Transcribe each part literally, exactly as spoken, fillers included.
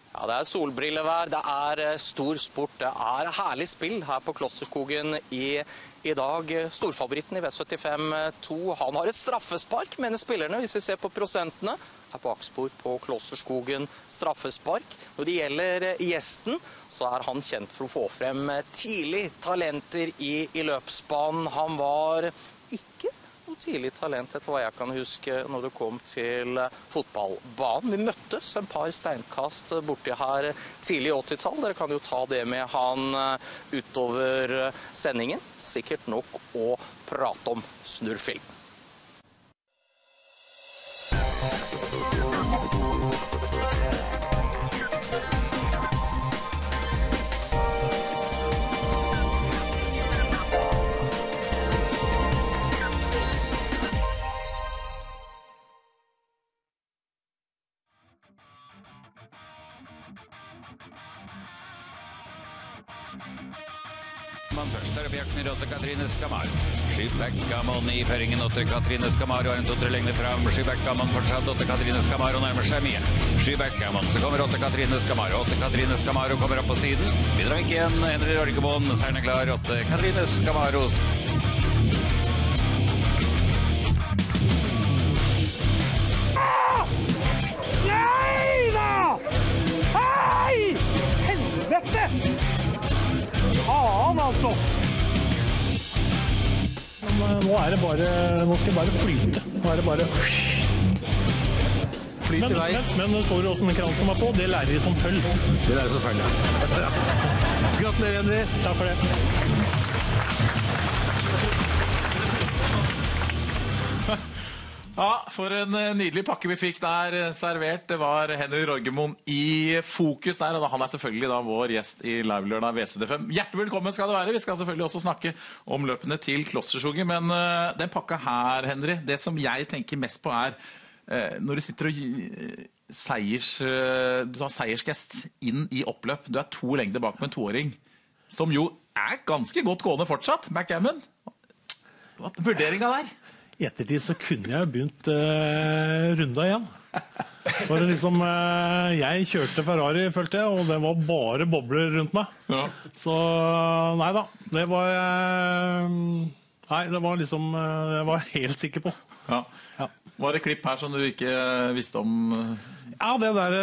Ja, det er solbrillevær, det er stor sport, det er herlig spill her på Klosterskogen i, i dag. Storfavoritten i V syttifem to, han har et straffespark, mener spillerne, hvis vi ser på prosentene. Her på Aksborg på Klosterskogen straffespark. Når det gjelder gjesten, så er han kjent for å få frem tidlig talenter i, i løpsbanen. Han var ikke noe tidlig talent etter hva jeg kan huske når det kom til fotballbanen. Vi møttes en par steinkast borti her tidlig i åttitall. Dere kan jo ta det med han utover sendingen. Sikkert nok å prate om snurrfilm. Først er det Bjørkner Åtte Katrine Skamar. Skybekkamon i føringen Åtte Katrine Skamar og en to-tre lengde fram. Skybekkamon fortsatt Åtte Katrine Skamar og nærmer seg mye. Skybekkamon, så kommer Åtte Katrine Skamar. Åtte Katrine Skamar og kommer opp på siden. Videre ikke igjen, Henry Rorgemon, seieren er klar. Åtte Katrine Skamaros. Nei da! Hei! Helvete! Faen, altså! Men nå er det bare, nå skal jeg bare flyte. Nå er det bare flyte i vei. Men, men, men så du hvordan kransen var på? Det lærer de som følg. Det lærer de som følg, ja. Gratulerer, Henry. Takk for det. Ja, for en nydelig pakke vi fikk der servert. Det var Henry Rorgemon i fokus der, og han er selvfølgelig da vår gjest i Live Lørdag V syttifem. Hjertelig velkommen skal det være. Vi skal selvfølgelig også snakke om løpene til Klosterskogen, men uh, den pakka her, Henry, det som jeg tenker mest på er uh, når du sitter og uh, seiers, uh, du tar seiersgest inn i oppløp. Du er to lengder bak med en toåring, som jo er ganske godt gående fortsatt, backgammon. Hva er vurderingen der? I ettertid så kunne jeg begynt uh, runda igjen. For liksom, uh, jeg kjørte Ferrari, følte jeg, og det var bare bobler rundt meg. Ja. Så nei da, det var uh, nei, det var liksom uh, jeg var helt sikker på. Ja. Ja. Var det klipp her som du ikke visste om? Ja, det der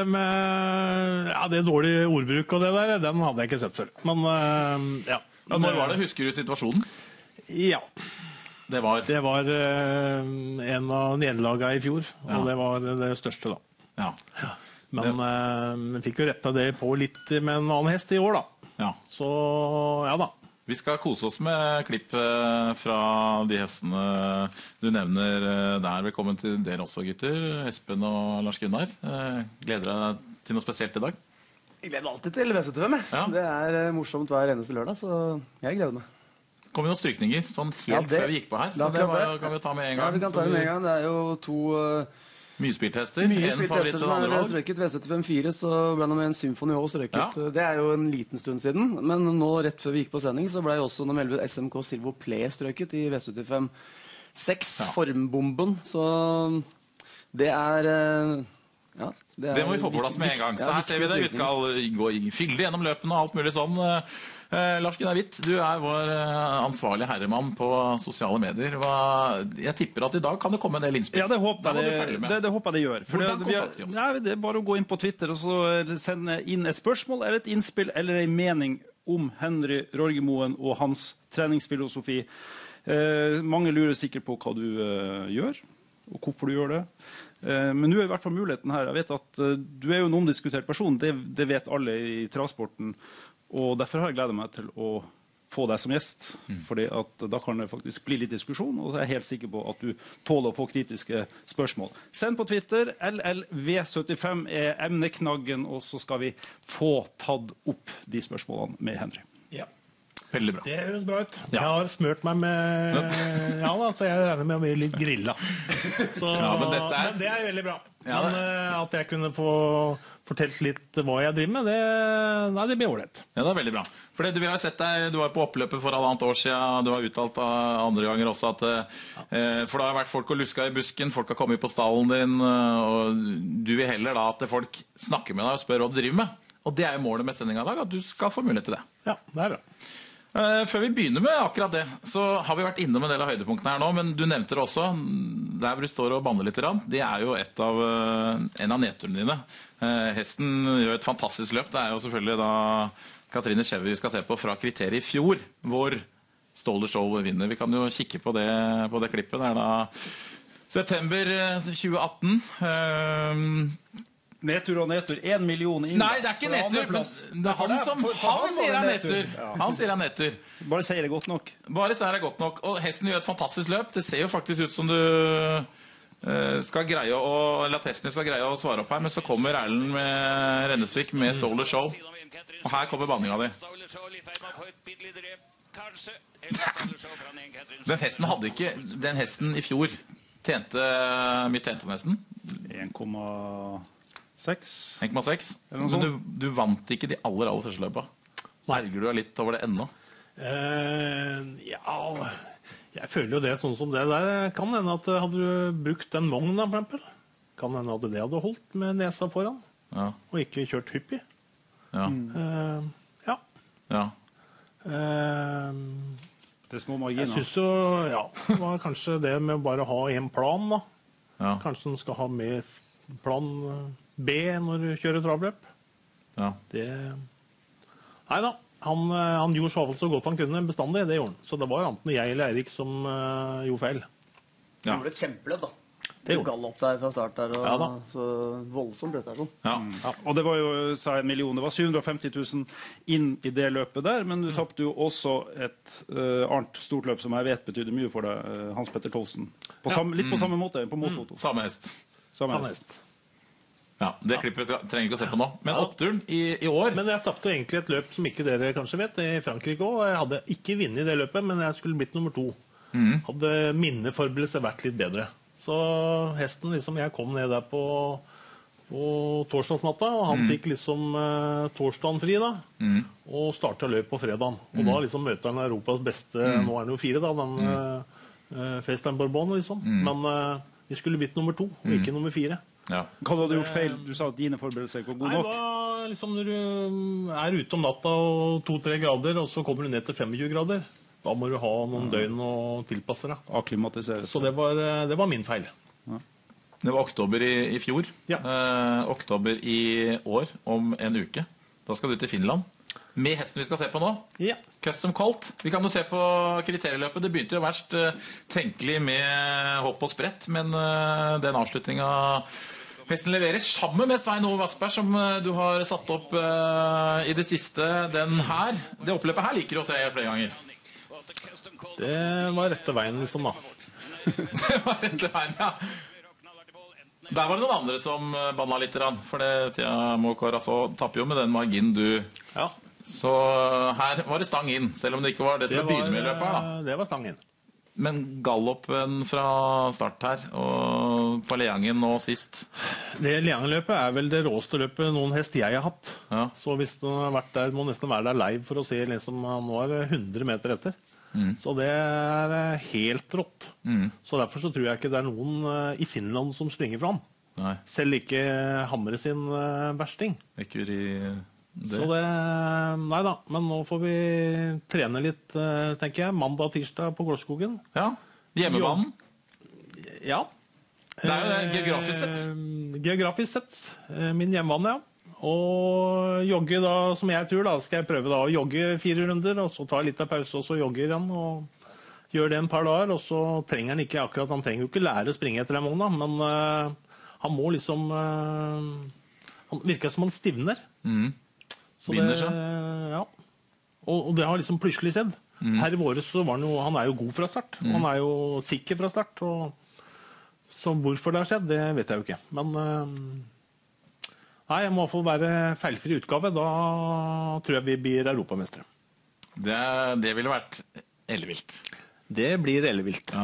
med ja, det dårlige ordbruk og det der, den hadde jeg ikke sett før. Men uh, ja. Ja, når var det? Husker du situasjonen? Ja. Det var, det var uh, en av nederlagene i fjor, og ja. Det var det største da. Ja. Ja. Men vi uh, fikk jo retta det på litt med en annen hest i år da. Ja. Så ja da. Vi skal kose oss med klipp fra de hestene du nevner der. Velkommen til dere også, gutter. Espen og Lars Gunnar. Gleder deg til noe spesielt i dag? Jeg gleder meg alltid til V syttifem. Ja. Det er morsomt hver eneste lørdag, så jeg gleder meg. Kom vi noen strykninger, sånn helt ja, det, før vi gikk på her, så det var, kan vi ta med en gang. Ja, vi kan ta det med en gang. Det er jo to... Uh, mye spilthester. Mye spilthester som er strøket. V syttifem fire, så ble det med en Symphony H strøket. Ja. Det er jo en liten stund siden, men nå rett før vi gikk på sending, så ble jo også nummer elleve S M K Silvo Play strøket i V syttifem seks, ja. Formbomben, så det er... Uh, ja, det, er det må vi få på plass med en gang. Så her ser vi det. Vi skal gå fyldig gjennom løpene og alt mulig sånn. Eh, Lars Gunnar Witt, du er vår eh, ansvarlige herremann på sosiale medier. Hva, jeg tipper at i dag kan det komme en del innspill. Ja, det håper jeg det, det, det, håper jeg det gjør. For Hvordan det, kontakter vi oss? Ja, det er bare å gå inn på Twitter og så sende inn et spørsmål eller et innspill eller en mening om Henry Rorgemoen og hans treningsfilosofi. Eh, mange lurer sikkert på hva du eh, gjør, og hvorfor du gjør det. Eh, men nå er i hvert fall muligheten her. Jeg vet at eh, du er jo en omdiskutert person, det, det vet alle i travsporten. Og derfor har jeg gledet meg til å få deg som gjest, mm. fordi at da kan det faktisk bli litt diskusjon, og jeg er helt sikker på at du tåler å få kritiske spørsmål. Send på Twitter, L L V syttifem er emneknaggen, og så skal vi få tatt opp de spørsmålene med Henry. Ja. Veldig bra. Det høres bra ut. Ja. Jeg har smørt meg med... Ja da, så jeg regner med å bli litt grilla. Så... Ja, men, dette er... men det er veldig bra. Ja, men uh, at jeg kunne få fortalt litt hva jeg driver med, det, nei, det blir ålreit. Ja, det er veldig bra. For det, vi har sett deg, du var på oppløpet for halvannet år siden, du har uttalt andre ganger også at eh, for det har vært folk og luska i busken, folk har kommet på stallen din, og du vil heller da at folk snakker med deg og spør hva du driver med. Og det er jo målet med sendingen i dag, at du skal få mulighet til det. Ja, det er bra. Før vi begynner med akkurat det, så har vi vært innom en del av høydepunktene her nå, men du nevnte det også, der hvor du står og banner litt, det er jo et av, en av nedturene dine. Hesten gjør et fantastisk løp, det er jo selvfølgelig da Katrine Schevy vi skal se på fra kriteriet i fjor, hvor Stolder Show vinner. Vi kan jo kikke på det, på det klippet, det er da september tjue atten. Nedtur og nedtur, en million inn. Nei, det er ikke nedtur, men det er han som for, for han sier han nedtur. Han sier han nedtur. Bare sier det godt nok. Bare sier det godt nok. Og hesten gjør et fantastisk løp. Det ser jo faktisk ut som du uh, skal greie å, eller at hesten skal greie å svare opp her, men så kommer Erlend med Rennesvik med Stolder Show. Og her kommer banninga di. Den hesten hadde ikke, den hesten i fjor tjente, mye tjente nesten. en komma seks. en komma seks. Men du, du vant ikke de aller, aller første løpet. Merger du deg litt over det enda? Eh, ja, jeg føler jo det sånn som det der. Kan hende at hadde du brukt den vognen, for eksempel. Kan hende at det hadde holdt med nesa foran. Ja. Og ikke kjørt hyppig. Ja. Eh, ja. Ja. Eh, det er små marginer. Jeg synes jo, ja, det var kanskje det med bare å ha en plan, da. Ja. Kanskje den skal ha med plan B når du kjører travløp. Ja. Det... Neida, han, han gjorde så, så godt han kunne bestandig, det gjorde han. Så det var enten jeg eller Eirik som uh, gjorde feil. Det gjorde et kjempeløp, da. Det gjorde Gallop der fra start der, og ja, da. så voldsom prestasjon. Ja. Ja. Og det var jo, sa en million, det var syv hundre og femti tusen inn i det løpet der, men du tappte jo også et uh, annet stort løp som jeg vet betydde mye for deg, uh, Hans Petter Tolsen. På Ja. samme, litt på samme måte, på motfoto. Samme hest. Samme Samme hest. hest. Ja, det klippet trenger vi ikke å se på nå. Men oppturen i, i år... Men jeg tappte egentlig et løp som ikke dere kanskje vet, i Frankrike også. Jeg hadde ikke vunnet det løpet, men jeg skulle blitt nummer to. Mm. Hadde minneforberedelse vært litt bedre. Så hesten, liksom, jeg kom ned der på, på torsdagsnatta, og han Mm. fikk liksom uh, torsdagen fri da, Mm. og startet løp på fredagen. Og Mm. da liksom møter han Europas beste, Mm. nå er han jo fire da, den Mm. uh, Festen Bourbon, liksom. Mm. Men uh, vi skulle blitt nummer to, og Mm. ikke nummer fire. Ja. Hva hadde du gjort feil? Du sa at dine forberedelser var gode Nei, nok. da, liksom når du er ute om natta og to-tre grader, og så kommer du ned til tjuefem grader, da må du ha noen døgn og tilpasse deg. Akklimatisere. Så det var, det var min feil. Det var oktober i, i fjor. Ja. Eh, oktober i år, om en uke. Da skal du til Finland. Med hesten vi skal se på nå. Ja. Custom Colt. Vi kan jo se på kriterieløpet. Det begynte jo verst uh, tenkelig med hopp og sprett, men uh, den avslutninga hesten leverer sammen med Svein Ove Vassberg, som uh, du har satt opp uh, i det siste. Den her, det oppløpet her liker du å se flere ganger. Det var rette veien, liksom, da. Det var rette veien, ja. Der var det noen andre som banna litt, for det Tiamo Corazzo tapper jo med den marginen du... Ja. Så her var det stang inn, selv om det ikke var det til Det å begynne var, med i løpet her, da. det var stangen. Men galloppen fra start her, og på Leangen nå sist. Det Leangen-løpet er vel det råeste løpet noen hest jeg har hatt. Ja. Så hvis du har vært der, må nesten være der live for å se, liksom, nå er det hundre meter etter. Mm. Så det er helt rått. Mm. Så derfor så tror jeg ikke det er noen uh, i Finland som springer fram. Nei, Selv ikke Hamre sin uh, versting. ikke i det. Så det, nei da, men nå får vi trene litt, uh, tenker jeg, mandag og tirsdag på Gårdskogen. Ja, hjemmebanen. Ja. Det er jo det, geografisk sett. Eh, geografisk sett. Eh, min hjemmebane, ja. Og jogge da, som jeg tror da, skal jeg prøve da å jogge fire runder, og så ta litt av pause, og så jogge igjen, og gjør det en par dager, og så trenger han ikke akkurat, han trenger jo ikke lære å springe etter en måned, men uh, han må liksom, uh, han virker som han stivner. Mm. Så Binder det, seg. ja. Og, og det har liksom plutselig skjedd. Mm. Her i våres så var han jo, han er jo god fra start, Mm. han er jo sikker fra start, og så hvorfor det har skjedd, det vet jeg jo ikke. Men uh, nei, jeg må i hvert fall være feilfri utgave, da tror jeg vi blir europamestere. Det, det ville vært ellevilt. Det blir ellevilt. Ja.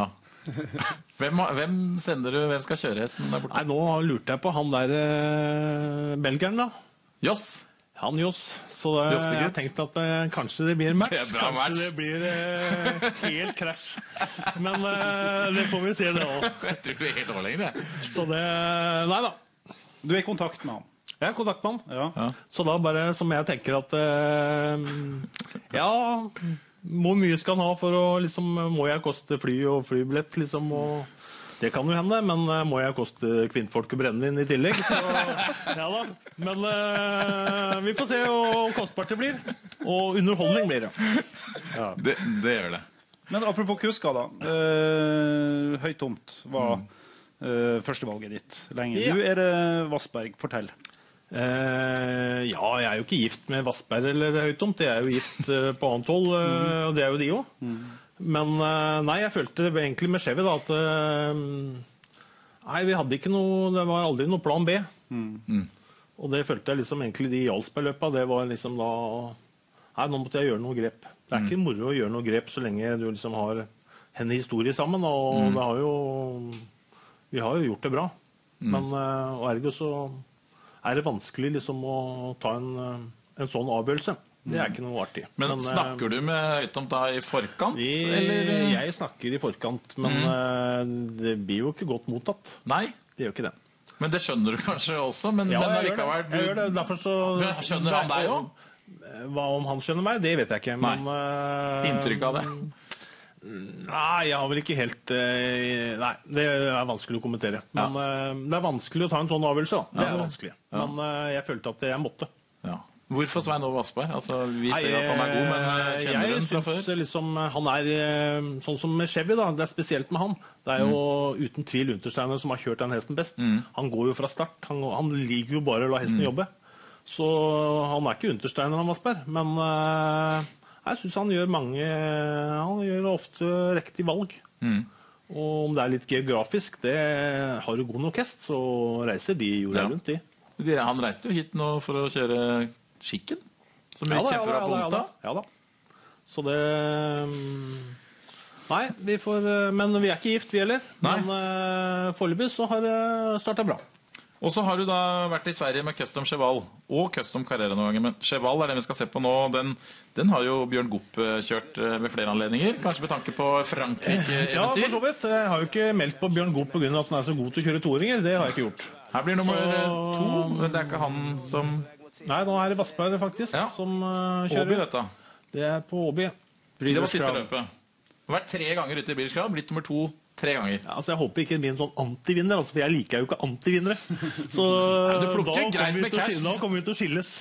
Hvem, hvem sender du, hvem skal kjøre hesten der borte? Nei, nå lurte jeg på han der eh, belgeren da. Joss. Han Joss. Så det, jeg tenkte at eh, kanskje det blir match. Det er bra kanskje match. det blir eh, helt krasj. Men eh, det får vi se det også. Jeg tror du er helt overlegen, det. Så det, nei da. Du er i kontakt med han? Jeg er i kontakt med han. Ja. Ja. Så da bare som jeg tenker at eh, ja, hvor mye skal han ha for å liksom, må jeg koste fly og flybillett liksom, og det kan jo hende, men eh, må jeg koste kvinnfolk og brennevin i tillegg, så ja da. Men eh, vi får se hvor kostbart det blir, og underholdning blir det. Ja. Det, det gjør det. Men apropos kusker da, uh, Høytomt var uh, førstevalget ditt lenge. Ja. Nå er det Vassberg, fortell. Eh, ja, jeg er jo ikke gift med Vassberg eller Høytomt, jeg er jo gift eh, på annet hold, eh, og det er jo de også. Mm. Men eh, nei, jeg følte det egentlig med Chevy da, at eh, nei, vi hadde ikke noe, det var aldri noe plan B. Mm. Og det følte jeg liksom egentlig de Jarlsberg-løpet, det var liksom da, nei, nå måtte jeg gjøre noe grep. Det er ikke moro å gjøre noe grep så lenge du liksom har henne historie sammen, og mm. det har jo, vi har jo gjort det bra. Mm. Men eh, og ergo så er det vanskelig liksom å ta en, en sånn avgjørelse. Det er ikke noe artig. Men, men snakker du med Høytomt da i forkant? Vi, eller? Jeg snakker i forkant, men mm. det blir jo ikke godt mottatt. Nei. Det gjør ikke det. Men det skjønner du kanskje også, men, ja, men jeg, likevel, gjør det. jeg gjør det. Derfor så... Skjønner han deg også? Hva om han skjønner meg? Det vet jeg ikke. Men, uh, inntrykk av det? Nei, jeg har vel ikke helt uh, Nei, det er vanskelig å kommentere. Men ja. uh, det er vanskelig å ta en sånn avgjørelse. Da. Det er vanskelig. Ja. Men uh, jeg følte at jeg måtte. Ja. Hvorfor Svein Ove Vassberg? Altså, vi ser at han er god, men uh, kjenner du den fra før? Jeg liksom, han er uh, sånn som med Chevy, da. Det er spesielt med han. Det er jo mm. uten tvil Untersteiner som har kjørt den hesten best. Mm. Han går jo fra start. Han, han liker jo bare å la hesten mm. jobbe. Så han er ikke Untersteiner av Vassberg, men uh, jeg synes han gjør mange, han gjør ofte riktig valg. Mm. Og om det er litt geografisk, det har du god nok hest, så reiser de jorda ja. rundt i. Han reiste jo hit nå for å kjøre skikken, som gikk ja, kjempebra på onsdag. Ja, ja da. Så det... Nei, vi får, men vi er ikke gift, vi heller. Nei. Men uh, foreløpig så har det startet bra. Og så har du da vært i Sverige med Custom Cheval og Custom Carrera noen ganger. Men Cheval er det vi skal se på nå. Den, den har jo Bjørn Gopp kjørt ved flere anledninger. Kanskje med tanke på Frankrike-eventyr? Ja, for så vidt. Jeg har jo ikke meldt på Bjørn Gopp på grunn av at den er så god til å kjøre toåringer. Det har jeg ikke gjort. Her blir nummer så... to. Men det er ikke han som... Nei, nå er det Vassberg faktisk ja. som uh, kjører. Åby, dette. Det er på Åby. Det var siste løpet. Det har vært tre ganger ute i Bilskrav, blitt nummer to tre ganger. Ja, altså jeg håper ikke det blir en sånn antivinner, altså, for jeg liker jo ikke antivinnere. Så ja, du da kommer vi, da kommer vi til å skilles.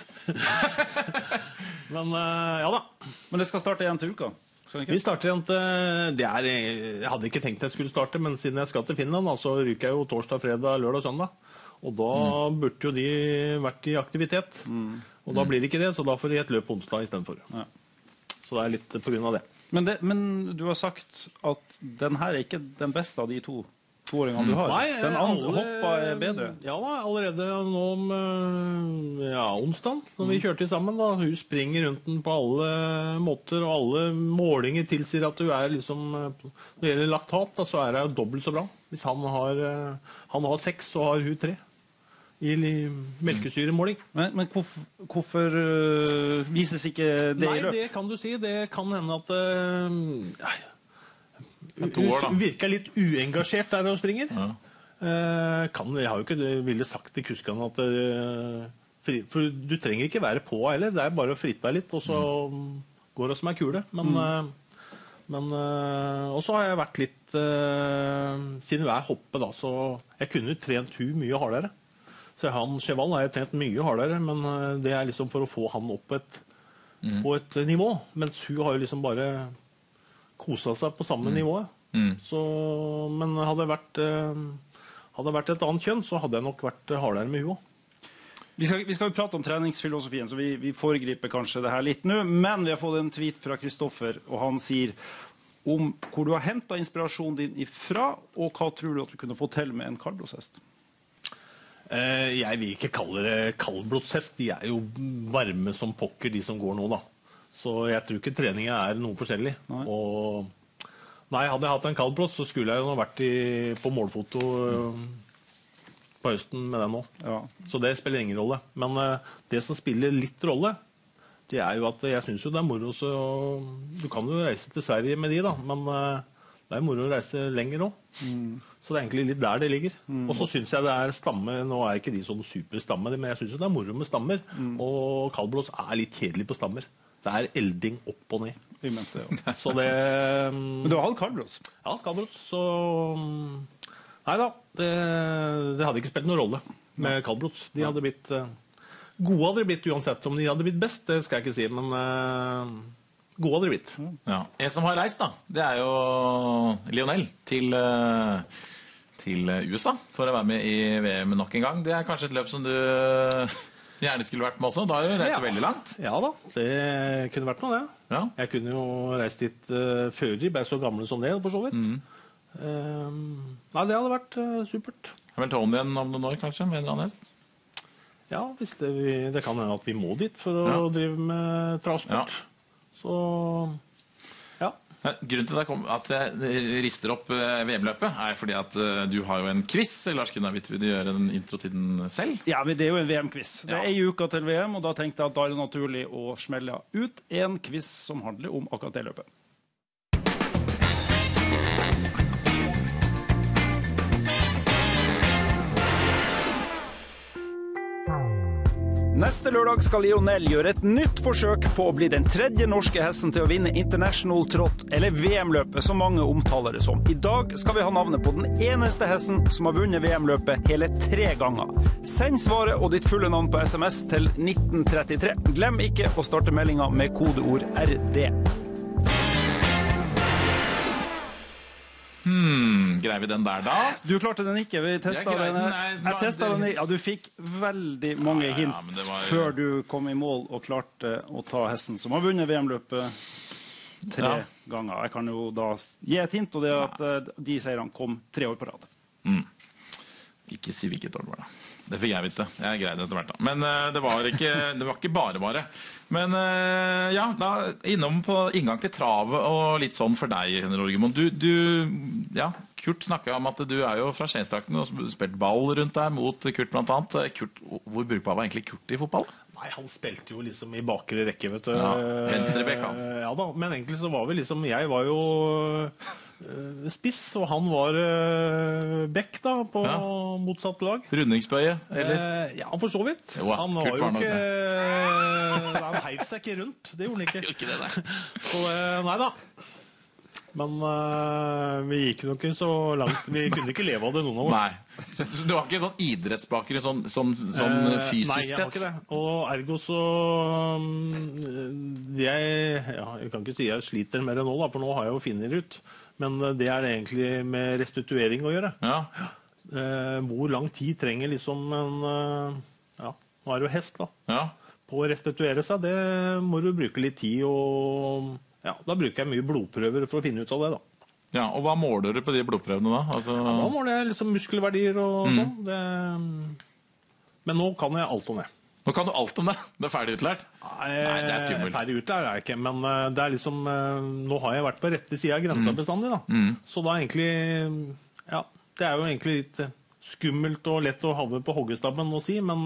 Men uh, ja da. Men det skal starte igjen til uka? Vi starter igjen til... Det er, jeg hadde ikke tenkt jeg skulle starte, men siden jeg skal til Finland, så ryker jeg jo torsdag, fredag, lørdag og søndag. Og da mm. burde jo de vært i aktivitet. Mm. Og da blir det ikke det, så da får de et løp på onsdag i stedet for. Ja. Så det er litt på grunn av det. Men, det, men du har sagt at den her er ikke den beste av de to toåringene du har. Nei, den andre alle, hoppa er bedre. Ja da, allerede nå om ja, onsdag, som vi kjørte sammen da. Hun springer rundt den på alle måter, og alle målinger tilsier at du er liksom, når det gjelder laktat, da, så er det dobbelt så bra. Hvis han har, han har seks, så har hun tre. I melkesyremåling. Men, men hvorfor, hvorfor uh, vises ikke det Nei, i løp? Nei, det kan du si. Det kan hende at uh, År, hun virker litt uengasjert der og springer. Ja. Uh, kan, jeg har jo ikke ville sagt til kuskene at uh, fri, for du trenger ikke være på heller. Det er bare å fritte deg litt, og så mm. går det som er kule. Men, mm. uh, men uh, og så har jeg vært litt uh, siden hun er hoppe da, så jeg kunne trent hun mye hardere. Så han, Cheval har jeg trent mye hardere, men det er liksom for å få han opp et, mm. på et nivå. Mens hun har jo liksom bare koset seg på samme mm. nivå. Mm. Så, men hadde det vært, hadde vært et annet kjønn, så hadde jeg nok vært hardere med hun også. Vi skal, vi skal jo prate om treningsfilosofien, så vi, vi foregriper kanskje det her litt nå. Men vi har fått en tweet fra Kristoffer, og han sier om hvor du har hentet inspirasjonen din ifra, og hva tror du at du kunne få til med en kaldblodshest? Jeg vil ikke kalle det kaldblodshest. De er jo varme som pokker, de som går nå, da. Så jeg tror ikke treningen er noe forskjellig. Og Nei, hadde jeg hatt en kaldblås, så skulle jeg jo vært i, på målfoto mm. på høsten med den nå. Ja. Så det spiller ingen rolle. Men uh, det som spiller litt rolle, det er jo at jeg synes jo det er moro, så du kan jo reise til Sverige med de da, men uh, det er moro å reise lenger også. Mm. Så det er egentlig litt der det ligger. Mm. Og så synes jeg det er stamme, nå er ikke de sånn superstamme, men jeg synes jo det er moro med stammer, mm. og kaldblås er litt kjedelig på stammer. Det er elding opp og ned. Vi mente, ja. Så det... Um, men du har hatt kaldblås? Ja, hatt kaldblås, så... Um, nei da, det, det hadde ikke spilt noen rolle med kaldblås. De hadde blitt... Uh, gode hadde de blitt uansett. Om de hadde blitt best, det skal jeg ikke si, men... Uh, gode hadde de blitt. Ja. En som har reist da, det er jo Lionel til, til U S A for å være med i V M nok en gang. Det er kanskje et løp som du gjerne skulle vært med også. Da har du reist ja. veldig langt. Ja da, det kunne vært noe det. Ja. Jeg kunne jo reist dit uh, før de ble så gamle som det, for så vidt. Mm. Um, nei, det hadde vært uh, supert. Det er vel Tony igjen om noen år, kanskje, med en eller annen hest? Ja, hvis det, det kan hende at vi må dit for å ja. drive med travsport. Ja. Så, ja. Grunnen til at jeg rister opp V M-løpet er fordi at du har jo en quiz. Lars Gunnar, vil du gjøre den introtiden selv? Ja, men det er jo en V M-quiz. Det er en uke til V M, og da tenkte jeg at da er det naturlig å smelle ut en quiz som handler om akkurat det løpet. Neste lørdag skal Lionel gjøre et nytt forsøk på å bli den tredje norske hesten til å vinne International Trot, eller V M-løpet, som mange omtaler det som. I dag skal vi ha navnet på den eneste hesten som har vunnet V M-løpet hele tre ganger. Send svaret og ditt fulle navn på S M S til nitten trettitre. Glem ikke å starte meldingen med kodeord R D. Hmm, greier vi den der da? Du klarte den ikke, vi testet den. Nei, jeg testet den. Ja, du fikk veldig mange ja, ja, hint var... før du kom i mål og klarte å ta hesten som har vunnet V M-løpet tre ja. ganger. Jeg kan jo da gi et hint, og det er at ja. de seirene kom tre år på rad. Mm. Ikke si hvilket år det var da. Det fikk jeg vite. Jeg greide etter hvert da. Men uh, det, var ikke, det var ikke bare bare. Men uh, ja, da innom på inngang til travet og litt sånn for deg, Henrik Orgemund. Du, du, ja, Kurt snakket om at du er jo fra Skjensdrakten og spilt ball rundt deg mot Kurt blant annet. Kurt, hvor brukbar var egentlig Kurt i fotball? Nei, han spilte jo liksom i bakre rekke, vet du. Ja, venstrebekk han. Ja da, men egentlig så var vi liksom, jeg var jo uh, spiss, og han var uh, bekk da, på ja. motsatt lag. Rundingsbøye, eller? Uh, ja, for så vidt. Jo, han var jo ikke, uh, han heiv seg ikke rundt, det gjorde han ikke. ikke det der. Så uh, nei da. Men uh, vi gikk nok ikke så langt. Vi kunne ikke leve av det, noen av oss. Nei. Så, så du har ikke sånn idrettsbakgrunn, sånn, sånn, sånn uh, fysisk? Nei, jeg har ikke det. Og ergo så um, jeg, ja, jeg kan ikke si jeg sliter mer nå, da, for nå har jeg jo finner ut. Men uh, det er det egentlig med restituering å gjøre. Ja. Uh, hvor lang tid trenger liksom en uh, ja, nå er det jo hest da. Ja. På å restituere seg, det må du bruke litt tid og... Ja, da bruker jeg mye blodprøver for å finne ut av det da. Ja, og hva måler du på de blodprøvene da? Altså... Ja, da måler jeg liksom muskelverdier og mm. sånn. Det... Men nå kan jeg alt om det. Nå kan du alt om det? Det er ferdig utlært? Nei, Nei det er skummelt. Ferdig utlært er jeg ikke, men det er liksom... Nå har jeg vært på rette siden av grensa bestandig da. Mm. Så da egentlig... Ja, det er jo egentlig litt skummelt og lett å havne på hoggestabben å si, men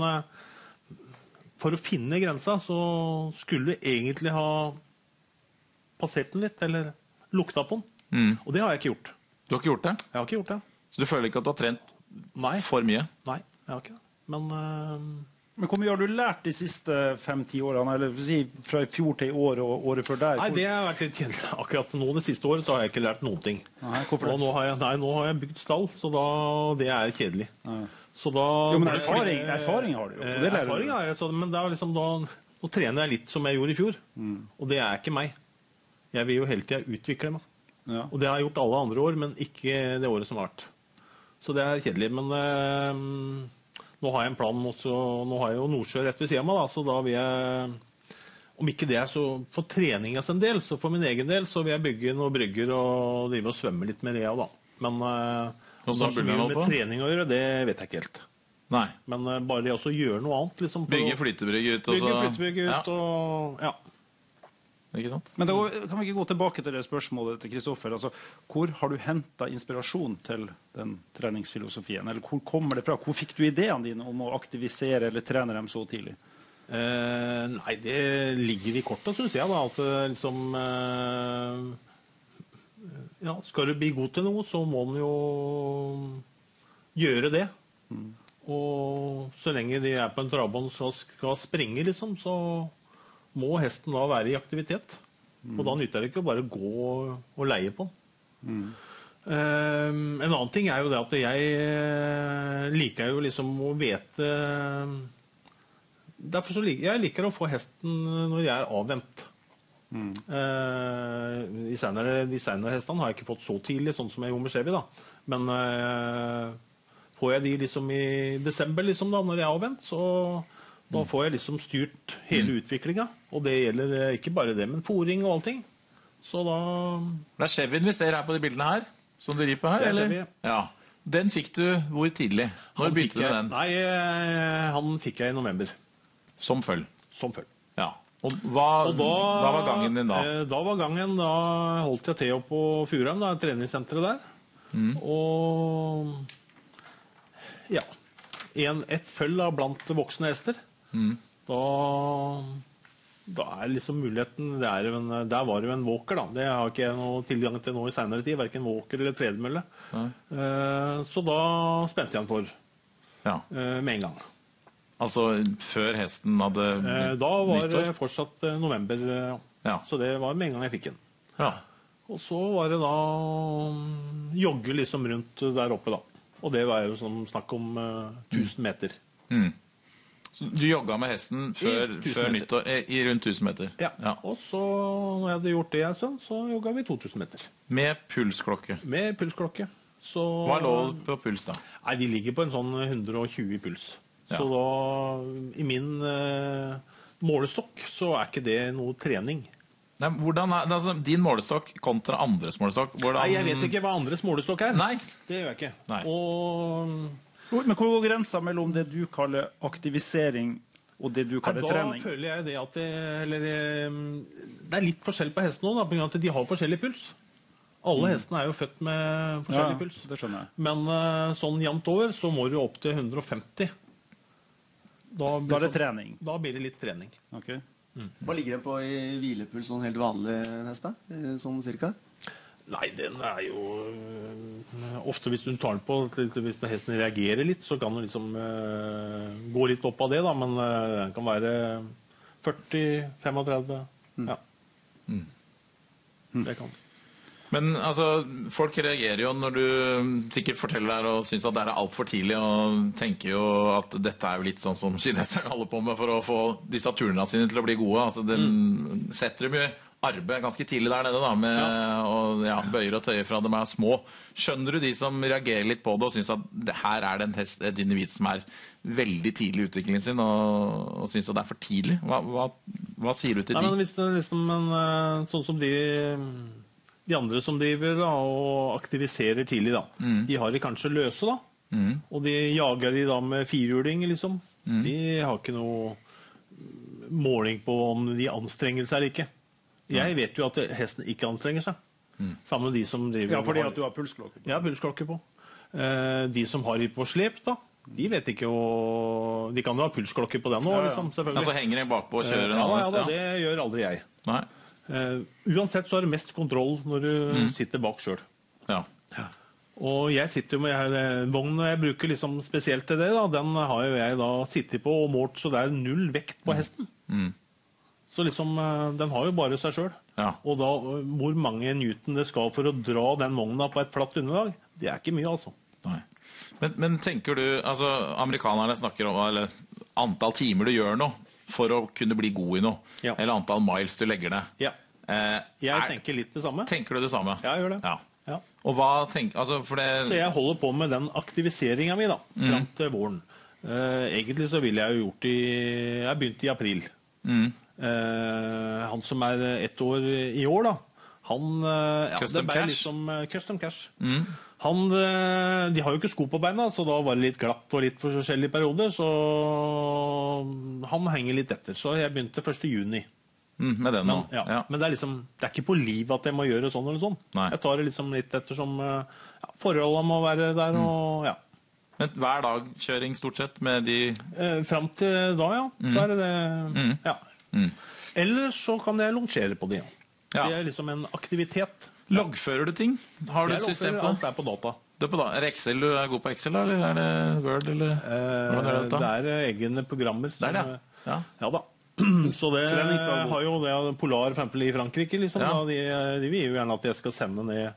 for å finne grensa så skulle du egentlig ha... passert den litt, eller lukta på den. Mm. Og det har jeg ikke gjort. Du har ikke gjort det? Jeg har ikke gjort det. Så du føler ikke at du har trent Nei. for mye? Nei, jeg har ikke det. Men, uh... Men hvor mye har du lært de siste fem-ti årene, eller si, fra i fjor til i år og året før der? Nei, det har vært litt kjedelig. Akkurat nå det siste året så har jeg ikke lært noen ting. Nei, hvorfor det? Nå har jeg, nei, nå har jeg bygd stall, så da, det er kjedelig. Nei. Så da... Jo, men erfaring, erfaring har du jo. Det erfaring har jeg, så, men det er liksom da... Nå trener jeg litt som jeg gjorde i fjor, mm. og det er ikke meg. Jeg vil jo hele tiden utvikle meg. Ja. Og det har jeg gjort alle andre år, men ikke det året som har vært. Så det er kjedelig. Men øh, nå har jeg en plan mot, nå har jeg jo Nordsjø rett ved siden av meg, da, så da vil jeg, om ikke det er så for treningens en del, så for min egen del, så vil jeg bygge noen brygger og drive og svømme litt med det, da. Men øh, om det er så mye med trening å gjøre, det vet jeg ikke helt. Nei. Men øh, bare det også gjøre noe annet, liksom. Bygge flytebrygge ut. Bygge flytebrygge ut, ja. Og ja. ikke sant? Men da kan vi ikke gå tilbake til det spørsmålet til Kristoffer. Altså, hvor har du hentet inspirasjon til den treningsfilosofien? Eller hvor kommer det fra? Hvor fikk du ideene dine om å aktivisere eller trene dem så tidlig? Eh, nei, det ligger i kortet, synes jeg, da. At liksom eh, ja, skal du bli god til noe, så må man jo gjøre det. Mm. Og så lenge de er på en travbånd og skal springe, liksom, så må hesten da være i aktivitet. Mm. Og da nytter det ikke å bare gå og leie på den. Mm. Um, en annen ting er jo det at jeg liker jo liksom å vete Derfor så liker jeg liker å få hesten når jeg er avvent. Mm. Uh, de senere, de senere hestene har jeg ikke fått så tidlig, sånn som jeg gjorde med Chevy, da. Men uh, får jeg de liksom i desember, liksom da, når jeg er avvent, så da får jeg liksom styrt hele mm. utviklingen. Og det gjelder ikke bare det, men fôring og allting. Så da... Det er Chevyen vi ser her på de bildene her, som du rir på her, det er eller? Chevy. Ja. Den fikk du hvor tidlig? Når han begynte du med den? Nei, han fikk jeg i november. Som følg? Som følg. Ja. Og hva, og da, hva var gangen din da? Da var gangen, da holdt jeg til opp på Furheim, da, treningssenteret der. Mm. Og... Ja, en, et følg av blant voksne hester. Mm. Da, da er liksom muligheten, det er en, der var det jo en walker da. Det har ikke jeg noe tilgang til nå i senere tid, hverken walker eller tredemølle. Uh, så da spente jeg den for ja. uh, med en gang. Altså før hesten hadde uh, Da var det fortsatt uh, november, uh, ja. Så det var med en gang jeg fikk den. Ja. Og så var det da um, jogge liksom rundt der oppe da. Og det var jo sånn snakk om uh, tusen meter. Mm. Så du jogga med hesten før, før nyttår, i rundt tusen meter? Ja. ja. Og så, når jeg hadde gjort det en stund, så jogga vi to tusen meter. Med pulsklokke? Med pulsklokke. Så, hva lå på puls da? Nei, de ligger på en sånn hundre og tjue puls. Ja. Så da, i min uh, målestokk, så er ikke det noe trening. Nei, hvordan er, altså, din målestokk kontra andres målestokk? Hvordan... Nei, jeg vet ikke hva andres målestokk er. Nei. Det gjør jeg ikke. Nei. Og... Men hvor går grensa mellom det du kaller aktivisering og det du kaller ja, da trening? Da føler jeg det at det, eller, det er litt forskjell på hestene nå, da, på grunn av at de har forskjellig puls. Alle mm. hestene er jo født med forskjellig ja, puls. Det skjønner jeg. Men sånn jevnt over så må du opp til hundre og femti. Da, da er det sånn, trening? Da blir det litt trening. Ok. Mm. Hva ligger den på i hvilepuls, sånn helt vanlig hest da? Sånn cirka? Nei, den er jo ofte hvis du tar den på, hvis hesten reagerer litt, så kan den liksom uh, gå litt opp av det, da, men uh, den kan være førti til trettifem. Mm. Ja. Mm. Det kan. Men altså, folk reagerer jo når du sikkert forteller der og synes at det er alt for tidlig, og tenker jo at dette er jo litt sånn som kinesterne holder på med for å få disse turene sine til å bli gode. Altså, den mm. setter dem jo arbeid ganske tidlig der nede da, med ja. Og, ja, bøyer og tøyer fra dem er små. Skjønner du de som reagerer litt på det og synes at det her er det en test, et individ som er veldig tidlig i utviklingen sin, og, og synes at det er for tidlig? Hva, hva, hva sier du til Nei, de? Men hvis det er liksom en, sånn som de... De andre som driver da, og aktiviserer tidlig, da, mm. de har de kanskje løse, da. Mm. Og de jager de da med firehjuling, liksom. Mm. De har ikke noe måling på om de anstrenger seg eller ikke. Jeg vet jo at hesten ikke anstrenger seg. Mm. Sammen med de som driver... Ja, fordi at du har pulsklokke på. Ja, pulsklokke på. De som har de på slep, da, de vet ikke å... De kan jo ha pulsklokke på den nå, ja, ja. liksom, selvfølgelig. Altså henger de bakpå og kjører en ja, annen ja, da, det gjør aldri jeg. Nei. Uh, uansett så er det mest kontroll når du mm. sitter bak selv. Ja. Ja. Og jeg sitter jo med jeg, vognen jeg bruker liksom spesielt til det, da, den har jo jeg da sittet på og målt, så det er null vekt på hesten. Mm. Så liksom, uh, den har jo bare seg selv. Ja. Og da, uh, hvor mange newton det skal for å dra den vognen på et flatt underlag, det er ikke mye, altså. Nei. Men, men tenker du, altså amerikanerne snakker om eller, antall timer du gjør noe, for å kunne bli god i noe, ja. Eller antall miles du legger ned. Ja. Eh, jeg er, tenker litt det samme. Tenker du det samme? Ja, jeg gjør det. Ja. Ja. Og hva tenker, altså for det... Så jeg holder på med den aktiviseringen min da, frem til våren. Eh, egentlig så ville jeg jo gjort i... Jeg begynte i april. Mm. Eh, han som er ett år i år da, han... Ja, custom det cash? Liksom, uh, custom cash. Mm. Han, de har jo ikke sko på beina, så da var det litt glatt og litt forskjellige perioder, så han henger litt etter. Så jeg begynte første juni. Mm, med den nå. Men, ja, ja. men det er liksom, det er ikke på liv at jeg må gjøre sånn eller sånn. Nei. Jeg tar det liksom litt ettersom ja, forholdene må være der, og ja. Men hver dag kjøring stort sett med de... Eh, frem til da, ja. Mm. Så er det det, Mm. ja. Mm. Eller så kan jeg longere på det, ja. Ja. Det er liksom en aktivitet. Loggfører du ting? Har du Jeg et system loggfører på? alt er på data. Det er, på da. er det Excel du er god på Excel, da, eller er det Word, eller? Eh, Hvordan er det da? det er eh, egne programmer. Det er det, som, ja. Ja da. Så det Treningsdagbok. har jo det Polar for eksempel i Frankrike, liksom. Ja. Da, de, de vil jo gjerne at jeg skal sende ned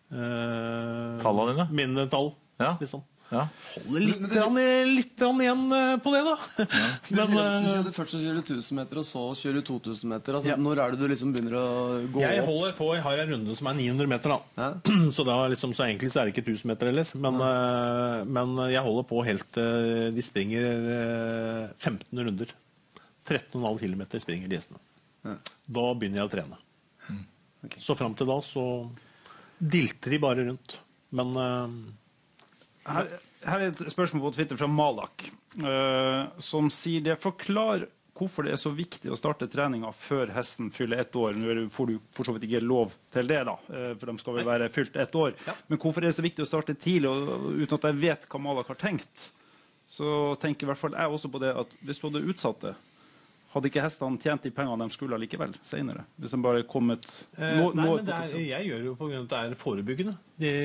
eh, Tallene dine? mine tall, Ja. liksom. Ja. Holder litt, grann, litt grann igjen eh, på det, da. Du Men sier, du eh, sier at først så kjører du tusen meter, og så kjører du to tusen meter. Altså, Ja. Når er det du liksom begynner å gå jeg opp? holder på, jeg har en runde som er ni hundre meter, da. Ja. Så, da liksom, så egentlig så er det ikke tusen meter heller. Men, eh, men jeg holder på helt eh, De springer eh, femten runder. tretten komma fem kilometer springer de hestene. Ja. Da begynner jeg å trene. Ok. Så fram til da så dilter de bare rundt. Men eh, Her, her er et spørsmål på Twitter fra Malak, eh, som sier det. Forklar hvorfor det er så viktig å starte treninga før hesten fyller ett år. Nå er det- får du for så vidt ikke lov til det, da, eh, for de skal vel være fylt ett år. Ja. Men hvorfor er det så viktig å starte tidlig, og, og uten at jeg vet hva Malak har tenkt? Så tenker i hvert fall jeg også på det at hvis du hadde utsatt det, hadde ikke hestene tjent de pengene de skulle likevel senere? Hvis de bare kommet eh, nå, Nei, nå men det er, jeg gjør det jo på grunn av at det er forebyggende. De,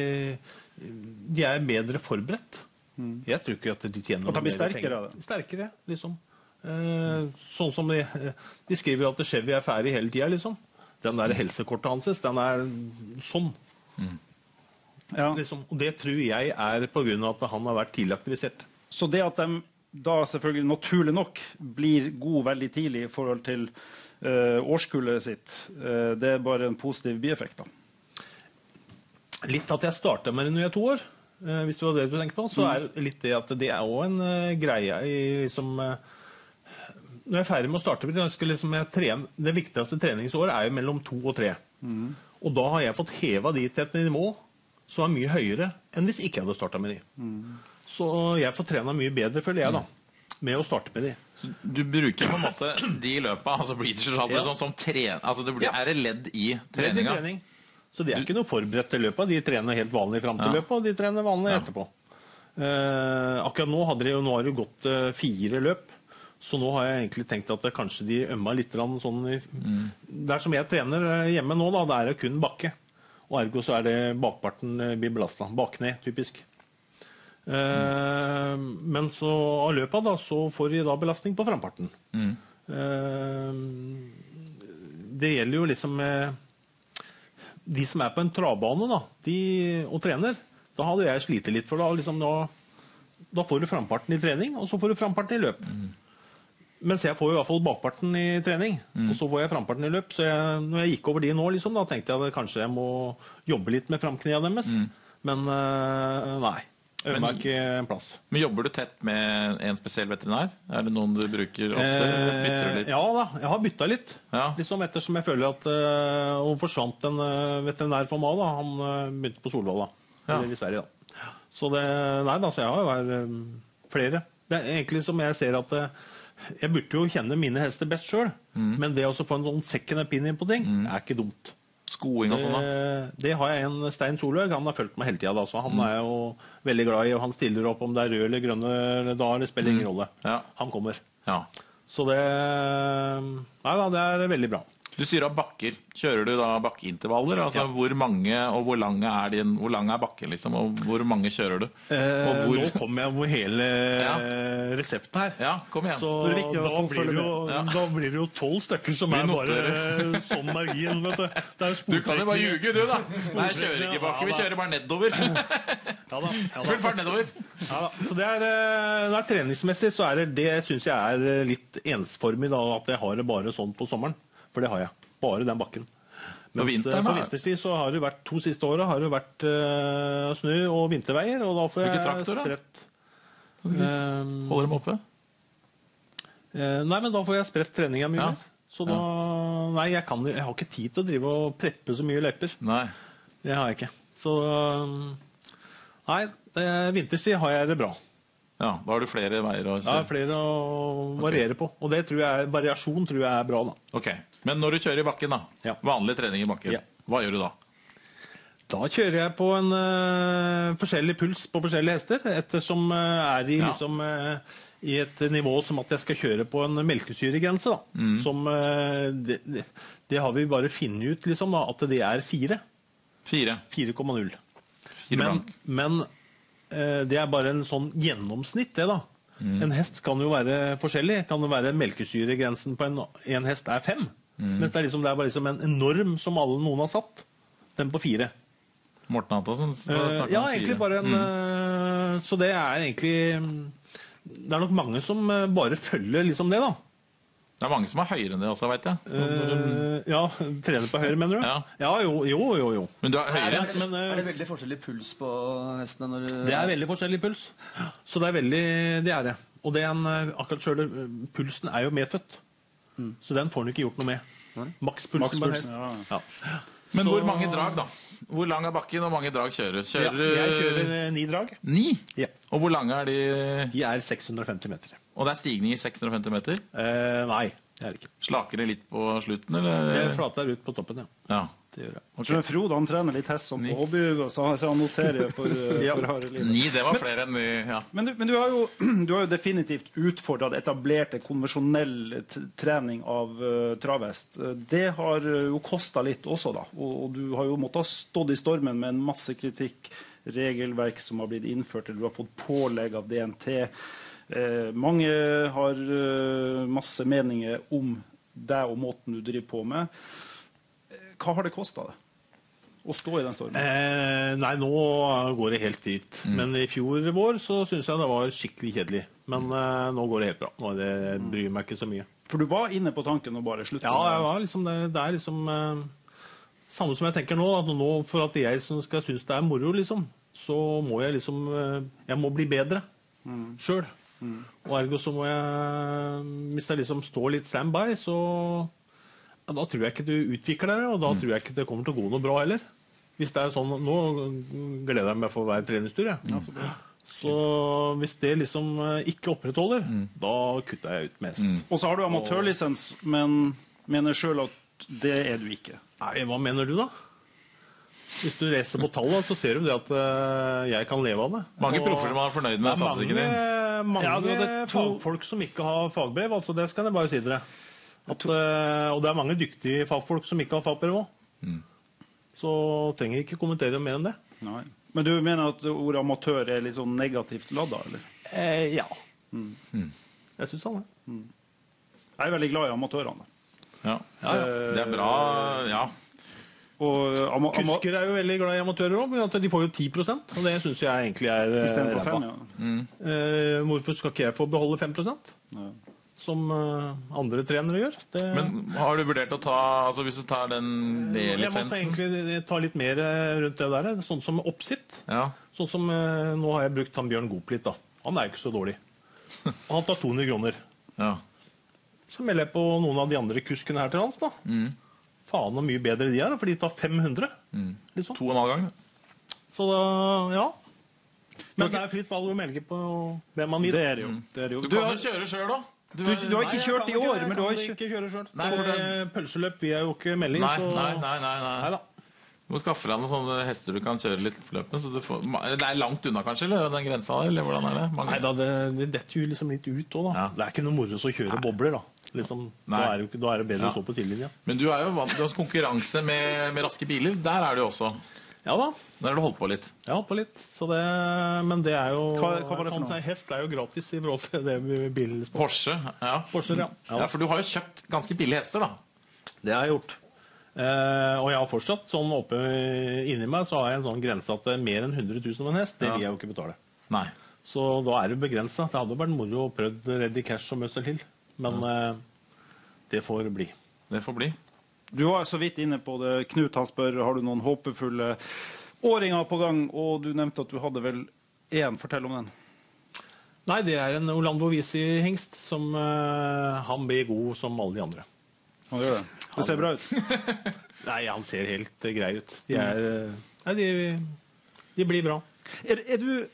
de er bedre forberedt. Jeg tror ikke at de tjener At de blir mer sterkere penger. av det? Sterkere, liksom. Eh, sånn som de, de skriver jo at Chevy er ferdig hele tida, liksom. Den der helsekortet hans, den er sånn. Ja. Liksom. Og det tror jeg er på grunn av at han har vært tidlig aktivisert. Så det at de da selvfølgelig naturlig nok blir gode veldig tidlig i forhold til eh, årskullet sitt, eh, det er bare en positiv bieffekt, da. Litt at jeg starta med det når jeg er to år, eh, hvis det var det du tenkte på, så er det litt det at det er også en eh, greie i liksom eh, Når jeg er ferdig med å starte, jeg skal liksom jeg trene, det viktigste treningsåret er jo mellom to og tre. Og da har jeg fått heva de til et nivå som er mye høyere enn hvis ikke jeg hadde starta med de. Så jeg får trena mye bedre, føler jeg, da, med å starte med de. Du bruker på en måte de løpa, altså Breeders' Shuttle, Ja. sånn som tren... Altså det blir, Ja. er det ledd i Ledd i treninga? trening. Så de er ikke noe forberedt til løpet. De trener helt vanlig fram til Ja. løpet, og de trener vanlig Ja. etterpå. Eh, akkurat nå, hadde de, jo- nå har det jo gått eh, fire løp, så nå har jeg egentlig tenkt at det, kanskje de ømma litt grann sånn i, Mm. Der som jeg trener eh, hjemme nå, da, det er det kun bakke. Og ergo så er det bakparten eh, blir belasta. Bakne, typisk. Eh, men så av løpet da, så får de da belastning på framparten. Mm. Eh, det gjelder jo liksom eh, de som er på en travbane da, de, og trener. Da hadde jeg slitt litt, for da, liksom, da, da får du framparten i trening, og så får du framparten i løp. Mm. Mens jeg får jo i hvert fall bakparten i trening, og så får jeg framparten i løp. Så jeg, når jeg gikk over de nå, liksom, da tenkte jeg at kanskje jeg må jobbe litt med framknea deres. Men eh, nei. Øver meg ikke en plass. Men jobber du tett med en spesiell veterinær? Er det noen du bruker ofte? eller bytter du litt? Eh, ja da, jeg har bytta litt. Ja. Liksom ettersom jeg føler at uh, Og forsvant en uh, veterinær for meg da. Han uh, begynte på Solvalla. Ja. Eller i Sverige, da. Så det Nei da, så jeg har jo vært um, flere. Det er egentlig som jeg ser at uh, jeg burde jo kjenne mine hester best sjøl, Mm. men det å få en sånn second opinion på ting er ikke dumt. Skoing og sånn, da? Det, det har jeg en Stein Solhaug. Han har fulgt meg hele tida. Så han Mm. er jo veldig glad i, og han stiller opp om det er rød eller grønne dager. Det spiller ingen rolle. Ja. Han kommer. Ja. Så det Nei da, det er veldig bra. Du sier av bakker. Kjører du da bakkeintervaller? Altså Ja. hvor mange og hvor lang er din, hvor lang er bakken, liksom? Og hvor mange kjører du? Eh, og hvor... Nå kommer jeg med hele Ja. eh, resepten her. Ja, kom igjen. Så Det er viktig at da folk blir, det følger jo, med. Ja. da blir det jo tolv stykker som Vi er bare noterer. sånn margin. Vet du. Det er Du kan jo bare sportrekning. ljuge, du, da! Nei, jeg kjører ikke bakke, vi kjører bare nedover. Ja da, ja Full da. fart nedover. Ja, da. Så det er, eh, det er treningsmessig så er det, det syns jeg er eh, litt ensformig, da, at jeg har det bare sånn på sommeren. For det har jeg. Bare den bakken. Og Mens vinteren, eh, på da? vinterstid så har det vært to siste åra har det vært eh, snø og vinterveier, og da får jeg Hvilken traktor, da? spredt eh, Holder dem oppe? eh, Nei, men da får jeg spredt treninga mye Ja. mer. Så da Nei, jeg, kan, jeg har ikke tid til å drive og preppe så mye løyper. Nei. Det har jeg ikke. Så eh, Nei, eh, vinterstid har jeg det bra. Ja, da har du flere veier å kjøre. Ja, flere å variere på. Og det tror jeg, variasjon tror jeg er bra da. Ok, men når du kjører i bakken da, Ja. vanlig trening i bakken, Ja. hva gjør du da? Da kjører jeg på en uh, forskjellig puls på forskjellige hester, ettersom uh, er i, Ja. liksom, uh, i et nivå som at jeg skal kjøre på en melkesyregrense. Da. Mm. Som, uh, det, det, det har vi bare finnet ut, liksom, da, at det er fire. Fire. fire komma null. Fire Men, blank. men uh, det er bare en sånn gjennomsnitt, det da. Mm. En hest kan jo være forskjellig. Kan jo være melkesyregrensen på en, en hest er fem. Mm. Mens det er, liksom, det er bare liksom en norm som alle noen har satt. Den på fire. Morten Antonsen? Uh, ja, egentlig bare en uh, Så det er egentlig Det er nok mange som uh, bare følger liksom det, da. Det er mange som er høyere enn det også, vet jeg. Så, Uh, ja, trener på høyre, mener du? Ja. ja jo, jo, jo, jo. men du er Er høyere? det, Men, uh, er det veldig forskjellig puls på hestene? Når du... Det er veldig forskjellig puls. Så det er veldig Det er det. Og det er en, uh, akkurat selv, uh, pulsen er jo medfødt. Så den får du ikke gjort noe med. Makspulsen på en hest. Makspulsen, ja. Ja. Men Så- hvor mange drag da? Hvor lang er bakken, og hvor mange drag kjører? Ja, Kjører jeg kjører uh, ni drag. Ni? Ja. Og hvor lange er de? De er seks hundre og femti meter. Og det er stigning i seks hundre og femti meter? Uh, nei, det er det ikke. Slaker det litt på slutten, eller? Det flater ut på toppen, ja. Ja. Det gjør jeg. Okay. Frode han trener litt hest som på hobby, så han, så han noterer for, uh, Ja. for harde livet. Ni, det var flere enn de, ja. Men, du, men du, har jo, du har jo definitivt utfordret etablerte konvensjonell t- trening av uh, travhest. Uh, Det har uh, jo kostet litt også, da. Og, og du har jo måttet ha stått i stormen med en masse kritikk, regelverk som har blitt innført, eller du har fått pålegg av D N T. Uh, mange har uh, masse meninger om deg og måten du driver på med. Hva har det kostet deg å stå i den stormen? Eh, nei, nå går det helt fint. Men i fjor vår så synes jeg det var skikkelig kjedelig. Men eh, nå går det helt bra. Nå det bryr meg ikke så mye. For du var inne på tanken å bare slutte? Ja, jeg var liksom, det, det er liksom eh, samme som jeg tenker nå. At nå for at jeg som skal synes det er moro, liksom, så må jeg liksom eh, Jeg må bli bedre mm. selv. Mm. Og ergo så må jeg Hvis jeg liksom står litt standby, så ja, da tror jeg ikke du utvikler det, og da mm. tror jeg ikke det kommer til å gå noe bra heller. Hvis det er sånn, nå gleder jeg meg for hver treningstur, jeg. Ja, så, så hvis det liksom ikke opprettholder, mm. da kutter jeg ut mest. Mm. Og så har du amatørlisens, men mener selv at det er du ikke. Nei, hva mener du da? Hvis du reiser på tallet, så ser du det at uh, jeg kan leve av det. Mange og proffer som er fornøyd med satsingen din. Mange, Ja, mange det er to- fagfolk som ikke har fagbrev, altså det skal jeg bare si dere. At, uh, og det er mange dyktige fagfolk som ikke har fagbrev også. Mm. Så trenger jeg ikke kommentere mer enn det. Nei. Men du mener at ordet amatør er litt sånn negativt ladda, eller? Eh, ja. Mm. Mm. Jeg synes han det. Mm. Jeg er veldig glad i amatørene. Ja. Ja, ja. Det er bra, ja. Og ama ama Kusker er jo veldig glad i amatører også, men at de får jo ti prosent, og det synes jeg egentlig er I stedet for ræva. fem, ja. Mm. Eh, hvorfor skal ikke jeg få beholde fem prosent? Ja. Som uh, andre trenere gjør. Det, Men har du vurdert å ta, altså hvis du tar den jeg måtte B-lisensen? egentlig ta litt mer eh, rundt det der, sånn som oppsitt. Ja. Sånn som, uh, nå har jeg brukt han Bjørn Goop litt da. Han er ikke så dårlig. Og han tar to hundre kroner. Ja. Så melder jeg på noen av de andre kuskene her til hans da. Mm. Faen hvor mye bedre de er, da, for de tar fem hundre. Mm. Liksom. To og en halv gang. Så da, ja. Men det er fritt valg å melke på hvem man vil. Det er det jo. Det er det jo. Du Du kan har, jo kjøre selv da. du, du har ikke kjørt i år, men du har ikke ikke... kjøre selv. Nei, for det pølseløp vil jeg jo ikke melding, Nei, så... nei, nei, nei, nei. Neida. Du må skaffe deg noen sånne hester du kan kjøre litt på løpet. Så du får, det er langt unna kanskje, eller den grensa der, eller hvordan er det? Mange... Nei da, det, det detter jo liksom litt ut også da. Ja. Det er ikke noe moro å kjøre bobler da. Liksom, da, Nei. er det jo ikke, da er det bedre Ja. å stå på sidelinja. Men du er jo vant til å konkurranse med, med raske biler. Der er du jo også. Ja da, Der har du holdt på litt. jeg har holdt på litt. Så det, men det er jo... Hva- hva var det for sånn, noe? hest er jo gratis i forhold til det med bilsport. Porsche, ja. Porsche, ja. Ja, for du har jo kjøpt ganske billige hester da. Det har jeg gjort. Eh, og jeg har fortsatt sånn oppe inni meg, så har jeg en sånn grense at det er mer enn hundre tusen av en hest. Det Ja. vil jeg jo ikke betale. Nei. Så da er det begrenset. Det hadde vært moro å prøve Ready Cash og Muscle Hill. Men eh, det får bli. Det får bli. Du var så vidt inne på det. Knut han spør, har du noen håpefulle åringer på gang? Og du nevnte at du hadde vel en. Fortell om den. Nei, det er en Orlando Visi-hengst som eh, han blir god som alle de andre. Han gjør det. Det ser bra ut. Nei, han ser helt eh, grei ut. De er eh, Nei, de, de blir bra. Er, er du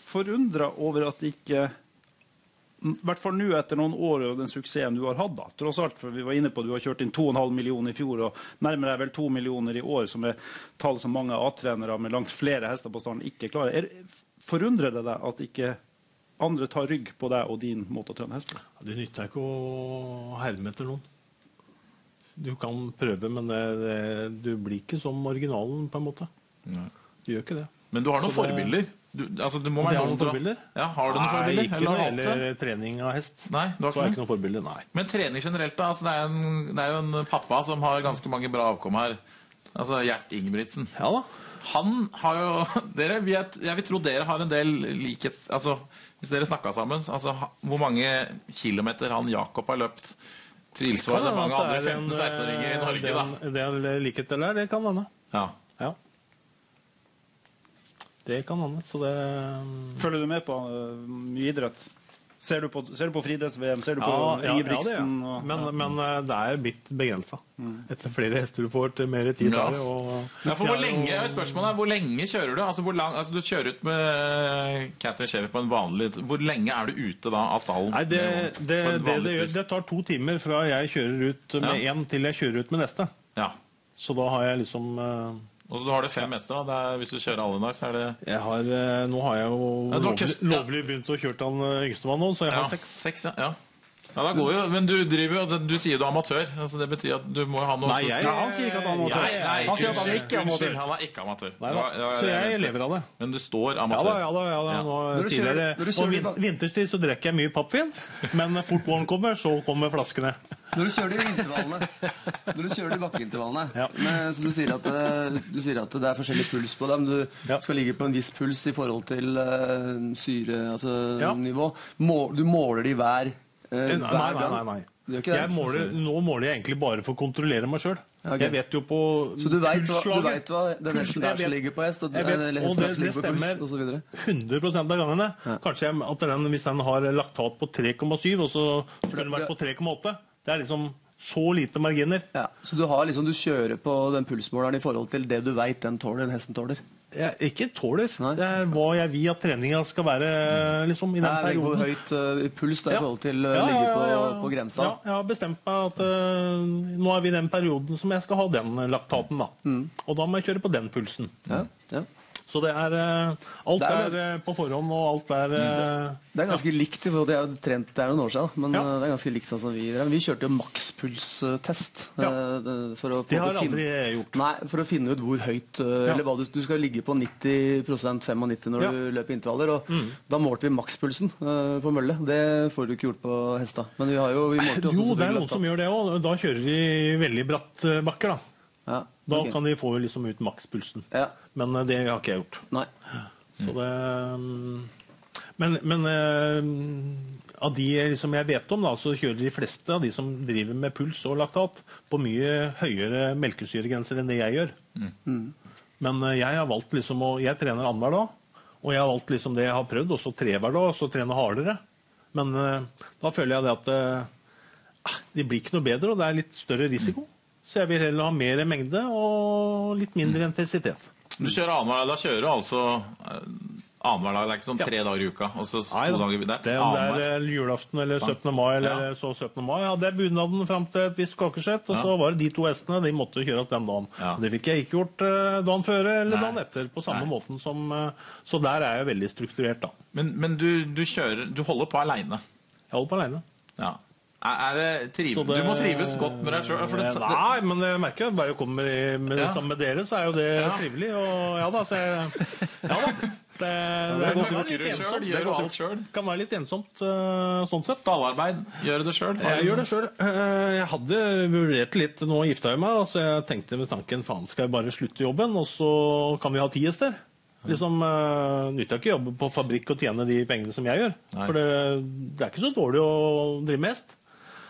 forundret over at ikke, i hvert fall nå etter noen år og den suksessen du har hatt da, tross alt, for vi var inne på at du har kjørt inn to komma fem millioner i fjor, og nærmere vel to millioner i år, som er tall som mange A-trenere med langt flere hester på stand ikke klarer. Er, forundrer det deg at ikke andre tar rygg på deg og din måte å trene hest på? Det nytter ikke å herme etter noen. Du kan prøve, men det, det, du blir ikke som originalen på en måte. Nei. Du gjør ikke det. Men du har noen Så det, forbilder. Du, altså, det må det være har noen noen forbilder? Ja, har du noen nei, forbilder? Ikke Eller noe har du alt heller trening av hest. Nei, du har Så er ikke noen forbilder, nei. Men trening generelt da, altså, det, er en, det er jo en pappa som har ganske mange bra avkom her. Altså Gjert Ingebrigtsen. Ja da. Han har jo, dere, vet, jeg vil tro dere har en del likhet, altså hvis dere snakket sammen, altså hvor mange kilometer han Jakob har løpt tilsvarende mange andre femten-seksten-åringer i Norge da. Det er likhet til der, det kan hende. Ja. Ja. Det kan hende, så det... Følger du med på uh, mye idrett? Ser du på, ser du på friidretts-V M? Ser du på ja, Ingebrigtsen? Ja, og, men, ja. men det er blitt begrenset. Mm. Etter flere hester du får til mer tid. Ja. Der, og, ja, for hvor lenge, spørsmålet er, hvor lenge kjører du? Altså, hvor lang, altså, du kjører ut med Catherine Chevy på en vanlig... Hvor lenge er du ute da av stallen? Nei, det, det, det, det, gjør, det tar to timer fra jeg kjører ut med ja. en til jeg kjører ut med neste. Ja. Så da har jeg liksom... Uh, Og så du har det fem hester da, det er, hvis du kjører alle dag, så er det... Jeg har, nå har jeg jo ja, lovlig, køst, ja. lovlig begynt å kjøre han yngstemann nå, så jeg ja, har seks. Seks, ja. ja. Ja, da går jo, men du driver jo, du sier du er amatør, altså det betyr at du må ha noe... Nei, jeg, ja, han sier ikke at han er amatør. Nei, nei, han sier at han ikke er amatør. Unnskyld, han er ikke amatør. Nei, da. Ja, ja, så jeg vet. lever av det. Men du står amatør. Ja da, ja da. Ja, da. Ja. Nå, Når du tidligere, kjører- når du og kjører- vin, vinterstid så drekker jeg mye pappvin, men fort våren kommer, så kommer flaskene. Når du kjører de intervallene, når du kjører de bakkeintervallene, Ja. men, så du sier, at, det- du sier at det er forskjellig puls på dem, du Ja. skal ligge på en viss puls i forhold til uh, syre, altså Ja. nivå. Må, du måler de hver, uh, Nei, hver nei, nei, gang. nei. Du gjør ikke det? Jeg måler, nå måler jeg egentlig bare for å kontrollere meg selv. Ja, ok. Jeg vet jo på Så du vet hva, du pulsslaget. vet hva den Puls- hesten jeg der som vet- ligger på hest, og, jeg vet, eller og hesten det, der som det ligger på puls, stemmer og så videre. hundre prosent av gangene. Ja. Kanskje jeg, at den, hvis den har laktat på tre komma syv, og så skulle den vært på tre komma åtte. Det er liksom så lite marginer. Ja, så du, har liksom, du kjører på den pulsmåleren i forhold til det du vet den tåler, den hesten tåler. Jeg ikke tåler. Nei. Det er hva jeg vil at treninga skal være liksom, i den Nei, hvor perioden. høyt uh, puls det er i Ja. forhold til å Ja, ligge ja, på, ja, ja. på grensa. Ja, jeg har bestemt meg at uh, nå er vi i den perioden som jeg skal ha den laktaten. Da. Mm. Og da må jeg kjøre på den pulsen. Ja, ja. Så det er uh, alt Det er er, ganske- uh, på forhånd, og alt er uh, Det er ganske likt i forhold til jeg har trent det er noen år siden, men Ja. uh, det er ganske likt sånn som vi drev. Vi kjørte jo makspulstest uh, Ja. for å, Det har for å jeg aldri finne, gjort. nei, for å finne ut hvor høyt uh, Ja. eller hva du, du skal ligge på nitti prosent, femognitti når Ja. du løper intervaller, og da målte vi makspulsen uh, på mølle. Det får du ikke gjort på hesta. Men vi har jo vi målte jo også Jo, det er selvfølgelig noen som laktat. gjør det òg. Da kjører de i veldig bratt uh, bakker. Da Ja, Da ok. kan de få liksom ut makspulsen. Ja, Men uh, det har ikke jeg gjort. nei. Så det um, Men, men uh, av de liksom jeg vet om, da, så kjører de fleste av de som driver med puls og laktat, på mye høyere melkesyregrenser enn det jeg gjør. Mm. Men uh, jeg har valgt liksom å Jeg trener annenhver dag, og jeg har valgt liksom det jeg har prøvd, også tre hver dag, og så trene hardere. Men uh, da føler jeg det at uh, det blir ikke noe bedre, og det er litt større risiko. Så jeg vil heller ha mer mengde og litt mindre intensitet. Du kjører annenhver dag, da kjører du altså eh, annenhver dag, det er ikke sånn Ja. tre dager i uka, og så to Nei, da. dager, det Det, er det er annenhver. eh, julaften eller syttende mai, eller Ja. så syttende mai. Ja, det er bunaden fram til et visst klokkesett, og Ja. så var det de to hestene, de måtte kjøre den dagen. Ja. Det fikk jeg ikke gjort eh, dagen før eller Nei. dagen etter, på samme Nei. måten som eh, Så der er jeg veldig strukturert, da. Men, men du, du kjører, du holder på alene. Jeg holder på alene. Ja. Er, er det triv... Så det- Du må trives godt med deg selv. For det, det, Nei, men jeg merker at bare jeg kommer i, med, Ja. sammen med dere, så er jo det Ja. trivelig. Og ja da, så jeg Ja da. Det, det, er godt Gjør gjort. du Litt selv? ensomt. Det Gjør er du godt alt gjort. selv? Kan være litt ensomt eh, sånn sett. Stallarbeid, gjør du det sjøl? Jeg gjør det sjøl. Jeg hadde vurdert litt Nå gifta jeg meg, og så jeg tenkte med tanken faen, skal jeg bare slutte jobben, og så kan vi ha ti hester? Liksom, uh, Nytter ikke å jobbe på fabrikk og tjene de pengene som jeg gjør. Nei. For det, det er ikke så dårlig å drive med hest.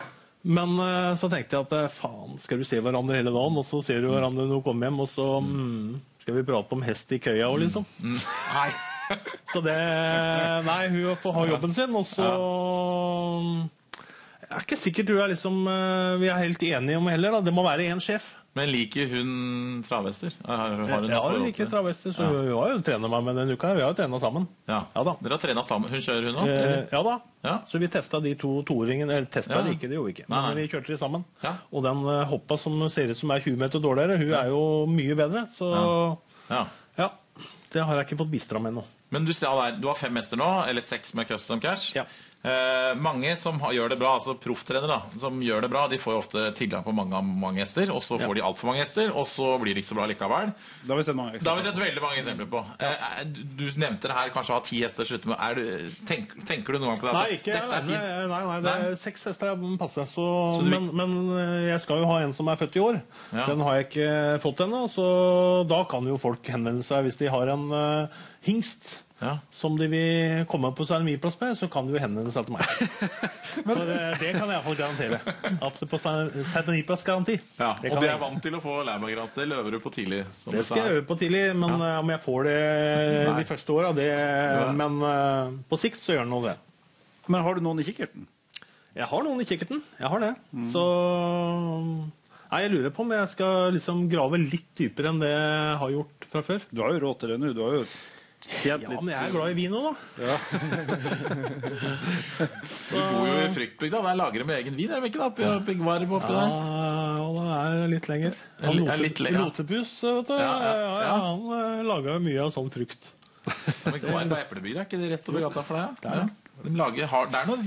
Men uh, så tenkte jeg at uh, faen, skal du se hverandre hele dagen, og så ser du hverandre når du kommer hjem, og så mm, skal vi prate om hest i køya òg, liksom. Nei. Så det Nei, hun får ha jobben sin, og så Jeg er ikke sikkert du er liksom, vi er helt enige om heller. Da. Det må være en sjef. Men liker hun travhester? Har, har hun ja, hun liker travhester, så ja. Hun har jo trenet meg med denne uka. Vi har jo trenet sammen. Ja. Ja, da. Dere har trenet sammen. Hun kjører hun også? Eh, ja da. Ja. Så vi testet de to toåringene. Eller testet Ja. det ikke, det gjorde vi ikke. Nei, Men nei. vi kjørte de sammen. Ja. Og den uh, hoppa som ser ut som er tjue meter dårligere, hun er jo mye bedre. Så Ja. ja, det har jeg ikke fått bistra med ennå. Men du sa der, du har fem hester nå, eller seks med custom cash. Ja. Eh, mange som har, gjør det bra, altså profftrenere da, som gjør det bra, de får jo ofte tilgang på mange, mange hester, og så får de alt for mange hester, og så blir det ikke så bra likevel. Det har vi sett mange Da har vi eksempler. sett veldig mange eksempler på. Eh, du, du nevnte det her, kanskje ha ti hester slutte med. Er du, tenk, tenker du noen gang på det? Nei, ikke, Dette er nei, fint. nei, nei, det er seks hester jeg må passe. Så, Så du vil- men, men jeg skal jo ha en som er født i år. Ja. Den har jeg ikke fått ennå, så da kan jo folk henvende seg hvis de har en uh, hingst. Ja. Som de vil komme på seg en miplass med, så kan de jo henvende seg til meg. For uh, det kan jeg i hvert fall garantere. At på seg en miplass-garanti. Ja, det og kan det jeg. er vant til å få lærbergrant. Det løver du på tidlig. som Det du skal sa. jeg øve på tidlig, men uh, om jeg får det Nei. de første åra, det Men uh, på sikt så gjør den noe det. Men har du noen i kikkerten? Jeg har noen i kikkerten. Jeg har det. Så Nei, jeg lurer på om jeg skal liksom grave litt dypere enn det jeg har gjort fra før. Du har jo råd til det nå. Du har jo tjent Ja, litt. men jeg er glad i vin nå, da. Du bor jo i Fryktbygda. Der lager de med egen vin. Er de ikke da? Oppi, oppi Gvarv oppi Ja, der. og det er litt lenger. Er Han li- er Lote- litt le- ja. Lotepus, vet du. Ja, ja, Ja, ja, ja. han uh, lager jo mye av sånn frukt. Men Gvarv og Eplebygda, er ikke det rett over gata for deg? Ja. De lager, har, det er noen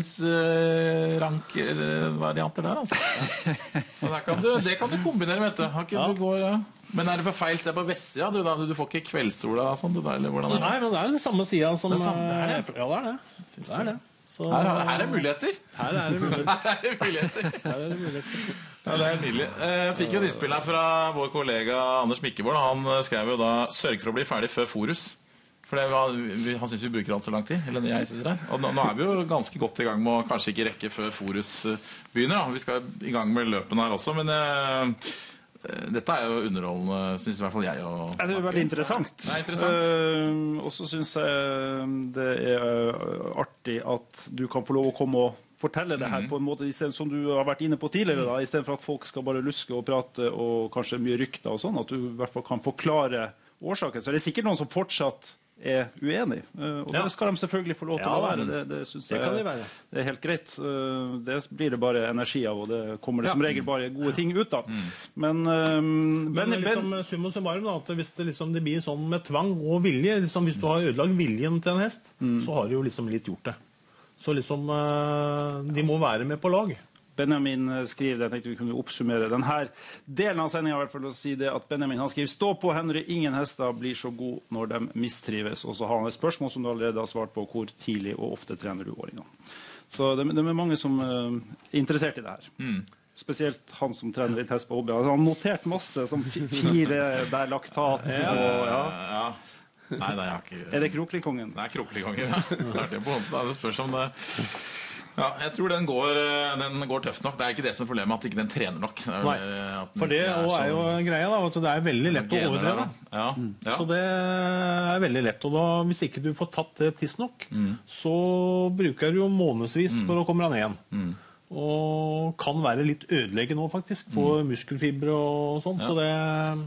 hvitvinsrank-varianter der, altså. Så der kan du, det kan du kombinere, vet du. Har ikke, Ja. du går, ja. Men er det på feil sted på vestsida? Du, da? Du får ikke kveldssola og sånn, du da, eller hvordan er det? Nei, men det er den samme sida som Det er samme- det er det. uh, Ja, det er det. Det er det. Så, Her, har- her er muligheter. Her er det mulighet. Her er muligheter. Her er det mulighet. Ja, det er nydelig. Jeg fikk jo et innspill her fra vår kollega Anders Mikkevold. Han eh, skrev jo da 'sørg for å bli ferdig før Forus'. For det var, vi, Han syns vi bruker alt så lang tid. Eller jeg sitter der. Og nå, nå er vi jo ganske godt i gang med å kanskje ikke rekke før Forus eh, begynner. Da. Vi skal i gang med løpene her også, men eh, dette er jo underholdende, syns i hvert fall jeg. Å Jeg synes det er veldig interessant. Det er interessant. Eh, og så syns jeg det er eh, artig at du kan få lov å komme og fortelle det her Mhm. på en måte, i stedet, som du har vært inne på tidligere, da, i stedet for at folk skal bare luske og prate og kanskje mye rykter og sånn, at du i hvert fall kan forklare årsaken. Så det er sikkert noen som fortsatt er uenig, eh, og Ja. det skal de selvfølgelig få lov til Ja, å være. Det, det synes det jeg kan de være. det er helt greit. Eh, Det blir det bare energi av, og det kommer det som regel bare gode ting ut av. Men, eh, Men men, liksom, summa summarum, da, at hvis det, liksom, det blir sånn med tvang og vilje liksom, Hvis du har ødelagt viljen til en hest, så har du jo liksom litt gjort det. Så liksom eh, De må være med på lag. Benjamin skriver, jeg tenkte vi kunne oppsummere denne delen av sendingen, i hvert fall å si det at Benjamin han skriver, stå på Henry, ingen hester blir så god når de mistrives. Og så har han et spørsmål som du allerede har svart på, hvor tidlig og ofte trener du åringene. Så det, det er mange som uh, er interessert i det her. Spesielt han som trener litt hest på hobby. Altså, han har notert masse, som fi- fire der laktat, og ja. Ja. Nei, nei, jeg har ikke Er det Kroklikongen? Det er Kroklikongen, ja. Starter jeg på hånden, da. Det spørs om det Ja, jeg tror den går, den går tøft nok. Det er ikke det som er problemet, at ikke den trener nok. Det er Nei. mer at den For det ikke og er jo sånn- greia, da, at det er veldig lett å gener der, overtrene. da. Ja, ja. Så det er veldig lett. Og da, hvis ikke du får tatt det tidsnok, så bruker du jo månedsvis for å komme deg ned igjen. Og kan være litt ødeleggende nå, faktisk, på muskelfibre og sånt. Så det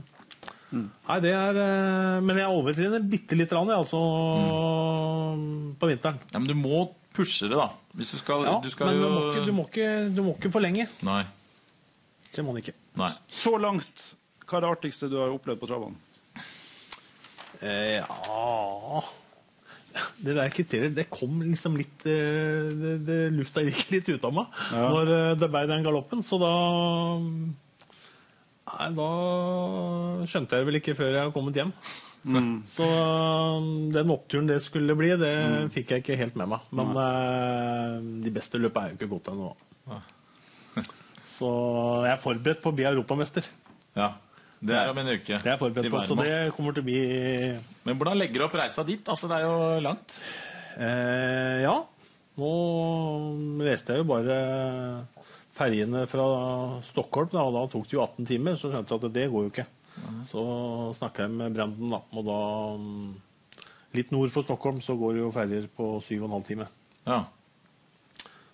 Nei, det er eh, Men jeg overtrener bitte litt, rann, jeg, altså, på vinteren. Ja, men du må pushe det, da. Hvis du skal, Ja, du skal men jo du må, ikke, du, må ikke, du må ikke for lenge. Nei. Det må du ikke. Nei. Så langt, hva er det artigste du har opplevd på travene? Eh, ja Det der kriteriet, det kom liksom litt eh, det, det, Lufta gikk litt ut av meg Ja. når eh, det ble den galoppen, så da Nei, da skjønte jeg det vel ikke før jeg har kommet hjem. Så eh, den oppturen det skulle bli, det fikk jeg ikke helt med meg. Men eh, de beste løpene er jo ikke gått ennå. Så jeg er forberedt på å bli europamester. Ja. Det er om en uke. Det er jeg forberedt Til på, så Vermo. det kommer til å bli Men hvordan legger du opp reisa dit? Altså, det er jo langt. Eh, ja. Nå leste jeg jo bare ferjene fra Stockholm, da, og da tok det jo atten timer, så skjønte jeg at det går jo ikke. Så snakket jeg med Brandon, da, og da mm, litt nord for Stockholm så går det jo ferjer på syv og en halv time. Ja.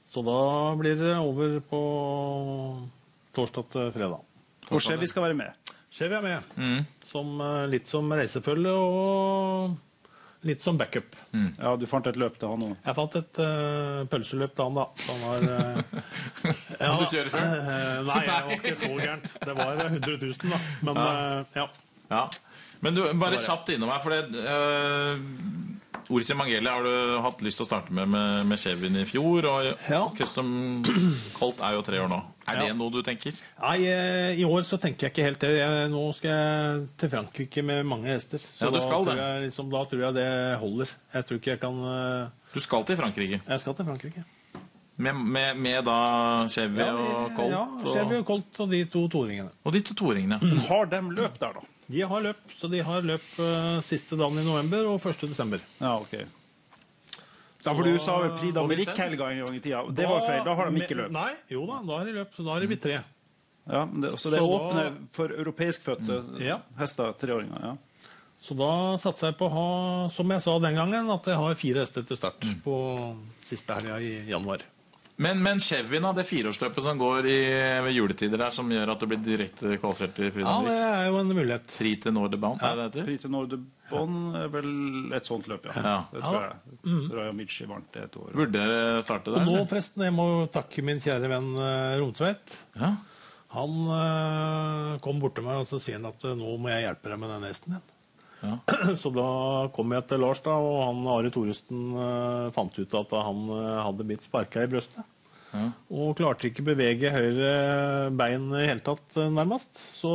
Så da blir det over på torsdag til fredag. Og Chevy skal være med. Chevy er med. Mm. Som, litt som reisefølge og litt som backup. Mm. Ja, du fant et løp til han også. Jeg fant et uh, pølseløp til han da. Så han var... Uh, ja, du kjører før? Uh, nei, jeg var ikke så gærent. Det var hundre tusen da. Men uh, ja. Ja. Men du, bare kjapt innom meg, for det... Uh, Orsi Mangeli har du hatt lyst til å starte med med, med Chevyen i fjor, og ja. Custom Colt er jo tre år nå. Er det ja. Noe du tenker? Nei, i år så tenker jeg ikke helt det. Jeg, nå skal jeg til Frankrike med mange hester. Så ja, du skal da, tror det. jeg, liksom, da tror jeg det holder. Jeg tror ikke jeg kan... Uh... Du skal til Frankrike? Jeg skal til Frankrike. Med, med, med da Chevy ja, og Colt? Ja, Chevy og Colt og de to toringene. Og de to toringene. Mm. Har de løp der da? De har løp, så de har løp uh, siste dagen i november og første desember. Ja, ok. Da for du sa vel Prix d'Amérique-helga en gang i tida. Det var feil, da har de ikke løp. Nei, jo da, da har de løp, da har de blitt tre. Ja, det, så det så åpner da, for europeiskfødte mm. ja. hester, treåringer, ja. Så da satser jeg på å ha, som jeg sa den gangen, at jeg har fire hester til start mm. på siste helga i januar. Men, men Chevyen av det fireårsløpet som går i, ved juletider der, som gjør at det blir direkte kvalifisert til Prix d'Amérique? Ja, det er jo en mulighet. Prix til Nord de Bon, ja. er det det heter? Prix til Nord de Bon er vel et sånt løp, ja. ja. Det tror jeg. Mm. Raja Michi vant det et år. Burde dere starte der? Og nå forresten, jeg må takke min kjære venn Romtveit. Ja. Han uh, kom bort til meg og så sier han at nå må jeg hjelpe deg med den hesten din. Ja. Så da kom jeg til Lars da, og han Are Thoresen uh, fant ut at han uh, hadde blitt sparket i brøstet. Ja. Og klarte ikke bevege høyre bein i hele tatt nærmest. Så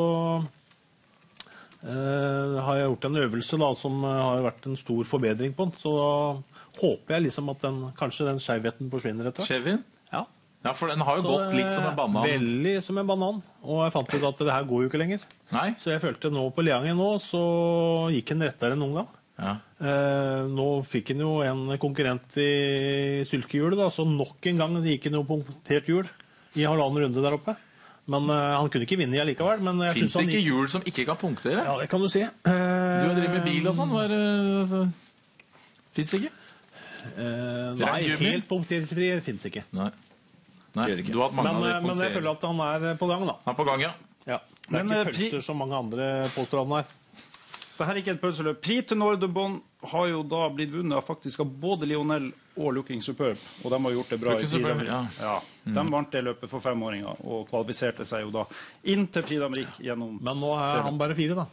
uh, har jeg gjort en øvelse da, som har vært en stor forbedring på den. Så håper jeg liksom at den, kanskje den skjevheten forsvinner etter. Chevyen? Ja. Ja, for den har jo så, gått litt som en banan. Veldig som en banan. Og jeg fant ut at det her går jo ikke lenger. Nei. Så jeg følte nå på Leangen nå, så gikk den rettere enn noen gang. Ja. Eh, nå fikk han jo en konkurrent i sylkehjulet da, så nok en gang gikk han jo punktert hjul i halvannen runde der oppe. Men eh, han kunne ikke vinne allikevel. Finnes det ikke gikk... hjul som ikke kan punktere? Ja, det kan du si. Eh, du har drivet med bil og sånn. Var, altså... Finnes det ikke? Eh, nei, helt punkterfri finnes det ikke. Nei. Nei, du har hatt mange men, av de men jeg føler at han er på gang da. Han er på gang, ja. Ja. Det er men, ikke pølser pri... som mange andre påstår han er. Det her er ikke et pølseløp. Prix til Nord de Bon har jo da blitt vunnet faktisk av både Lionel og Looking Superb, og de har gjort det bra Looking i Superb, ja. Ja. Mm. De vant det løpet for femåringer og kvalifiserte seg jo da inn til Prix d'Amérique gjennom... Men nå er han bare fire da.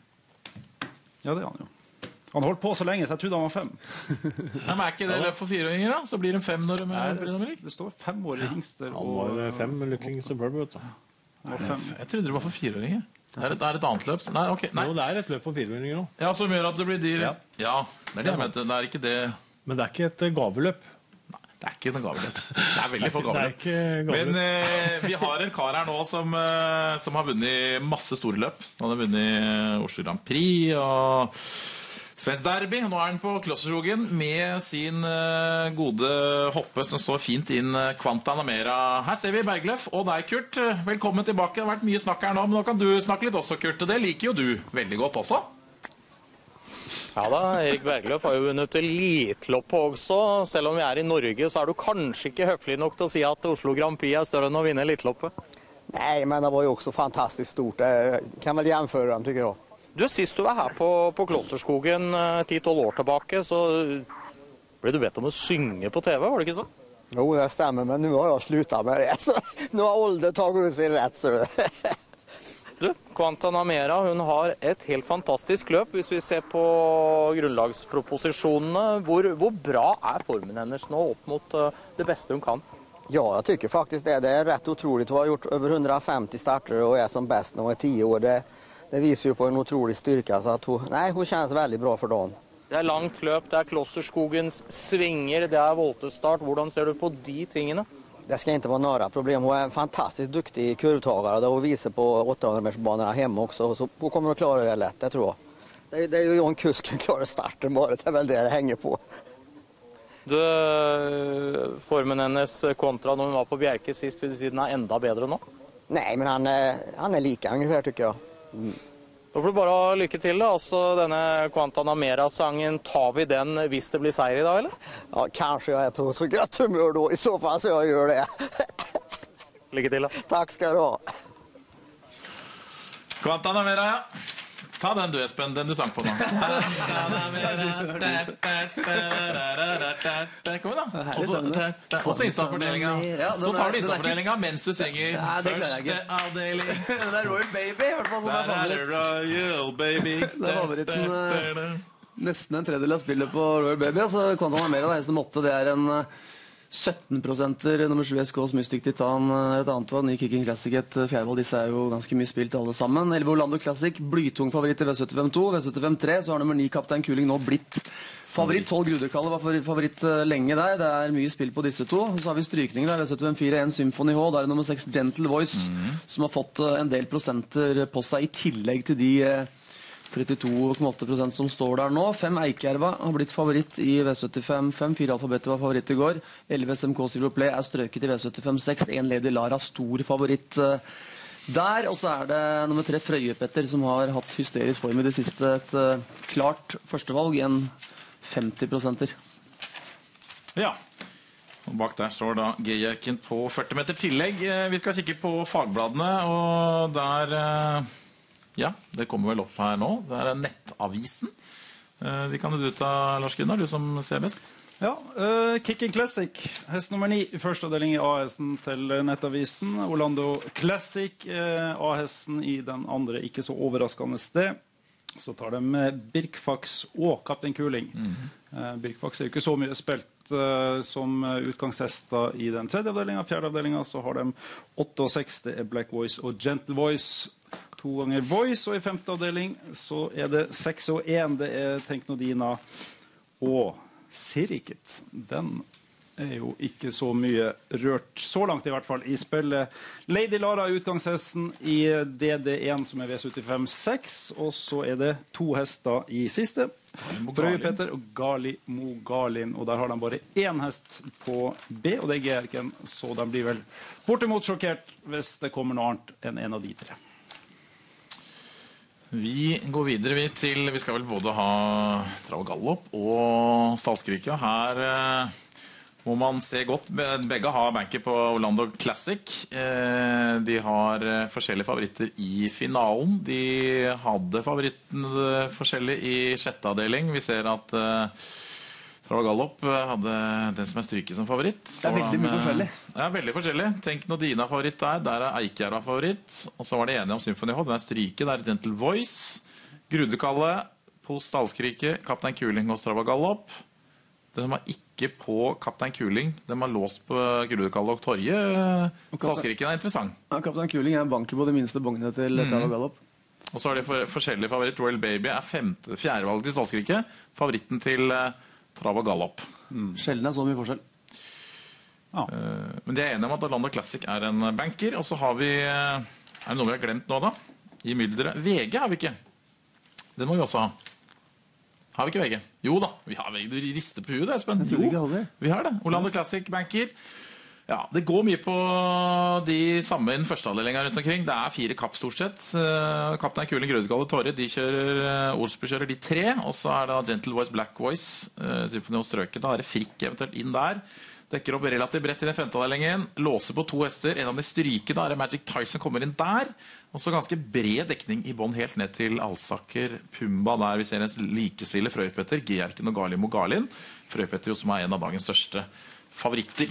Ja, det er han jo. Han holdt på så lenge, så jeg trodde han var fem. Nei, men er ikke det løp for fireåringer da? Så blir det fem når de er Prix d'Amérique? Det står femårige hingster. Han var fem med Looking Superb, vet du. Jeg trodde det var for fireåringer. Det er, et, det er et annet løp. Nei, ok. Nei. Jo, det er et løp for fireåringer også. Ja, som gjør at det blir dyr. Ja, ja det er det jeg mente. Det er ikke det... Men det er ikke et gaveløp. Nei, det er ikke en gaveløp. Det er veldig for gaveløp. Det er ikke gaveløp. Men eh, vi har en kar her nå som, eh, som har vunnet masse store løp. Han har vunnet Oslo Grand Prix og... Svensk Derby, nå er han på Klosserskogen med sin uh, gode hoppe som står fint inn uh, Quanta Namera. Her ser vi Bergløf og deg, Kurt. Velkommen tilbake. Det har vært mye snakk her nå, men nå kan du snakke litt også, Kurt. Og det liker jo du veldig godt også. Ja da, Erik Bergløf har jo vunnet elitloppet også. Selv om vi er i Norge, så er du kanskje ikke høflig nok til å si at Oslo Grand Prix er større enn å vinne elitloppet. Nei, men det var jo også fantastisk stort. Jeg kan vel gjenføre dem, tykker jeg. Du, Sist du var her på, på Klosserskogen ti tolv år tilbake, så ble du bedt om å synge på T V, var det ikke så? Jo, det stemmer, men nå har jeg sluttet med det. Så nå har Olde taget ut sin rett, så Du, Quanta Namera, hun har et helt fantastisk løp. Hvis vi ser på grunnlagsproposisjonene, hvor, hvor bra er formen hennes nå opp mot det beste hun kan? Ja, jeg tycker faktisk det. Det er rett utroligt. Hun har gjort over hundre femti starter og er som best når hun er ti år. Det Det viser jo på en utrolig styrke, så at hun, nei, hun kjennes veldig bra for dagen. Det er langt løp, det er Klosserskogens svinger, det er voltestart. Hvordan ser du på de tingene? Det skal ikke være några problem. Hun er en fantastisk duktig kurvtagare. Det hun viser på åttahundra-metersbanorna hjemme også, så hun kommer å klare det lett, det tror jeg. Det, det er jo en kusk som klarer starten bare, det er vel det det henger på. Du, formen hennes kontra når hun var på Bjerke sist, vil du si den er enda bedre nå? Nei, men han, han er like ungefär, tycker jeg. Mm. Da får du bare ha lykke til da. Altså denne Guantanamera-sangen, tar vi den hvis det blir seier i dag, eller? Ja, kanskje jeg er på så godt humør da, i så fall så jeg gjør det. Lykke til da. Takk skal du ha. Guantanamera, ja. Ta den du, Espen, den du sang på nå. Kom igjen da. Og så innsatsfordelingen. Så tar du innsatsfordelingen mens du synger første avdeling. Det er Royal Baby, i hvert fall, som er favoritt. Royal Baby. Det er favoritten. Nesten en tredjedel av spillet på Royal Baby. Altså, Guantanamera, det eneste måtte, det er en sytten prosenter nummer sju S K's Mystic Titan, et annet var Knee Kicking Classic, et fjerdevalg. Disse er jo ganske mye spilt alle sammen. elleve Orlando Classic, blytung favoritt i V syttifem to. V syttifem tre, så har nummer ni Kaptein Kuling nå blitt favoritt. tolv Gruderkalle var favoritt lenge der. Det er mye spill på disse to. Så har vi strykninger der. V syttifem fire, en Symphony H. Der er nummer seks Gentle Voice, mm. som har fått en del prosenter på seg, i tillegg til de trettito komma åtte prosent som står der nå. fem Eikjerva har blitt favoritt i V syttifem fem. fire Alfabetet var favoritt i går. elleve S M K Silver Play er strøket i V syttifem seks. en Lady Lara, stor favoritt der. Og så er det nummer tre Frøyepetter, som har hatt hysterisk form i det siste. Et klart førstevalg, en femti prosenter. Ja. Og bak der står da G-jerken på førti meter tillegg. Vi skal kikke på fagbladene, og der... Ja, det kommer vel opp her nå. Det er Nettavisen. De kan du ta, Lars Gunnar, du som ser best. Ja, uh, Kicking Classic, hest nummer ni i første avdeling i A-hesten til Nettavisen. Orlando Classic, uh, A-hesten i den andre, ikke så overraskende sted. Så tar de med Birkfax og Kaptein Kuling. Mm. Uh, Birkfax er jo ikke så mye spilt uh, som utgangshester i den tredje avdelingen. Fjerde avdelingen så har de sekstiåtte, det er Black Voice og Gentle Voice. To ganger Voice, og i femte avdeling så er det seks og en, det er Teknodina og Sirikit. Den er jo ikke så mye rørt, så langt i hvert fall, i spillet. Lady Lara er utgangshesten i D D en, som er V syttifem seks, og så er det to hester i siste. Frøyepetter og Gali Mogalin, og der har de bare én hest på B, og det er G-erken, så de blir vel bortimot sjokkert hvis det kommer noe annet enn en av de tre. Vi går videre vi til, vi skal vel både ha Trav og Gallop og Stalskrike. Her eh, må man se godt. Begge har banker på Orlando Classic. Eh, de har forskjellige favoritter i finalen. De hadde favoritten forskjellig i sjette avdeling. Vi ser at eh, Trav og Gallop hadde den som er stryket som favoritt. Det er veldig mye forskjellig. Ja, veldig forskjellig. Tenk når Dina favoritt der. Der er Eikjæra favoritt. Og så var det enige om Symphony H. Den er stryket. Der er Gentle Voice. Gruderkalle på Stalskrike. Kaptein Kuling og Trav og Gallop. Den var ikke på Kaptein Kuling. Den var låst på Gruderkalle og Torje. Stalskriken er interessant. Ja, Kaptein Kuling er banker på de minste bongene til mm. Trav og Gallop. Og så er det for, forskjellige favoritt. Royal Baby er femte, fjerdevalg til Stalskrike. Favoritten til Trav og Gallop. Mm. Sjelden er så mye forskjell. Ja. Uh, men de er enige om at Orlando Classic er en banker. Og så har vi, uh, er det noe vi har glemt nå da? I mylderet. V G har vi ikke. Den må vi også ha. Har vi ikke V G? Jo da, vi har V G. Du rister på huet, Espen. Jeg tror ikke aldri. Vi har det. Orlando Classic banker. Ja, det går mye på de samme i den første avdelingen rundt omkring. Det er fire kapp stort sett. Kaptein Kuling, Gruderkalle, Torre, de kjører, Olsby kjører de tre. Og så er det Gentle Voice, Black Voice, Symphony og Strøket. Da er det Frikk eventuelt inn der. Dekker opp relativt bredt i den femte avdelingen. Låser på to hester. En av de stryker, da er det Magic Tyson kommer inn der. Og så ganske bred dekning i bånd helt ned til Alsaker, Pumba, der vi ser en likestille Frøyepetter, G-erken og Gali Mogalin. Frøyepetter jo som er en av dagens største favoritter.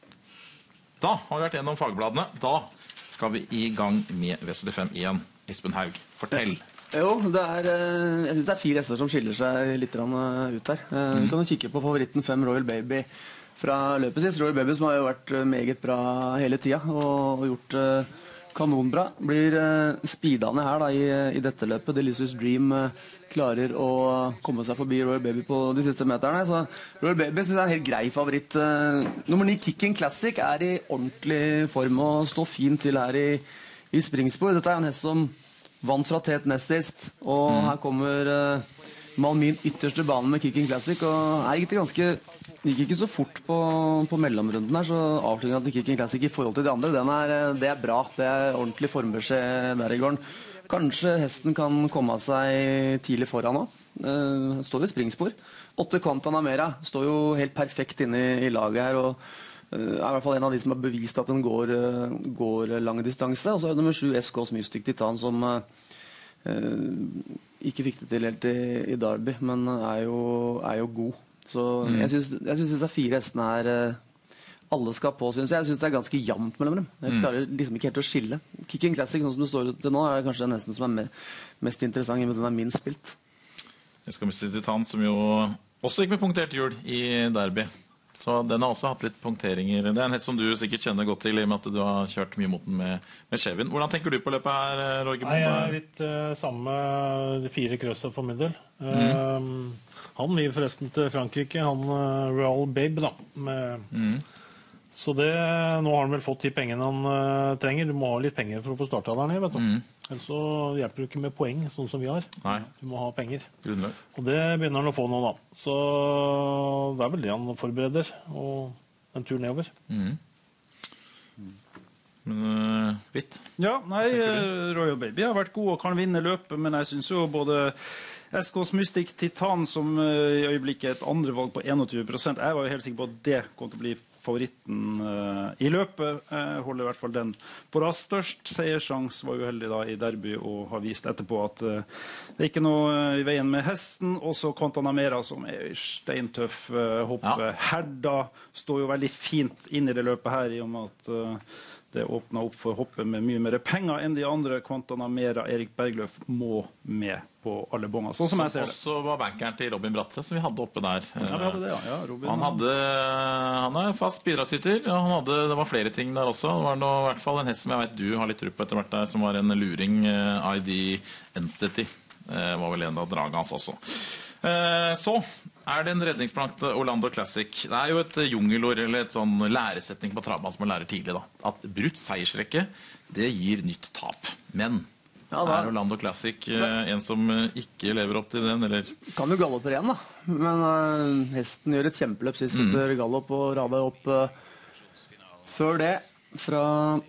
Da har vi vært gjennom fagbladene. Da skal vi i gang med V syttifem én. Espen Haug, fortell. Jo, det er, jeg synes det er fire hester som skiller seg litt ut her. Mm. Vi kan jo kikke på favoritten fem Royal Baby fra løpet sist. Royal Baby som har jo vært meget bra hele tiden og gjort kanonbra. Blir uh, speedende her da, i, i dette løpet. Delicious Dream uh, klarer å komme seg forbi Royal Baby på de siste meterne. Så Royal Baby synes jeg er en helt grei favoritt. Uh, nummer ni Kicking Classic er i ordentlig form og står fint til her i, i springspor. Dette er en hest som vant fra Tet nest sist, og mm. her kommer uh, Malmin ytterste bane med Kicking Classic, og er ikke ganske, gikk ikke så fort på, på mellomrunden her, så avslutningen til Kicking Classic i forhold til de andre, den er, det er bra. Det er ordentlig formbeskjed der i gården. Kanskje hesten kan komme av seg tidlig foran nå. Uh, står jo i springspor. Åtte Quantanamera står jo helt perfekt inne i, i laget her, og uh, er i hvert fall en av de som har bevist at den går, uh, går lang distanse. Og så er det nummer sju S K's Mystic Titan som uh, uh, ikke fikk det til helt i, i Derby, men er jo, er jo god. Så mm. jeg synes, jeg synes disse fire hestene her uh, alle skal på, synes jeg. Jeg synes det er ganske jevnt mellom dem. Jeg klarer liksom ikke helt å skille. Kicking Classic, sånn som det står til nå, er kanskje den hesten som er me mest interessant, men den er minst spilt. Jeg skal miste Titan, som jo også gikk med punktert hjul i Derby. Så den har også hatt litt punkteringer. Det er en hest som du sikkert kjenner godt til, i og med at du har kjørt mye mot den med, med Chevyen. Hvordan tenker du på løpet her, Roger? Nei, jeg er litt uh, samme de fire krøsser for middel. Mm. Uh, han vil forresten til Frankrike, han uh, Royal Babe, da. Med, mm. Så det, nå har han vel fått de pengene han uh, trenger. Du må ha litt penger for å få starta der nede, vet du. Mm. Ellers så hjelper du ikke med poeng, sånn som vi har. Nei. Du må ha penger. Grunnlag. Og det begynner han å få nå, da. Så det er vel det han forbereder, og en tur nedover. Mm. Men uh, Hvitt? Ja, nei, Royal Baby har vært god og kan vinne løpet, men jeg synes jo både S K's Mystic Titan, som uh, i øyeblikket er et andre valg på tjueen prosent, jeg var jo helt sikker på at det kom til å bli favoritten uh, i løpet. Jeg holder i hvert fall den på rast størst. Seiersjans var uheldig da i Derby og har vist etterpå at uh, det er ikke noe uh, i veien med hesten. Også Quantanamera, som er steintøff uh, hopp. Ja. Herda står jo veldig fint inn i det løpet her, i og med at uh, det åpner opp for hoppet med mye mer penger enn de andre. Quantanamera, Erik Bergløf må med på alle bonger, sånn som jeg ser det. Også var bankeren til Robin Bratse, som vi hadde oppe der. Ja, vi hadde det, ja. ja Robin, han, hadde, han er fast bidragsyter, og han hadde, det var flere ting der også. Det var noe, i hvert fall en hest som jeg vet du har litt tro på etter hvert der, som var en luring, uh, I D Entity. Det uh, var vel en av dragene hans også. Uh, så er det en redningsplank til Orlando Classic. Det er jo et jungelord, eller et sånn læresetning på travbanen som man lærer tidlig, da. At brutt seiersrekke, det gir nytt tap. Men ja, er Orlando Classic uh, en som ikke lever opp til den, eller? Kan jo galoppere igjen, da. Men uh, hesten gjør et kjempeløp sist mm. etter galopp og rader opp uh, før det. Fra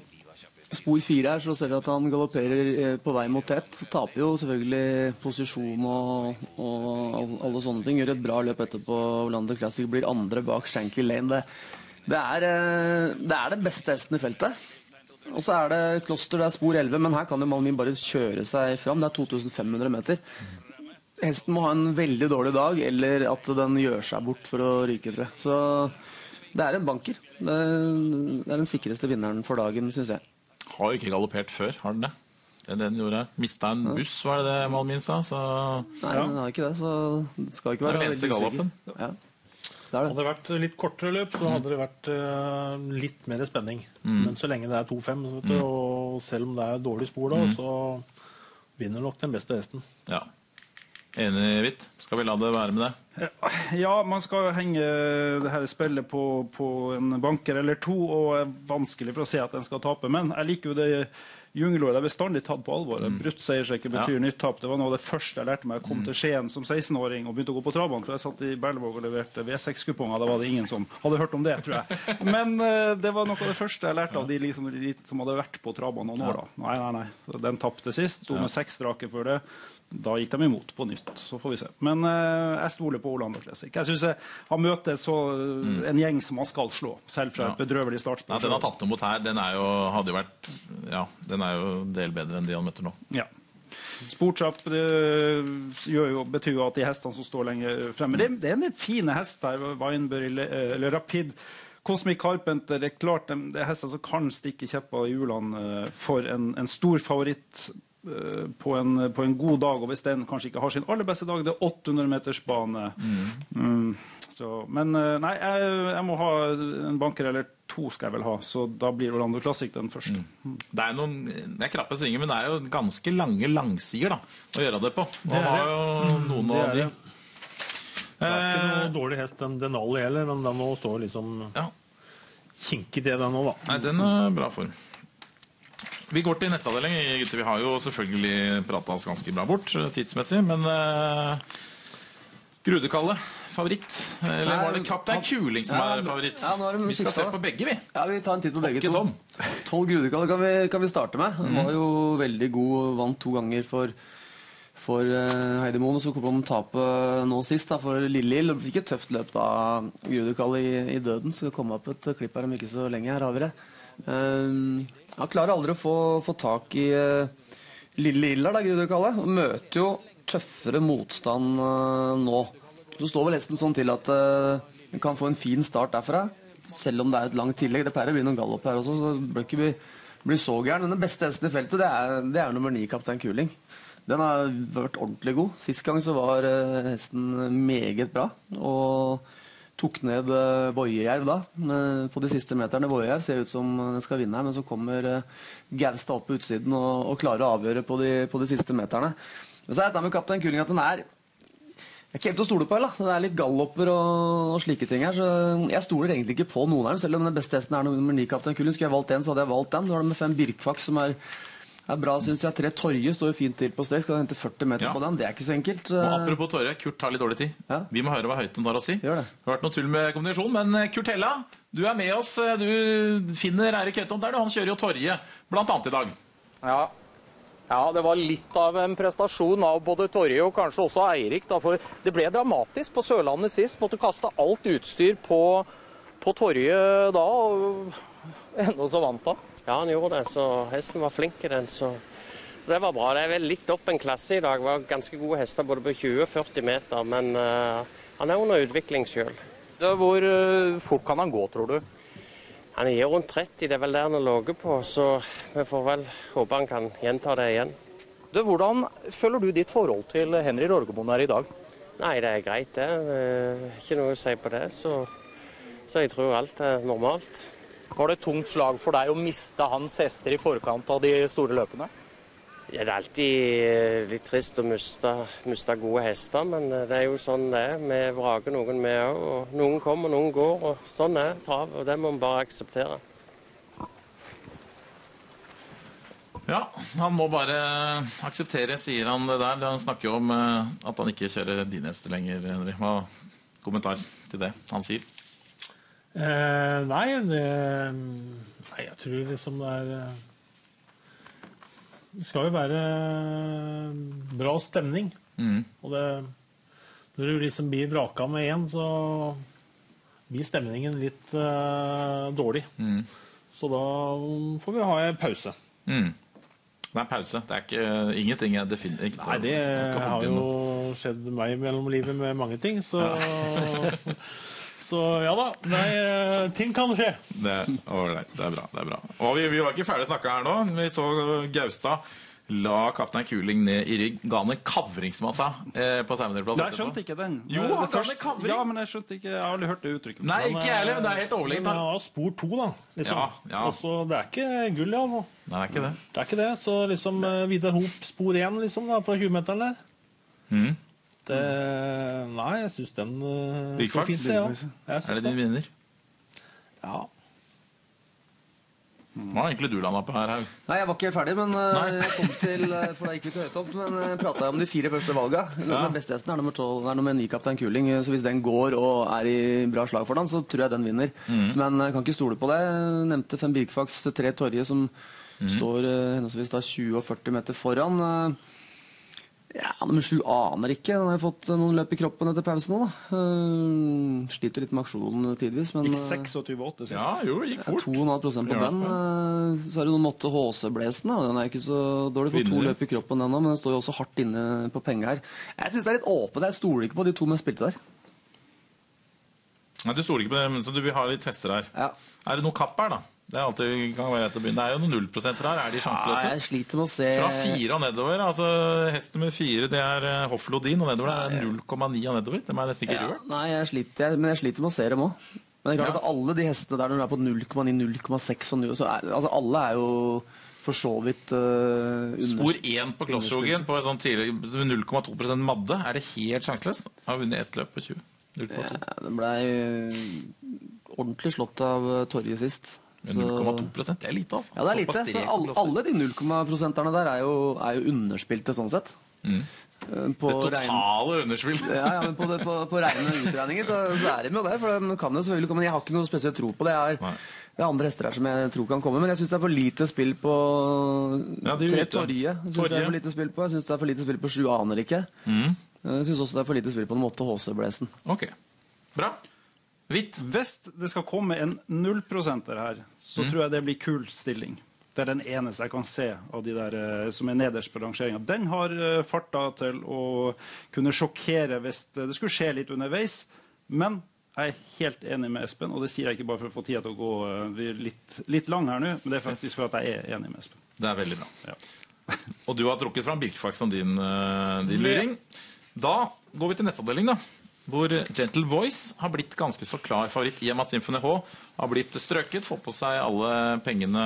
spor fire her så ser vi at han galopperer på vei mot tett. Taper jo selvfølgelig posisjon og, og alle sånne ting. Gjør et bra løp etterpå. Orlando Classic blir andre bak Shankly Lane. Det, det, er, det er den beste hesten i feltet. Og så er det Kloster, det er spor elleve, men her kan jo Malmin bare kjøre seg fram. Det er to tusen fem hundre meter. Hesten må ha en veldig dårlig dag, eller at den gjør seg bort for å ryke, tror jeg. Så det er en banker. Det er den sikreste vinneren for dagen, synes jeg. Har jo ikke galoppert før, har den det? Det er det den gjorde. Mistet en buss, var det det Malmin sa? Så... Nei, den har ikke det, så det skal ikke være veldig usikker. Ja. Det det. Hadde det vært litt kortere løp, så hadde det vært uh, litt mer spenning. Mm. Men så lenge det er to fem, mm. og selv om det er dårlig spor da, mm. så vinner nok den beste hesten. Ja. Enig, Hvitt? Skal vi la det være med det? Ja, man skal henge det her spillet på, på en banker eller to, og er vanskelig for å se at den skal tape. Men jeg liker jo det jungelåret. Det er bestandig tatt på alvor. Mm. Brutt seiersrekke betyr ja. nytt tap. Det var noe av det første jeg lærte meg. Jeg kom mm. til Skien som seksten-åring og begynte å gå på travbanen, for jeg satt i Berlevåg og leverte V seks-kuponger. Da var det ingen som hadde hørt om det, tror jeg. Men uh, det var noe av det første jeg lærte av de liksom, som hadde vært på travbanen noen år. Da. Nei, nei, nei. Den tapte sist. Sto med seks strake før det. Da gikk de imot på nytt, så får vi se. Men uh, jeg stoler på Orlando Classic. Jeg synes jeg, han møter så, uh, en gjeng som han skal slå, selv fra ja. et bedrøvelig startspår. Ja, den han tapte mot her, den er jo, hadde jo vært, ja, den er jo del bedre enn de han møter nå. Ja. Sportsapp det gjør jo, betyr jo at de hestene som står lenger fremme, det, det er en del fine hester, Weinberg eller Rapid, Cosmic Carpenter, det er klart det er hester som kan stikke kjepper i hjulene for en, en stor favoritt På en, på en god dag, og hvis den kanskje ikke har sin aller beste dag, det er åtte hundre meters bane. Mm. Mm, så, men nei, jeg, jeg må ha en banker eller to skal jeg vel ha, så da blir Orlando Classic den første. Mm. Det er noen, det er krappe svinger, men det er jo ganske lange langsider da, å gjøre det på. Og det er har jo noen det av de. Det er ikke noe dårlig hest, den Denali heller, men den nå står liksom ja. kinket i den nå da. Nei, den er bra form. Vi går til neste avdeling. Vi har jo selvfølgelig pratet oss ganske bra bort tidsmessig, men uh, Grudekalle, favoritt? Eller var det Kaptein Kuling som Ja, er favoritt? ja, nå er det Vi skal skiftet. se på begge, vi. Ja, vi tar en titt på begge Ikke to. sånn. Tolv Grudekalle kan vi, kan vi starte med. Han var jo veldig god, vant to ganger for, for uh, Heidi Moen, og så kom han tape nå sist da, for Lille Lill. Og fikk et tøft løp da, Grudekalle i, i døden. Så det kommer opp et klipp her om ikke så lenge. Her har vi det. Uh, han klarer aldri å få, få tak i uh, Lille Lill da, Grudekalle. Og møter jo tøffere motstand uh, nå. Så står vel nesten sånn til at uh, du kan få en fin start derfra, selv om det er et langt tillegg. Det pleier å bli noen gallop her også, så det bør ikke bli, bli så gæren. Men den beste hesten i feltet, det er, det er nummer ni, Kaptein Kuling. Den har vært ordentlig god. Sist gang så var uh, hesten meget bra, og tok ned uh, Bojejerv da. Uh, på de siste meterne Bojejerv ser ut som den skal vinne her, men så kommer uh, Gaustad opp på utsiden og, og klarer å avgjøre på de, på de siste meterne. Men så er dette med Kaptein Kuling at den er Jeg er ikke helt å stole på, eller? Det er litt gallopper og, og slike ting her, så jeg stoler egentlig ikke på noen av dem. Selv om den beste hesten er nummer ni, Kaptein Kuling, skulle jeg valgt en, så hadde jeg valgt den. Da har det med fem Birkfaks som er, er bra, synes jeg. Tre Torje står jo fint til på strek. Skal hente førti meter Ja. på den? Det er ikke så enkelt. Og apropos Torje, Kurt har litt dårlig tid. Ja. Vi må høre hva Høyten har å si. Gjør det. Det har vært noe tull med kommunikasjon, men Kurt Hella, du er med oss. Du finner Eirik Høytom der, du. Han kjører jo Torje, blant annet i dag. Ja. Ja, det var litt av en prestasjon av både Torje og kanskje også Eirik. Da, for det ble dramatisk på Sørlandet sist. Måtte kaste alt utstyr på, på Torje da, og enda så vant han. Ja, han gjorde det, så hesten var flink i den, så, så det var bra. Det er vel litt opp en klasse i dag. Det var ganske gode hester både på tjue og førti meter, men uh, han er under utvikling selv. Hvor uh, fort kan han gå, tror du? Han er rundt tretti, det er vel der han har ligget på, så vi får vel håpe han kan gjenta det igjen. Du, hvordan føler du ditt forhold til Henry Rorgemoen her i dag? Nei, det er greit det. Uh, ikke noe å si på det, så, så jeg tror alt er normalt. Var det et tungt slag for deg å miste hans hester i forkant av de store løpene? Ja, det er alltid litt trist å miste, miste gode hester, men det er jo sånn det er. Vi vraker noen med òg, og noen kommer, noen går, og sånn er trav, og det må vi bare akseptere. Ja, han må bare akseptere, sier han det der. Han snakker jo om eh, at han ikke kjører din hester lenger, Henry. Hva kommentar til det han sier? Eh, nei, det, nei, jeg tror liksom det er Det skal jo være bra stemning. Mm. Og det, når du liksom blir vraka med en, så blir stemningen litt uh, dårlig. Mm. Så da får vi ha en pause. Mm. Det er pause. Det er ikke, ingenting er definitivt. Nei, det har jo skjedd meg mellom livet med mange ting, så... Ja. Så ja da, nei, ting kan skje. Det, right, det er bra, det er bra. Og vi, vi var ikke ferdig snakket her nå. Vi så Gaustad la Kaptein Kuling ned i rygg, ga han en kavringsmassa eh, på Saunerplass. Jeg skjønte ikke den. Jo, det, han det ga først, en kavring. Ja, men jeg skjønte ikke, jeg har aldri hørt det uttrykket. Nei, ikke jeg heller, men det er helt overlegent. Men jeg har spor to da, liksom. Ja, ja. Også, det er ikke gull, ja. Altså. Nei, det er ikke det. Det er ikke det, så liksom uh, Vidar Hop spor én, liksom, da, fra tjue-meteren der. Mm. Det, nei, jeg synes den uh, Birkfaks? fint, ja. Jeg synes Er det din vinner? Ja. Hva har egentlig du landet på her, Haug? Nei, jeg var ikke helt ferdig, men uh, Nei. jeg kom til, uh, for det gikk litt høyt opp, men uh, pratet jeg om de fire første valga. Den beste hesten er nummer tolv, er nummer ni, Kaptein Kuling, så hvis den går og er i bra slag for den, så tror jeg den vinner. Mm. Men jeg kan ikke stole på det. Jeg nevnte fem Birkfaks, tre Torje, som Mm. står uh, henholdsvis da tjue og førti meter foran. Uh, Ja, nummer sju aner ikke. Han har fått noen løp i kroppen etter pausen nå, da. Uh, sliter litt med aksjonen tidvis, men Gikk uh, tjueseks åtte sist. Ja, jo, det gikk ja, fort. to komma fem prosent på Ja. den. Uh, så er det noen åtte H C-blesen, da. Den er ikke så dårlig. Fått to Vinner. løp i kroppen den nå, men den står jo også hardt inne på penger her. Jeg synes det er litt åpent. Jeg stoler ikke på de to som spilte der. Nei, du stoler ikke på det, så du vil ha litt tester her. Ja. Er det noe kapp her, da? Det er alltid kan være rett å begynne. Det er jo noen nullprosenter her. Er de Ja, sjanseløse? jeg sliter med å se Fra fire og nedover. Altså, hesten med fire, det er eh, Hofflodin, og nedover det er null komma ni og nedover. Det må jeg nesten ikke ja, rørt. Nei, jeg sliter, jeg, men jeg sliter med å se dem òg. Men det er klart Ja. at alle de hestene der når de er på null komma ni, null komma seks og null, så er, altså alle er jo for så vidt uh, Spor én på Klossrogen på en sånn tidlig null komma to prosent madde. Er det helt sjanseløst? Har vunnet ett løp på tjue. null komma to. Ja, den ble ordentlig slått av uh, Torje sist. Men null komma to prosent, det er lite, altså. Ja, det er Så på lite. Så strek på alle, Klosser. alle de null komma prosenterne der er jo, er jo underspilte sånn sett. Mm. På det totale regn... underspill. ja, ja, men på, det, på, på regne utregninger så, så er de jo det, for de kan jo selvfølgelig komme. Jeg har ikke noe spesielt tro på det. Jeg har, det er andre hester her som jeg tror kan komme, men jeg synes det er for lite spill på ja, tre Torje. Jeg synes det er for lite spill på. Jeg synes det er for lite spill på sju aner ikke. Mm. Jeg synes også det er for lite spill på den måte H C-blesen. Ok, bra. Hvitt. Hvis det skal komme en nullprosenter her, så mm. tror jeg det blir kul stilling. Det er den eneste jeg kan se av de der som er nederst på rangeringen. Den har farta til å kunne sjokkere hvis det skulle skje litt underveis. Men jeg er helt enig med Espen, og det sier jeg ikke bare for å få tida til å gå litt, litt lang her nå, men det er faktisk for at jeg er enig med Espen. Det er veldig bra. Ja. Og du har trukket fram Birkefax som din, din luring. Da går vi til neste avdeling, da. Hvor Gentle Voice har blitt ganske så klar favoritt i og med at Symphony H har blitt strøket, får på seg alle pengene.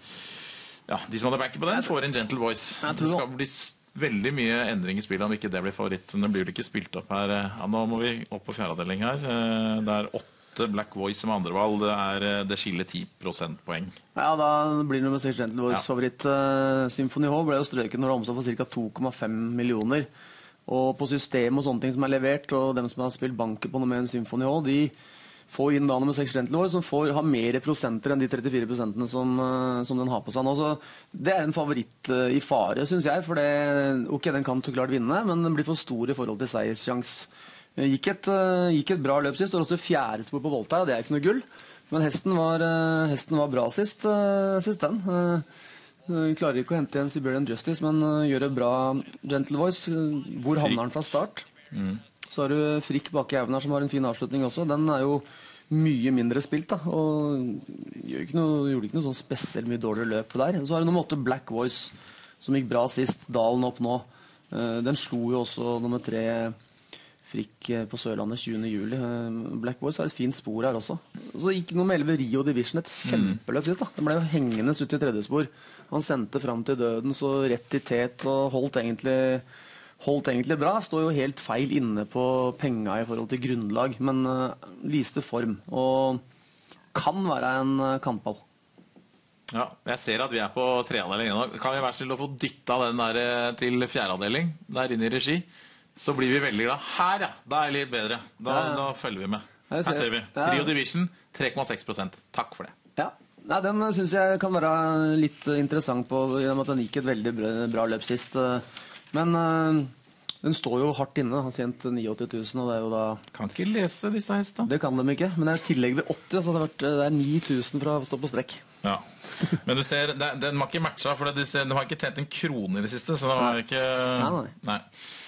Ja, de som hadde banket på den, får en Gentle Voice. Det skal bli veldig mye endring i spillet om ikke det blir favoritt. Det blir jo ikke spilt opp her. Ja, nå må vi opp på fjerde avdeling her. Det er åtte Black Voice som andrevalg. Det, er, det skiller ti prosentpoeng. Ja, da blir det nummer seks Gentle Voice ja. favoritt. Symphony H ble jo strøket når det omsatt for ca. to komma fem millioner. Og på system og sånne ting som er levert, og dem som har spilt banker på noe med en Symphony H, de får inn da nummer seks Gentle Voice, som får ha mer prosenter enn de trettifire prosentene som, som den har på seg nå. Så det er en favoritt i fare, synes jeg, for det, ok, den kan så klart vinne, men den blir for stor i forhold til seierssjans. Gikk et, gikk et bra løp sist, og også fjerde spor på Volta, det er ikke noe gull. Men hesten var, hesten var bra sist, sist den. Klarer ikke å hente igjen Siberian Justice, men gjør det bra Gentle Voice. Hvor havner den fra start? Mm. Så har du Frikk bak i Auven her som har en fin avslutning også. Den er jo mye mindre spilt da, og gjorde ikke noe, gjorde ikke noe sånn spesielt mye dårligere løp der. Så har du nummer åtte Black Voice, som gikk bra sist, Dalen opp nå. Den slo jo også nummer tre Frikk på Sørlandet tjuende juli. Black Voice har et fint spor her også. Så gikk noe med elleve Rio Division, et kjempeløp sist da. Den ble jo hengende ut i tredje spor. Han sendte frem til døden, så rett i tet og holdt egentlig, holdt egentlig bra. Står jo helt feil inne på penga i forhold til grunnlag, men uh, viste form. Og kan være en uh, kampball. Ja, jeg ser at vi er på treavdeling nå. Kan vi være snill å få dyttet den der til fjerdeavdeling, der inne i regi? Så blir vi veldig glad. Her, ja. Da er det litt bedre. Da, ja, ja. Da følger vi med. Her ser, Her ser vi. Ja. Rio Division, tre komma seks prosent. Takk for det. Ja. Nei, den synes jeg kan være litt interessant på, gjennom at den gikk et veldig bra, bra løp sist. Men uh, den står jo hardt inne, har tjent åttiåtte tusen, og det er jo da... Kan ikke lese disse hestene. Det kan de ikke, men det er tillegg ved åtti, så det, har vært, det er ni tusen fra å stå på strekk. Ja, men du ser, det, den har ikke matcha, for de, ser, de har ikke tjent en krone i det siste, så det var ikke... Nei, nei. Nei.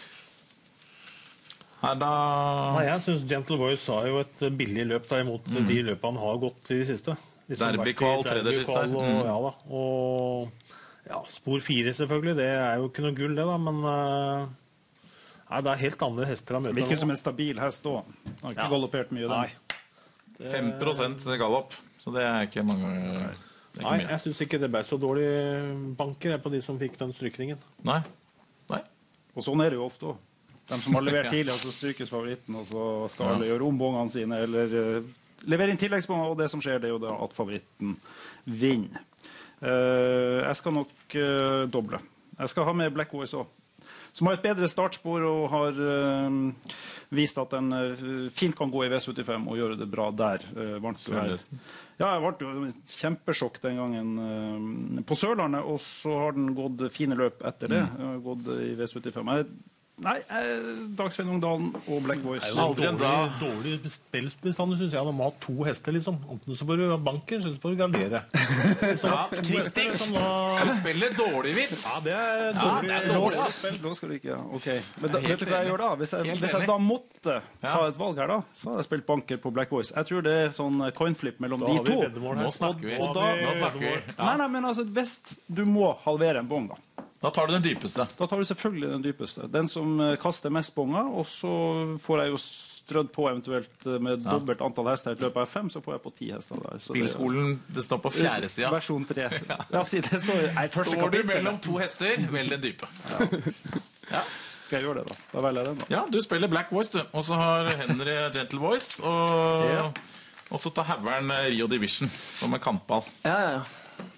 Her da... Nei, jeg synes Gentle Voice har jo et billig løp da, imot mm. de løpene han har gått i det siste. Derbykval, tredje siste her. Og, ja da, og ja, spor fire selvfølgelig, det er jo ikke noe gull det da, men uh, nei, det er helt andre hester han møter. Det virker som en stabil hest da. Han har ikke ja. galoppert mye da. Det... fem prosent galopp, så det er ikke mange... Det er ikke nei, mye. Jeg synes ikke det ble så dårlig banker på de som fikk den strykningen. Nei, nei. Og sånn er det jo ofte også. De som har levert tidlig, så strykes favoritten, og så skal alle gjøre om bongene sine, eller... Uh, levere inn tilleggsbonger, og det som skjer, det er jo da at favoritten vinner. Uh, jeg skal nok uh, doble. Jeg skal ha med Black Voice også, som har et bedre startspor og har uh, vist at den uh, fint kan gå i V syttifem og gjøre det bra der. Uh, vant jo her. Ja, jeg vant jo et kjempesjokk den gangen uh, på Sørlandet, og så har den gått fine løp etter det. Mm. Uh, gått i V syttifem. Jeg Nei, eh, Dagsvenn Ungdalen og Black Voice. Det er jo dårlig, dårlig spillbestand, synes jeg. De må ha to hester, liksom. Enten så får du banker, så får du gardere. Ja, kritikk! Liksom, du spiller dårlig vidt. Ja, det er dårlig. Ja, det er dårlig spill. Nå skal du ikke, ja. Ok. Men da, vet du hva jeg gjør da? Hvis jeg, hvis jeg da måtte ta et valg her da, så hadde jeg spilt banker på Black Voice. Jeg tror det er sånn coinflip mellom de to. Nå snakker vi. Og da, Nå snakker vi. Ja. Nei, nei, men altså, hvis du må halvere en bong da, Da tar du den dypeste. Da tar du selvfølgelig den dypeste. Den som kaster mest bonger, og så får jeg jo strødd på eventuelt med ja. dobbelt antall hester i et løp av fem, så får jeg på ti hester der. Så Spillskolen, det, det står på fjerde siden. Versjon tre. Ja. Ja, si, det står, nei, står du mellom to hester, velg den dype. Ja. Ja. Skal jeg gjøre det da? Da velger jeg den da. Ja, du spiller Black Voice, du. Og så har Henry Gentle Voice, og, ja. og så tar Havern Rio Division, som er kampball. Ja, ja, ja.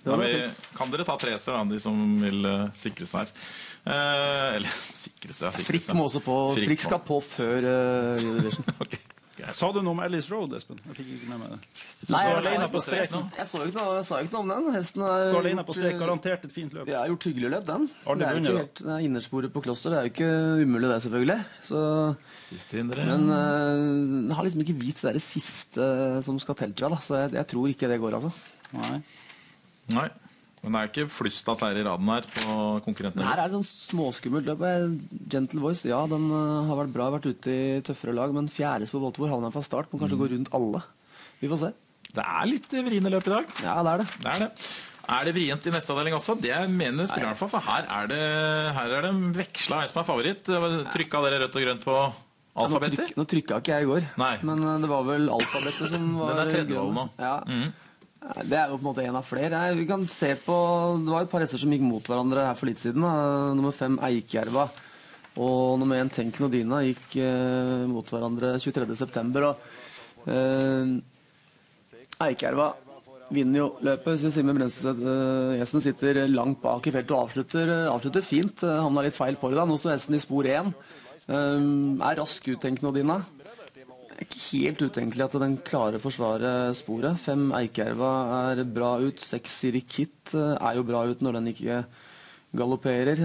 Da vi, kan dere ta treser, da, de som vil uh, sikre seg her? Uh, eller sikre seg, sikre Frikk må også på. Frikk, Frikk skal på før uh, Eurovision. Okay. Sa du noe om Ellis Road, Espen? Jeg fikk ikke med meg det. Du Nei, så alene på strek nå? Jeg så ikke noe, sa ikke noe om den. Hesten har så alene på strek, garantert et fint løp. Jeg har gjort hyggelig løp, den. Aldri det er jo ikke helt det er innersporet på Kloster. Det er jo ikke umulig det, selvfølgelig. Så, siste hindre. Men uh, jeg har liksom ikke vist det der siste som skal telle, tror jeg. Da. Så jeg, jeg tror ikke det går, altså. Nei. Nei. Men det er ikke flust av seier i raden her på konkurrentene? Her er det sånn småskummelt løp. Gentle Voice, ja, den uh, har vært bra, vært ute i tøffere lag, men fjerdes på Voltevor, havner fra start, må kanskje mm. gå rundt alle. Vi får se. Det er litt vriene løp i dag. Ja, det er det. Det er det. Er det vrient i neste avdeling også? Det mener spiller i hvert fall, for her er det, her er det veksla en som er favoritt. Trykka dere rødt og grønt på alfabetter? Ja, nå, tryk, nå trykka ikke jeg i går, Nei. men uh, det var vel alfabetter som var... Den er tredjevalg nå. Ja. Mm. Det er jo på en måte en av flere. Vi kan se på, det var et par hester som gikk mot hverandre her for litt siden. Nummer fem Eikjerva og nummer en Tenk Nodina gikk eh, mot hverandre tjuetredje september. Og eh, Eikjerva vinner jo løpet. Så Simen Brensted, eh, hesten sitter langt bak i feltet og avslutter, avslutter fint. Han har litt feil foran, nå så hesten i spor én. Eh, er rask ut, Tenk Nodina. Det er ikke helt utenkelig at den klarer å forsvare sporet. Fem Eikjerva er bra ut. Seks Sirikit er jo bra ut når den ikke galopperer.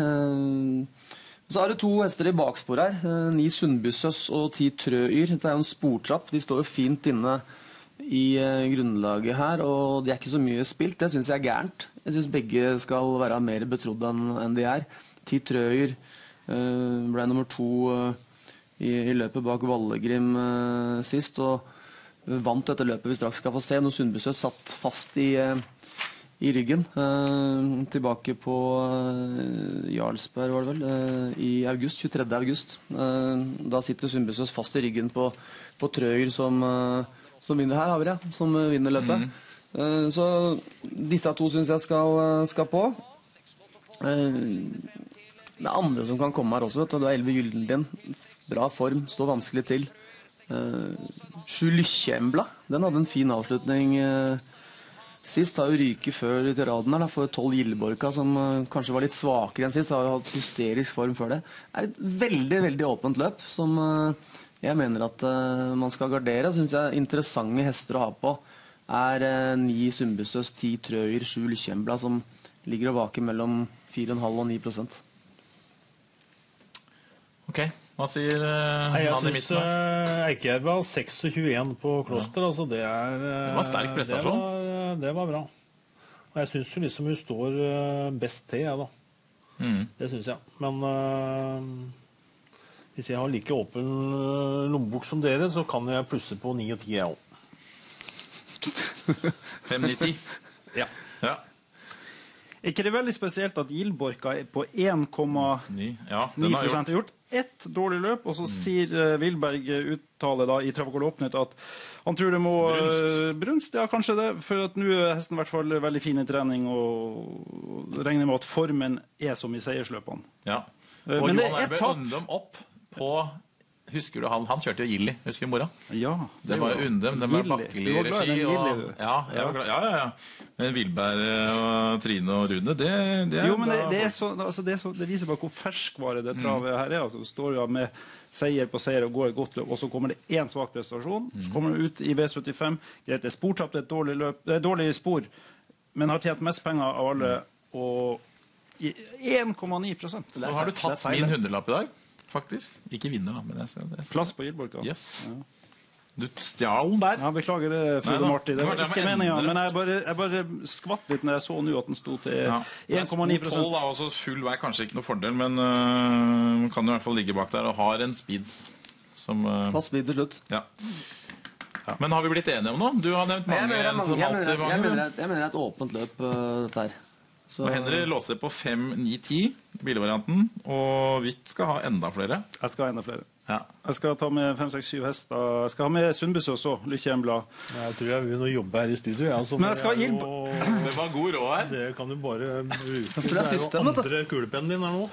Så har du to hester i bakspor her. Ni Sundbysøs og ti Trøyr. Dette er jo en sportrapp. De står jo fint inne i grunnlaget her, og de er ikke så mye spilt. Det synes jeg er gærent. Jeg synes begge skal være mer betrodd enn de er. Ti Trøyr ble nummer to I, i løpet bak Vallegrim eh, sist, og vant dette løpet vi straks skal få se. Når Sundbysø satt fast i, eh, i ryggen. Eh, tilbake på eh, Jarlsberg, var det vel, eh, i august, tjuetredje august. Eh, da sitter Sundbysø fast i ryggen på, på Trøyer som, eh, som vinner her, Havre, som vinner løpet. Mm. Eh, så disse to synes jeg skal, skal på. Eh, det er andre som kan komme her også, vet du. Det er Elve Gyldenlien. Bra form, står vanskelig til. Uh, Sju Lykkjembla, den hadde en fin avslutning uh, sist. Har jo ryket før til raden her, da, for tolv Gilleborka, som uh, kanskje var litt svakere enn sist. Har jo hatt hysterisk form før det. Det er et veldig, veldig åpent løp, som uh, jeg mener at uh, man skal gardere. Synes jeg interessante hester å ha på er uh, ni Sundbysøs, ti Trøyer, sju Lykkjembla, som ligger og vaker mellom fire komma fem og ni prosent. Ok. Hva sier uh, Nei, jeg han i synes, midten? Uh, Eikjerva tjueseks på Kloster, ja. Altså det er... Uh, det var sterk prestasjon. Det var, det var bra. Og jeg synes jo liksom hun står uh, best til, jeg da. Mm. Det synes jeg. Men uh, hvis jeg har like åpen uh, lommebok som dere, så kan jeg plusse på ni og ti, jeg også. fem, ni, ti? Ja. Ja. Er ikke det veldig spesielt at Gilleborka er på én komma ni prosent har gjort ett dårlig løp, og så mm. sier uh, Wilberg uttale da i Travagol Åpnet at han tror det må uh, brunst, ja kanskje det, for at nå er hesten i hvert fall veldig fin i trening og regner med at formen er som i seiersløpene. Ja, uh, og men Johan Erbe undem opp på, husker du han, han kjørte jo Gilli, husker du mora? Ja. Det var jo undem, det var bakkelig regi. Og, ja, jeg var glad, ja, ja, ja. Men Wilberg og Trine og Rune, det, det er... Jo, men det, det, er så, altså det, er så, det viser bare hvor ferskvare det travet her er. Altså, det står jo med seier på seier og går et godt løp, og så kommer det en svak prestasjon, så kommer det ut i V syttifem, greit, det er sportapt, et dårlig løp, det er dårlig spor, men har tjent mest penger av alle, og én komma ni prosent. Så har du tatt min hundrelapp i dag? Faktisk. Ikke vinner da, men jeg ser det. Plass på Gilleborka. Yes. Ja. Du stjal den der. Ja, beklager det, Frode Marti. Det var ikke meningen, men jeg bare, jeg bare skvatt litt når jeg så nå at den sto til ja. én komma ni prosent. tolv er også full vei, kanskje ikke noe fordel, men uh, kan jo i hvert fall ligge bak der og har en speed som... Uh, Pass speed til slutt. Ja. Ja. Men har vi blitt enige om noe? Du har nevnt mange. Jeg mener, som jeg mener, alltid mange. Jeg mener, jeg mener et åpent løp, uh, dette her. Så... Og Henry låser på fem, ni, ti, bilvarianten, og Hvitt skal ha enda flere. Jeg skal ha enda flere. Ja. Jeg skal ta med fem, seks, syv hester. Jeg skal ha med Sundbysø også, Lykkjembla. Jeg tror jeg vil jobbe her i studio. Ja, men jeg skal ha Gilb... Det var god råd her. Det kan du bare bruke. Det er jo andre kulepennen din her nå.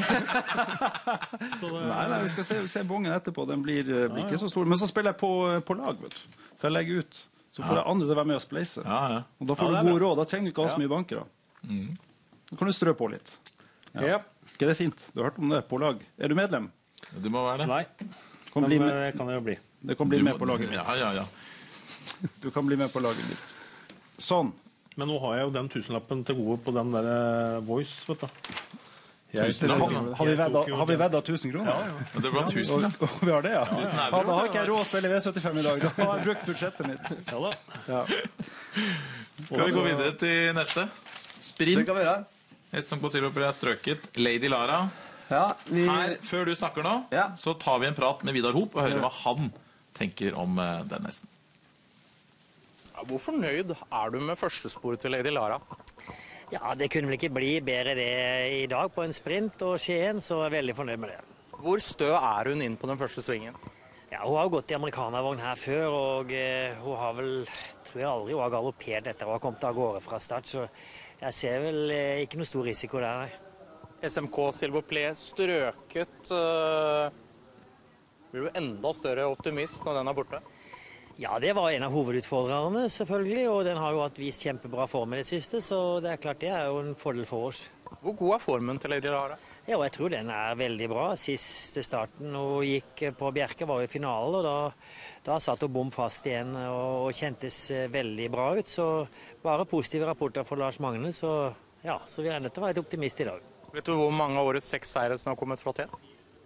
Så det... Nei, nei, vi skal se, se bongen etterpå. Den blir, blir ikke så stor. Men så spiller jeg på, på lag, vet du. Så jeg legger ut. Så får ja. de andre til å være med og spleise. Ja, ja. Og da får ja, du god råd. Da trenger du ikke ha så mye bankere. Mm. Da kan du strø på litt. Ja. Ja. Ikke det fint? Du har hørt om det på lag. Er du medlem? Du må være det. Nei, kan men bli med... det kan jeg jo bli. Det kan bli du med må... på laget. Ja, ja, ja. Du kan bli med på laget litt. Sånn. Men nå har jeg jo den tusenlappen til gode på den der Voice, vet du. Jeg, Tusen, har vi vedda, har vi vedda tusen kroner? Ja, ja. Men det var tusen, ja. Og, og vi har det, ja. ja, ja. ja da har ikke jeg råd å spille V syttifem i dag. Da har jeg brukt budsjettet mitt. Ja da. Ja. Skal vi gå videre til neste? Sprint. Det kan vi gjøre. S M K Silverplay er strøket. Lady Lara. Ja, vi... Her, før du snakker nå, ja. så tar vi en prat med Vidar Hoop og hører hva han tenker om uh, den nesten. Ja, hvor fornøyd er du med førstesporet til Lady Lara? Ja, det kunne vel ikke bli bedre det i dag på en sprint og Skien, så jeg er veldig fornøyd med det. Hvor stø er hun inn på den første svingen? Ja, hun har jo gått i amerikanervogn her før, og eh, hun har vel, tror jeg aldri hun har galoppert etter å ha kommet av gårde fra start, så jeg ser vel eh, ikke noe stor risiko der, nei. S M K Silverplay strøket, uh, blir du enda større optimist når den er borte? Ja, det var en av hovedutfordrerne selvfølgelig, og den har jo hatt vist kjempebra form i det siste, så det er klart det er jo en fordel for oss. Hvor god er formen til Lady Lara? Ja, og jeg tror den er veldig bra. Siste starten hun gikk på Bjerke var jo i finalen, og da, da satt hun bom fast igjen og, og kjentes veldig bra ut, så bare positive rapporter fra Lars Magne, så ja, så vi er nødt til å være et optimist i dag. Vet du hvor mange av årets seks seire som har kommet fra T?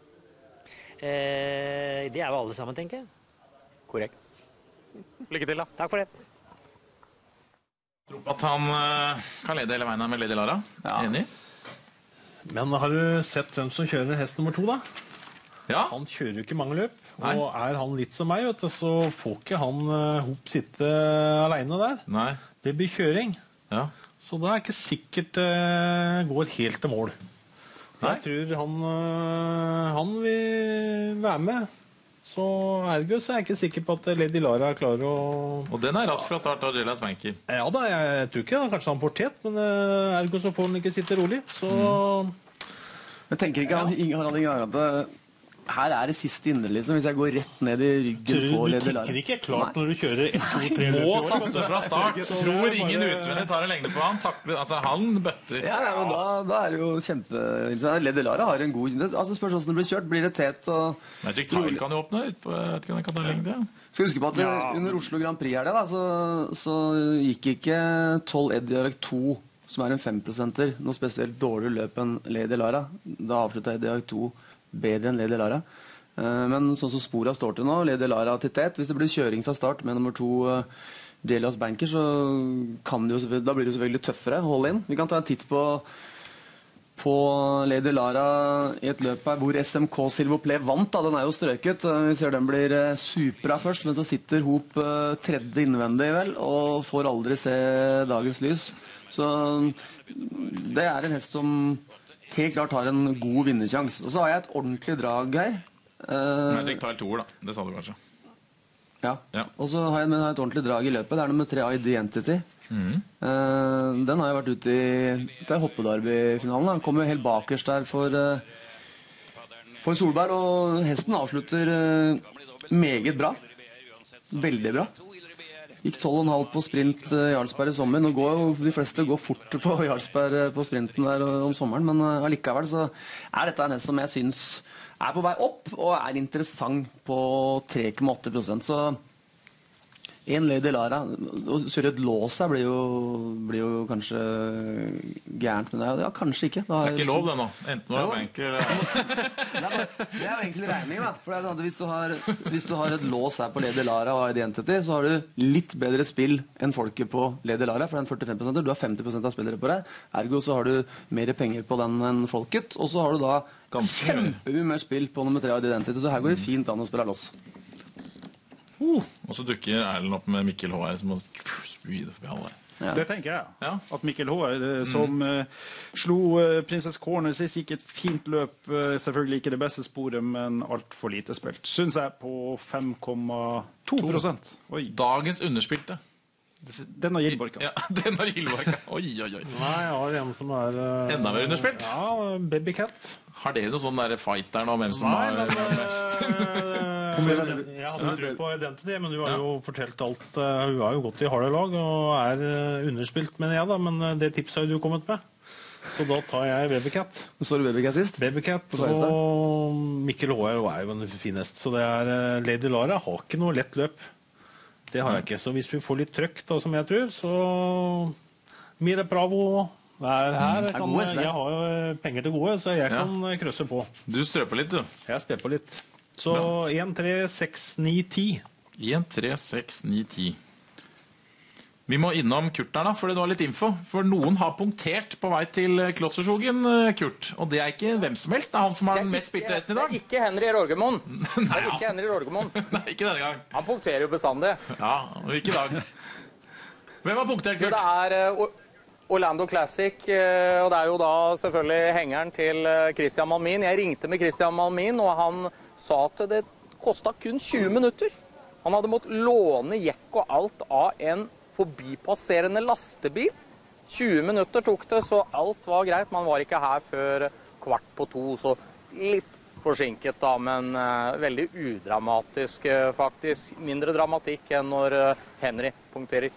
Eh, det er jo alle sammen, tenker jeg. Korrekt. Lykke til da. Takk for det. At han uh, kan lede hele veien med Lady Lara. Ja. Enig? Men har du sett hvem som kjører hest nummer to da? Ja. Han kjører jo ikke mange løp. Nei. Og er han litt som meg, vet du, så får ikke han uh, Hoop sitte alene der. Nei. Det blir kjøring. Ja. Så da er ikke sikkert uh, går helt til mål. Nei. Jeg tror han, uh, han vil være med. Så ergo så er jeg ikke sikker på at Lady Lara er klar å... Og den er rask fra start av Jellas Banker. Ja da, jeg, jeg tror ikke kanskje han får tet, men uh, ergo så får han ikke sitte rolig. Så... Mm. Jeg tenker ikke han, Harald Inge at her er det siste inne, liksom, hvis jeg går rett ned i ryggen tror, på Lady Lara. Du tenker ikke klart Nei. Når du kjører ett, to, tre løp i år. Må satse fra start. Tror ingen utvendig tar en lengde på han. Takler, altså han bøtter. Ja, ja men da, da er det jo kjempeinteressant. Lady Lara har en god... Altså spørs hvordan det blir kjørt. Blir det tett og... Magic Tile kan jo åpne ut på et kan ta lengde. Skal huske på at ja. Under Oslo Grand Prix her da, så, så gikk ikke tolv Ediarek to, som er en fem-prosenter, noe spesielt dårlig løp enn Lady Lara. Da avsluttet Ediarek to bedre enn Lady Lara. Men sånn som sporet står til nå, Lady Lara til tett. Hvis det blir kjøring fra start med nummer to Jellas Banker, så kan det jo, da blir det jo selvfølgelig tøffere. Hold inn. Vi kan ta en titt på, på Lady Lara i et løp her hvor S M K Silverplay vant. Da. Den er jo strøket. Vi ser den blir supra først, men så sitter Hoop tredje innvendig vel, og får aldri se dagens lys. Så det er en hest som helt klart har en god vinnerchans. Og så har jeg et ordentlig drag her. Uh, Magic Tile to, da. Det sa du kanskje. Ja. ja. Og så har jeg, men, har jeg et ordentlig drag i løpet. Det er nummer tre Identity. Mm. Uh, den har jeg vært ute i det er hoppedarby-finalen. Han kommer helt bakerst der for, uh, for Solberg, og hesten avslutter uh, meget bra. Veldig bra. Gikk tolv komma fem på sprint uh, Jarlsberg i sommer. Nå går jo de fleste går fort på Jarlsberg uh, på sprinten der uh, om sommeren, men uh, allikevel så er dette en hest som jeg synes er på vei opp og er interessant på tre komma åtte prosent. Så en Lady Lara å kjøre et lås her blir jo, blir jo kanskje gærent, men det er, ja, kanskje ikke. Det er ikke lov det nå. Enten var det enkel... det er jo egentlig regning, da. For det er sånn, hvis, du har, hvis du har et lås her på Lady Lara og Identity, så har du litt bedre spill enn folket på Lady Lara, for den førtifem prosent. Du har femti prosent av spillere på deg. Ergo så har du mer penger på den enn folket, og så har du da kjempemye mer spill på nummer tre Identity, så her går det fint an å spille lås. Uh, og så dukker Erlend opp med Mikkel H R som må spyde forbi alle. Ja. Det tenker jeg. Ja. At Mikkel H R som mm. uh, slo uh, Princess Corner sist, gikk et fint løp. Uh, selvfølgelig ikke det beste sporet, men alt for lite spilt. Synes jeg på fem komma to prosent. Oi. Dagens underspilte. Den har Gilborka. Ja, den har Gilborka. Oi, oi, oi. Nei, jeg har en som er... Uh, Enda mer underspilt? Ja, Baby Cat. Har dere noe sånn der fight der nå, hvem som Nei, har men, mest? Jeg hadde tro på Identity, men du har jo fortalt alt. uh, Hun har jo gått i harde lag og er uh, underspilt, mener jeg da. Men uh, det tipset har jo du kommet med. Så da tar jeg Babycat. Så du Babycat sist? Babycat og Mikkel Håer er jo en fin hest. Så det er uh, Lady Lara har ikke noe lett løp. Det har jeg ikke. Så hvis vi får litt trøkk, da, som jeg tror, så Mire Bravo er her. Jeg, kan, jeg har jo penger til gode, så jeg kan ja. krøsse på. Du strør på litt, du. Jeg strør på litt. Så en, tre, seks, ni, ti. en, tre, seks, ni, ti. Vi må innom Kurt der da, for det var litt info. For noen har punktert på vei til Klosserskogen, Kurt. Og det er ikke hvem som helst. Det er han som har den mest spilte hesten i dag. Det er ikke Henry Rorgemon. Det er ikke Henry Rorgemon. Nei, ikke denne gang. Han punkterer jo bestandig. Ja, og ikke i dag. Hvem har punktert, Kurt? Det er uh, Orlando Classic, uh, og det er jo da selvfølgelig hengeren til uh, Christian Malmin. Jeg ringte med Christian Malmin, og han sa at det kostet kun tjue minutter. Han hadde måttet låne jekk og alt av en forbipasserende lastebil. tjue minutter tok det, så alt var greit. Man var ikke her før kvart på to, så litt forsinket da, men uh, veldig udramatisk uh, faktisk. Mindre dramatikk enn når uh, Henry punkterer.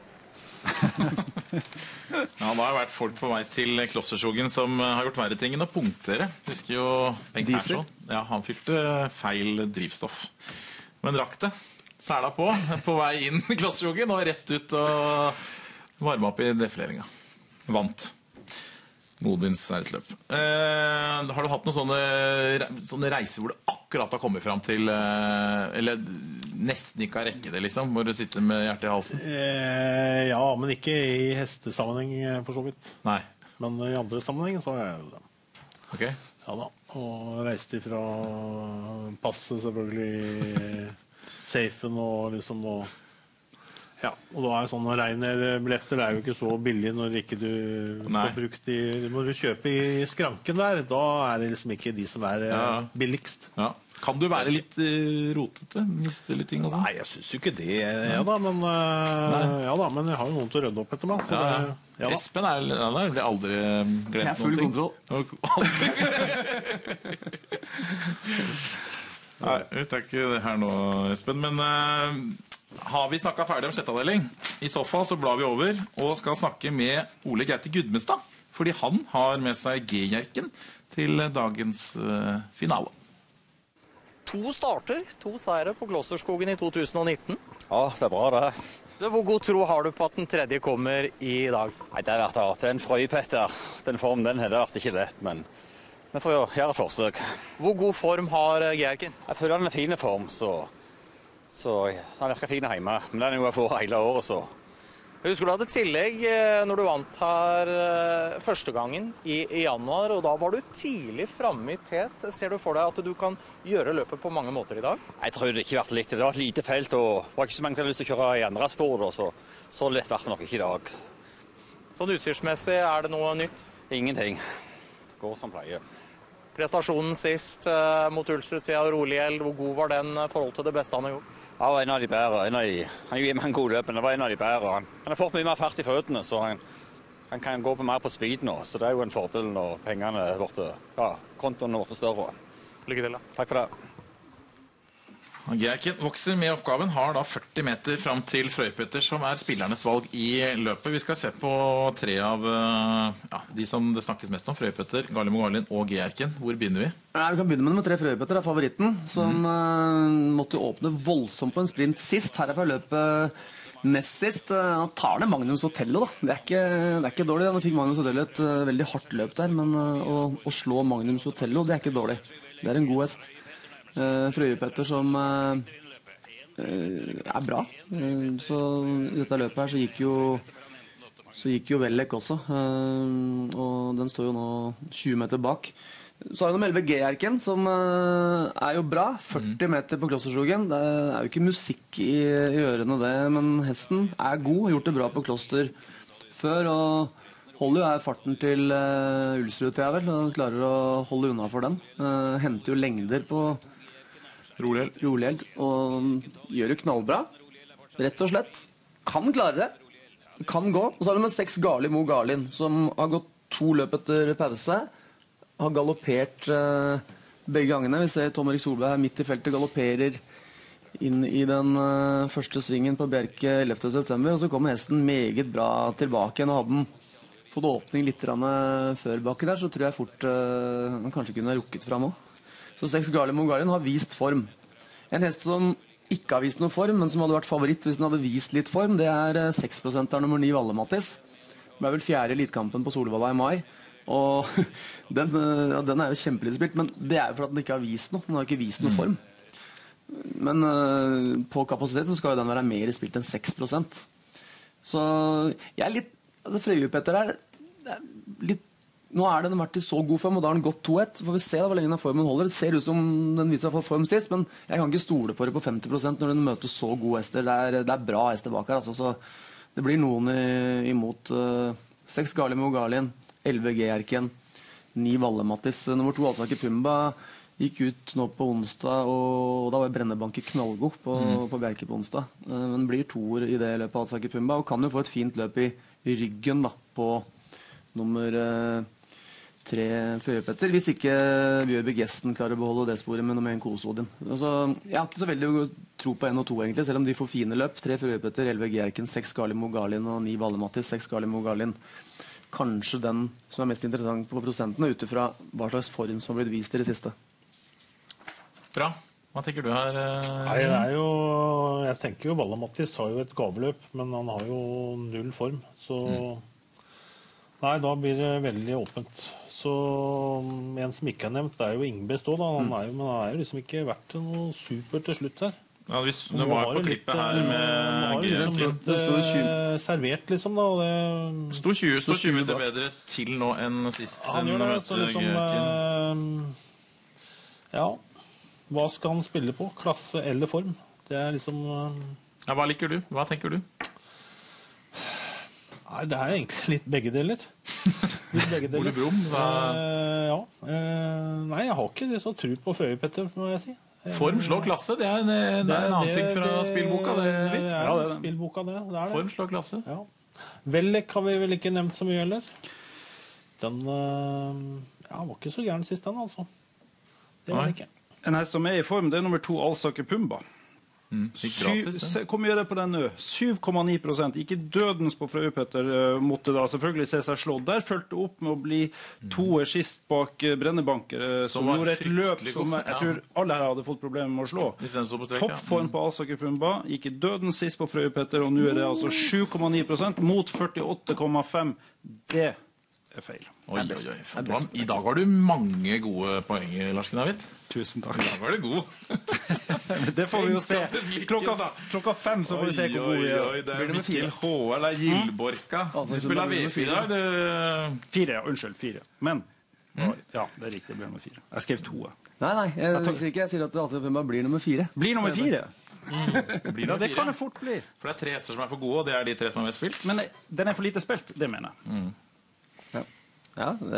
Ja, det har vært folk på vei til Klosserskogen som har gjort verre ting enn å punktere. Husker jo Bengt Persson. Ja, han fylte feil drivstoff. Men rakk det. Sæla på, på vei inn i Klosserskogen og rett ut og varme opp i defileringa. Vant. Modvins æresløp. Eh, har du hatt noen sånne, sånne reiser hvor du akkurat har kommet fram til eh, eller nesten ikke har rekket det, liksom? Hvor du sitter med hjertet i halsen? Eh, ja, men ikke i hestesammenheng for så vidt. Nei. Men i andre sammenheng så har jeg det. Ok. Ja da. Og reiste ifra passet selvfølgelig safen og liksom og ja, og da er sånne Reiner-billetter er jo ikke så billige når ikke du Nei. får brukt de, når du kjøper i skranken der, da er det liksom ikke de som er ja. billigst. Ja. Kan du være litt uh, rotete? Miste litt ting og sånn? Nei, jeg synes jo ikke det, ja da, men, uh, ja da, men jeg har jo noen til å rydde opp etter meg. Så ja. det, ja da. Espen er, han er aldri glemt noen ting. Jeg er full kontroll. Nei, vi tar ikke det her nå, Espen, men uh, har vi snakket ferdig om sjetteavdeling? I så fall så blar vi over og skal snakke med Ole Gaute Gudmestad, fordi han har med seg G-jerken til dagens uh, finale. To starter, to seire på Klosserskogen i to tusen og nitten. Ja, det er bra det. Hvor god tro har du på at den tredje kommer i dag? Nei, det har vært rart. Det er en frøypetter. Den formen den har vært ikke lett, men vi får jo gjøre et forsøk. Hvor god form har G-jerken? Jeg føler den er fin form, så, så han virker fin hjemme. Men den er jo å få hele året, så. Jeg husker du hadde tillegg når du vant her første gangen i, i januar, og da var du tidlig fremme i tet. Ser du for deg at du kan gjøre løpet på mange måter i dag? Jeg tror det ikke har vært likt. Det var et lite felt, og det var ikke så mange som hadde lyst til å kjøre i andre spor, så, så lett vært det nok ikke i dag. Sånn utstyrsmessig, er det noe nytt? Ingenting. Det går som pleier. Prestasjonen sist uh, mot Ulsrud og Rolield, hvor god var den uh, forhold til det beste han har gjort? Ja, en av de bedre. En av de, han gir meg en god løp, men det var en av de bedre. Han, han har fått mye mer fart i føttene, så han, han kan gå på mer på speed nå. Så det er jo en fordel når pengene er borte, ja, kontoen er borte større. Lykke til da. Takk for det. G-jerken vokser med oppgaven, har da førti meter frem til Frøypetter, som er spillernes valg i løpet. Vi skal se på tre av ja, de som det snakkes mest om, Frøypetter, Garlimo Garlin og G-jerken. Hvor begynner vi? Ja, vi kan begynne med nummer tre. Frøypetter er favoritten, som mm. uh, måtte åpne voldsomt på en sprint sist. Her er fra løpet nest sist. Uh, han tar ned Magnus Otello, da. Det er ikke, det er ikke dårlig. Han fikk Magnus Otello et uh, veldig hardt løp der, men uh, å, å slå Magnus Otello, det er ikke dårlig. Det er en god hest. Uh, Frøypetter som uh, uh, er bra. Uh, så i dette løpet her så gikk jo så gikk jo Vellek også. Uh, og den står jo nå tjue meter bak. Så har vi nummer elleve G-jerken, som uh, er jo bra. førti meter på Klosserskogen. Det er jo ikke musikk i, i ørene det, men hesten er god. Har gjort det bra på Kloster før, og holder jo her farten til uh, Ulsrud til jeg vel, og klarer å holde unna for den. Uh, henter jo lengder på Rolield. Rolield, og gjør jo knallbra. Rett og slett. Kan klare det. Kan gå. Og så har vi med seks Garli Mo Garlin, som har gått to løp etter pause. har galoppert uh, begge gangene. Vi ser Tom Erik Solberg midt i feltet galopperer inn i den uh, første svingen på Bjerke ellevte september, og så kommer hesten meget bra tilbake igjen, og hadde den fått åpning litt før baki der, så tror jeg fort uh, han kanskje kunne ha rukket frem også. Så seks Garli Mongolian har vist form. En hest som ikke har vist noen form, men som hadde vært favoritt hvis den hadde vist litt form, det er uh, seks prosent av nummer ni Valle Mattis. Det ble vel fjerde elitkampen på Solvalla i mai, og den, uh, den er jo kjempelitt spilt, men det er jo for at den ikke har vist noe. Den har ikke vist noen mm. form. Men uh, på kapasitet så skal jo den være mer spilt enn seks prosent. Så jeg er litt altså Frøyupetter er, er litt nå er den vært i så god form, og da har den gått to ett. Får vi se da hvor lenge den formen holder. Det ser ut som den viser seg for form sist, men jeg kan ikke stole på det på femti prosent når den møter så gode hester. Det er, det er bra hester bak her, altså, så det blir noen i, imot uh, seks Garli Mogalien, elleve G-erken, ni Valle Mattis. Nummer to Alsaki Pumba gikk ut nå på onsdag, og da var Brennebanke knallgod på, mm. på Bjerke på onsdag. Uh, men blir toer i det løpet av Alsaki Pumba, og kan jo få et fint løp i ryggen da, på nummer uh, tre Frøypetter, hvis ikke Bjørby Gesten klarer å beholde det sporet med noe med en Kosodin. Altså, jeg har ikke så veldig tro på en og to egentlig, selv om de får fine løp. Tre Frøypetter, elleve G-erken, seks Garli Mogalien og ni Valle Mattis, seks Garli Mogalien. Kanskje den som er mest interessant på prosentene, utifra hva slags form som har blitt vist i det siste. Bra. Hva tenker du her? Nei, det er jo, jeg tenker jo Valle Mattis har jo et gaveløp, men han har jo null form, så mm. nei, da blir det veldig åpent. Så en som ikke er nevnt, det er jo Ingebest også, da. Han er jo, men han er jo liksom ikke vært noe super til slutt her. Ja, hvis du var på klippet her med liksom det står tjue servert liksom da, og det står tjue, står tjue minutter bedre til nå enn sist. Han gjør det, så liksom uh, ja, hva skal han spille på? Klasse eller form? Det er liksom uh, ja, hva liker du? Hva tenker du? Nei, det er egentlig litt begge deler. Litt begge deler. Ole Brumm? Uh, ja. Uh, nei, jeg har ikke det så tro på Frøypetter, må jeg si. Form slår klasse, det er en, det det, er en annen ting fra det, spillboka. Det, det, det er ja, det, spillboka, det. det, er det. Form slår klasse. Ja. Vellek har vi vel ikke nevnt så mye heller. Den uh, ja, var ikke så gæren sist den, altså. Det var det ikke. En her som er i form, det er nummer to Alsaki Pumba. Mm. Syv, se, hvor mye er det på den nå? syv komma ni prosent. Ikke dødens på Frøypetter uh, måtte da selvfølgelig se seg slå. Der følte opp med å bli toer sist bak uh, Brennebanker, uh, som, som gjorde et løp som jeg ja. tror alle her hadde fått problemer med å slå. Toppform på Alsaki Pumba. Ikke dødens sist på Frøypetter, og nå er det altså sju komma ni prosent mot førtiåtte komma fem. Det er feil. Oi, oi, oi. I dag har du mange gode poenger, Lars Knavit. Tusen takk. I dag var det god. Det får vi jo se. Klokka, klokka fem så får vi se hvor god vi er. Det er Mikkel H. eller Gilborka. Du spiller V fire i dag. Fire, ja. Unnskyld, fire. Men, ja, det er riktig, det blir nummer fire. Jeg skrev to. Nei, nei, jeg, jeg, ikke, jeg sier at det alltid bare blir nummer fire. Blir nummer fire? Mm. Blir ja, det kan det fort bli. For det er tre hester som er for gode, og det er de tre som er mest spilt. Men den er for lite spilt, det mener jeg. Mm. Ja, ja det...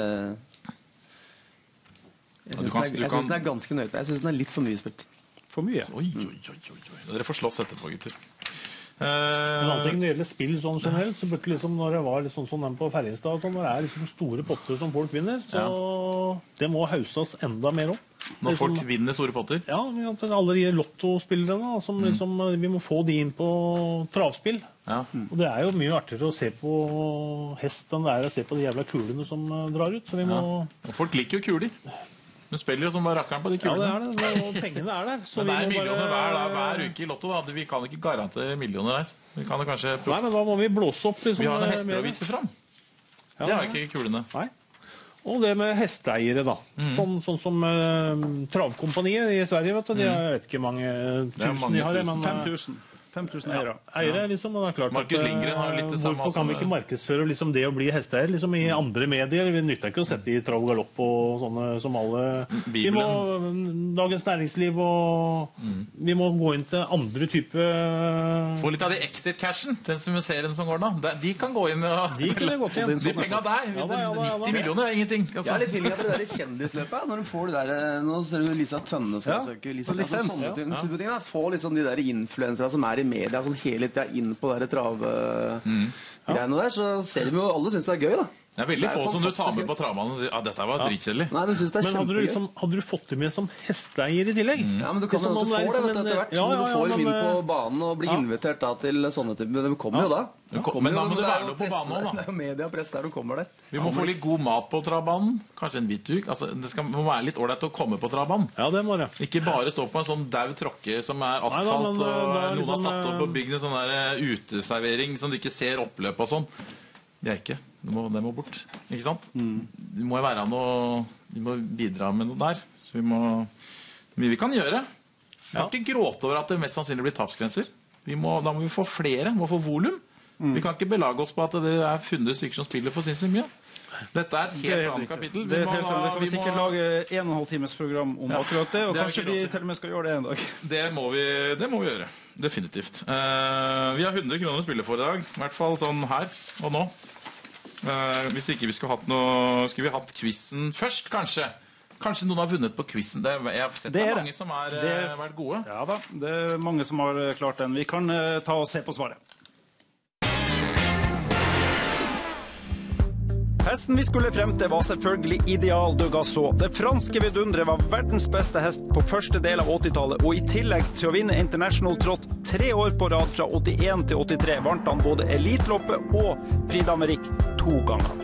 Jeg syns den, den, den er ganske nøyt. Jeg syns den er litt for mye spilt. For mye? Oi, oi, oi, oi. Dere får slåss etterpå, gutter. Uh, en annen ting når det gjelder spill sånn generelt, så burde liksom når det var liksom sånn den på Ferjestad, sånn, når det er liksom store potter som folk vinner, så ja. det må hauses enda mer opp. Når liksom, folk vinner store potter? Ja, alle de lottospillerne, som mm. liksom, vi må få de inn på travspill. Ja. Og det er jo mye artigere å se på hest enn det er å se på de jævla kulene som drar ut. Så vi må... ja. Folk liker jo kuler. Du spiller jo som bare rakkeren på de kulene. Ja, det er det, og pengene er der. Så men det er millioner bare... hver, hver uke i Lotto, da. Vi kan ikke garantere millioner der. Vi kan kanskje... Nei, men da må vi blåse opp. Liksom, vi har noen hester å vise fram. Ja, det har ikke kulene. Nei. Og det med hesteeiere, da. Mm. Sånn, sånn som uh, Travkompaniet i Sverige, vet du. De har, jeg vet ikke mange tusen mange de har. Tusen. Men, fem tusen. fem tusen eiere. Ja, eiere, liksom, og det er klart Markus Lindgren har litt det samme. Hvorfor kan vi ikke markedsføre liksom, det å bli hesteeier liksom, i andre medier? Vi nytter ikke å sette i Trav og Galopp og sånne som alle... Vi må, Dagens Næringsliv og... Mm. Vi må gå inn til andre type... Få litt av de exit-cashen, den som serien som går nå. De kan gå inn og... De kunne gått inn. De pengene der, ja, da, ja, da, nitti millioner er ingenting. Altså. Jeg er litt villig av det der kjendisløpet, når de får det der... Nå ser du Lisa Tønne skal ja. søke Lisa, lisens. Altså, sånne type ting. Få litt sånn de der influensere som er i media, sånn hele tida inn på der trav-greiene mm. der, så ser de jo, alle synes det er gøy, da. Det er veldig få som du tar med på travbanen og sier at dette var dritkjedelig. Nei, du synes det er Men hadde du, kjempegøy. liksom, hadde du fått det med som hesteeier i tillegg? Ja, men du kan jo Liksom, at du om det er får det, liksom vet du, en- etter hvert. Ja, Når ja, du får ja, dem inn men, på banen og blir ja. invitert da, til sånne typer. Men det kommer jo da. Det kom- men da må du det er være jo med på presse- banen også, da. Det er jo media og presse der du kommer der. Vi må få litt god mat på travbanen. Kanskje en hvittduk. Altså, det skal, må være litt ålreit å komme på travbanen. Ja, det må det. Ikke bare stå på en sånn dau tråkke som er Nei, asfalt, da, men, og da er noen liksom, har satt opp og eh, bygd en sånn der eh, uteservering som du ikke ser oppløp og sånn. Det er ikke. Det må, det må bort. Ikke sant? Det må jo være noe. Vi må bidra med noe der. Så vi må mye vi kan gjøre. Vi kan ikke gråte over at det mest sannsynlig blir tapsgrenser. Vi må, da må vi få flere. Vi må få volum. Vi kan ikke belage oss på at det er hundre stykker som spiller for sinnssykt mye. Dette er et Det er helt helt annet riktig. kapittel. Det er Vi må helt ha- annet. Det kan vi vi må- sikkert lage en og en halv times program om Ja, akkurat det, og det har kanskje vi vi råd til. til og med skal gjøre det en dag. Det må vi, det må vi gjøre. Definitivt. Eh, vi har hundre kroner å spille for i dag. I hvert fall sånn her og nå. Eh, hvis ikke vi skulle hatt noe Skulle vi hatt quizen først, kanskje? Kanskje noen har vunnet på quizen. Det, jeg har sett det er mange som har Det- eh, vært gode. Ja da, det er mange som har eh, klart den. Vi kan eh, ta og se på svaret. Hesten vi skulle frem til var selvfølgelig Ideal de Gassot. Det franske vidunderet var verdens beste hest på første del av åttitallet, og i tillegg til å vinne International Trot tre år på rad fra åttien til åttitre, vant han både Elitloppet og Prix d'Amérique to ganger.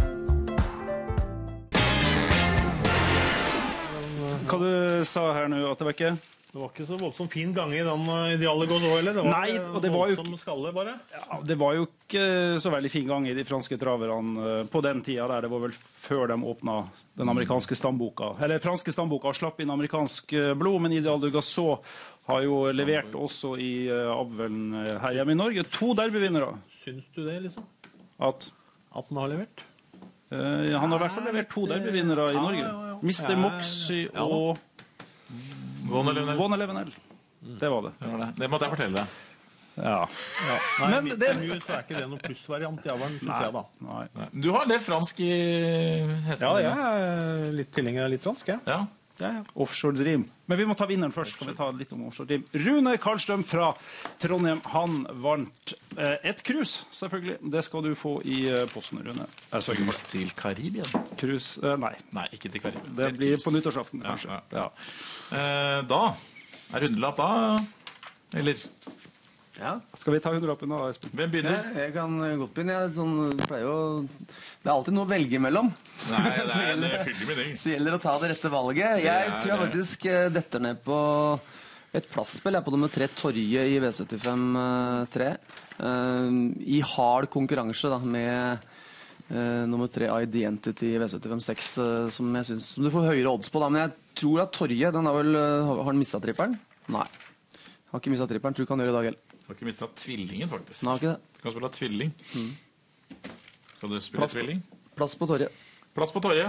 Hva du sa her nå, at det var ikke... Det var ikke så voldsomt fin gange i den uh, Ideale Gassot heller. Det var Nei, en og det var jo voldsom skalle, bare. Ja, det var jo ikke så veldig fin gang i de franske traverne eh, på den tida der. Det var vel før de åpna den amerikanske stamboka. Eller franske stamboka slapp inn amerikansk eh, blod, men Ideal de Gassot har jo levert også i uh, avlen eh, her hjemme i Norge. To derbyvinnere. Syns du det, liksom? At? At den har levert? Eh, han har i hvert fall levert to derbyvinnere i Ja, Norge. ja, ja. mister Ja, Moxie ja da. og Von Elevenel. Von Elevenel. Det var det. Det, var det. det måtte jeg fortelle deg. Ja. Nei, Men men det- det... så er ikke det noen plussvariant i avlen, synes Nei. jeg da. Nei. Du har en del fransk i hestene Ja, dine. jeg er litt tilhenger av litt fransk, jeg. Ja. Ja, ja. Offshore Dream. Men vi må ta vinneren først. Kan vi ta litt om Offshore Dream. Rune Karlstrøm fra Trondheim, han vant eh, et krus, selvfølgelig. Det skal du få i eh, posten, Rune. Jeg sørger for Cruise til Karibien. krus. Eh, nei, Nei, ikke til Karibien. det Et blir cruise. på nyttårsaften, Ja, kanskje. ja. Eh, da er hundrelapp da, eller Ja. Skal vi ta hundrelappen da, Espen? hvem begynner? Jeg, jeg kan godt begynne. Jeg sånn, pleier jo, det er alltid noe å velge mellom. Nei, det Så er gjelder- det fyller med ting. Så gjelder det å ta det rette valget. Jeg er tror jeg det. faktisk eh, detter ned på et plassspill. Jeg er på nummer tre Torje i V syttifem tre. Eh, I hard konkurranse da, med eh, nummer tre Identity i V syttifem seks, eh, som jeg synes som du får høyere odds på. Da. Men jeg tror at Torje den har vel eh, har han mistet tripperen? Nei. Har ikke mistet tripperen. Tror du kan gjøre det i dag heller. Du har ikke mistet tvillingen, faktisk. Nei, har ikke det. Du kan spille tvilling. Skal du spille Plass på- tvilling? Plass på Torje. Plass på Torje.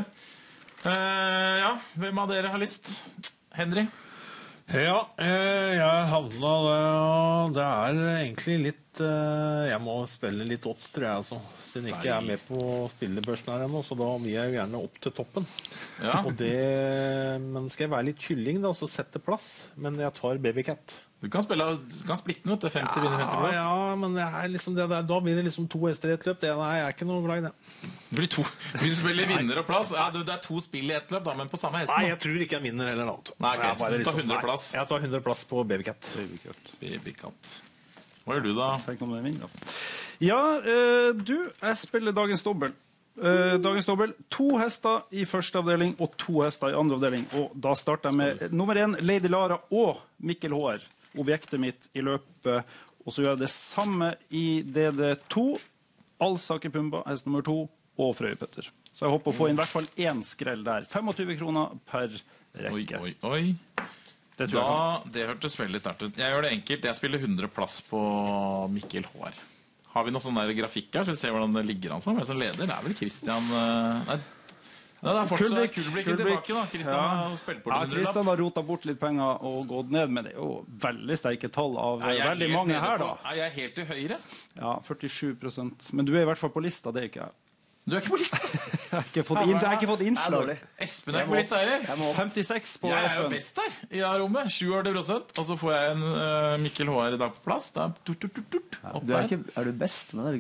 Eh, ja, hvem av dere har lyst? Henry? Ja, eh, jeg havna det, og det er egentlig litt eh, Jeg må spille litt odds, tror jeg, altså. Siden ikke jeg er med på spillebørsen her ennå, så da vil jeg jo gjerne opp til toppen. Ja. Og det, men skal jeg være litt kylling, da, så sette plass. Men jeg tar Babycat. Du kan, spille, du kan splitte den ut. Det er femti vinner femti Ja, plass. ja, men det er liksom det der, da blir det liksom to hester i et løp. Det, nei, jeg er ikke noe glad i det. Det blir to. Hvis du spiller vinner og plass, ja, det det er to spill i ett løp, da, men på samme hesten. Nei, da. jeg tror ikke jeg vinner heller. Da. Nei, ok, Jeg så bare du tar hundre nei, plass. Jeg tar hundre plass på Babycat. Babykatt. Hva gjør du, da? Tenk om det er min, da. Ja, eh, du, jeg spiller dagens dobbel. Eh, dagens dobbel. To hester i første avdeling og to hester i andre avdeling. Og da starter jeg med nummer én, Lady Lara og Mikkel H R. Objektet mitt i løpet. Og så gjør jeg det samme i D D to. Alsaker Pumba, hest nummer to, og Frøypetter. Så jeg håper å få inn i hvert fall én skrell der. tjuefem kroner per rekke. Oi, oi, oi. Det tror jeg Da, det hørtes veldig sterkt ut. Jeg gjør det enkelt. Jeg spiller hundre plass på Mikkel H R. Har vi noen sånn der grafikk her, så vi ser hvordan det ligger an som? Hvem som leder? Det er vel Christian eh, Nei, Nei, det er fortsatt Kulblikk, Kulblikk Kulblikk. tilbake, da. Christian Ja. har spilt bort Ja, en hundrelapp. Kristian har rota bort litt penger og gått ned, men det er jo veldig sterke tall av Er jeg veldig helt mange nede her, på- da. Er jeg helt til høyre? Ja, førtisju prosent. Men du er i hvert fall på lista, det er ikke jeg. Du er ikke på lista! Jeg har ikke fått, inn, jeg har ikke fått innslag. Espen er ikke på lista heller. femtiseks på Jeg er jo Espen. best her i det her rommet. sjuogåtti prosent. Og så får jeg en uh, Mikkel H R i dag på plass. Da, tut, tut, tut, tut, opp Du er, der. ikke, er du best? Nei, det er du ikke.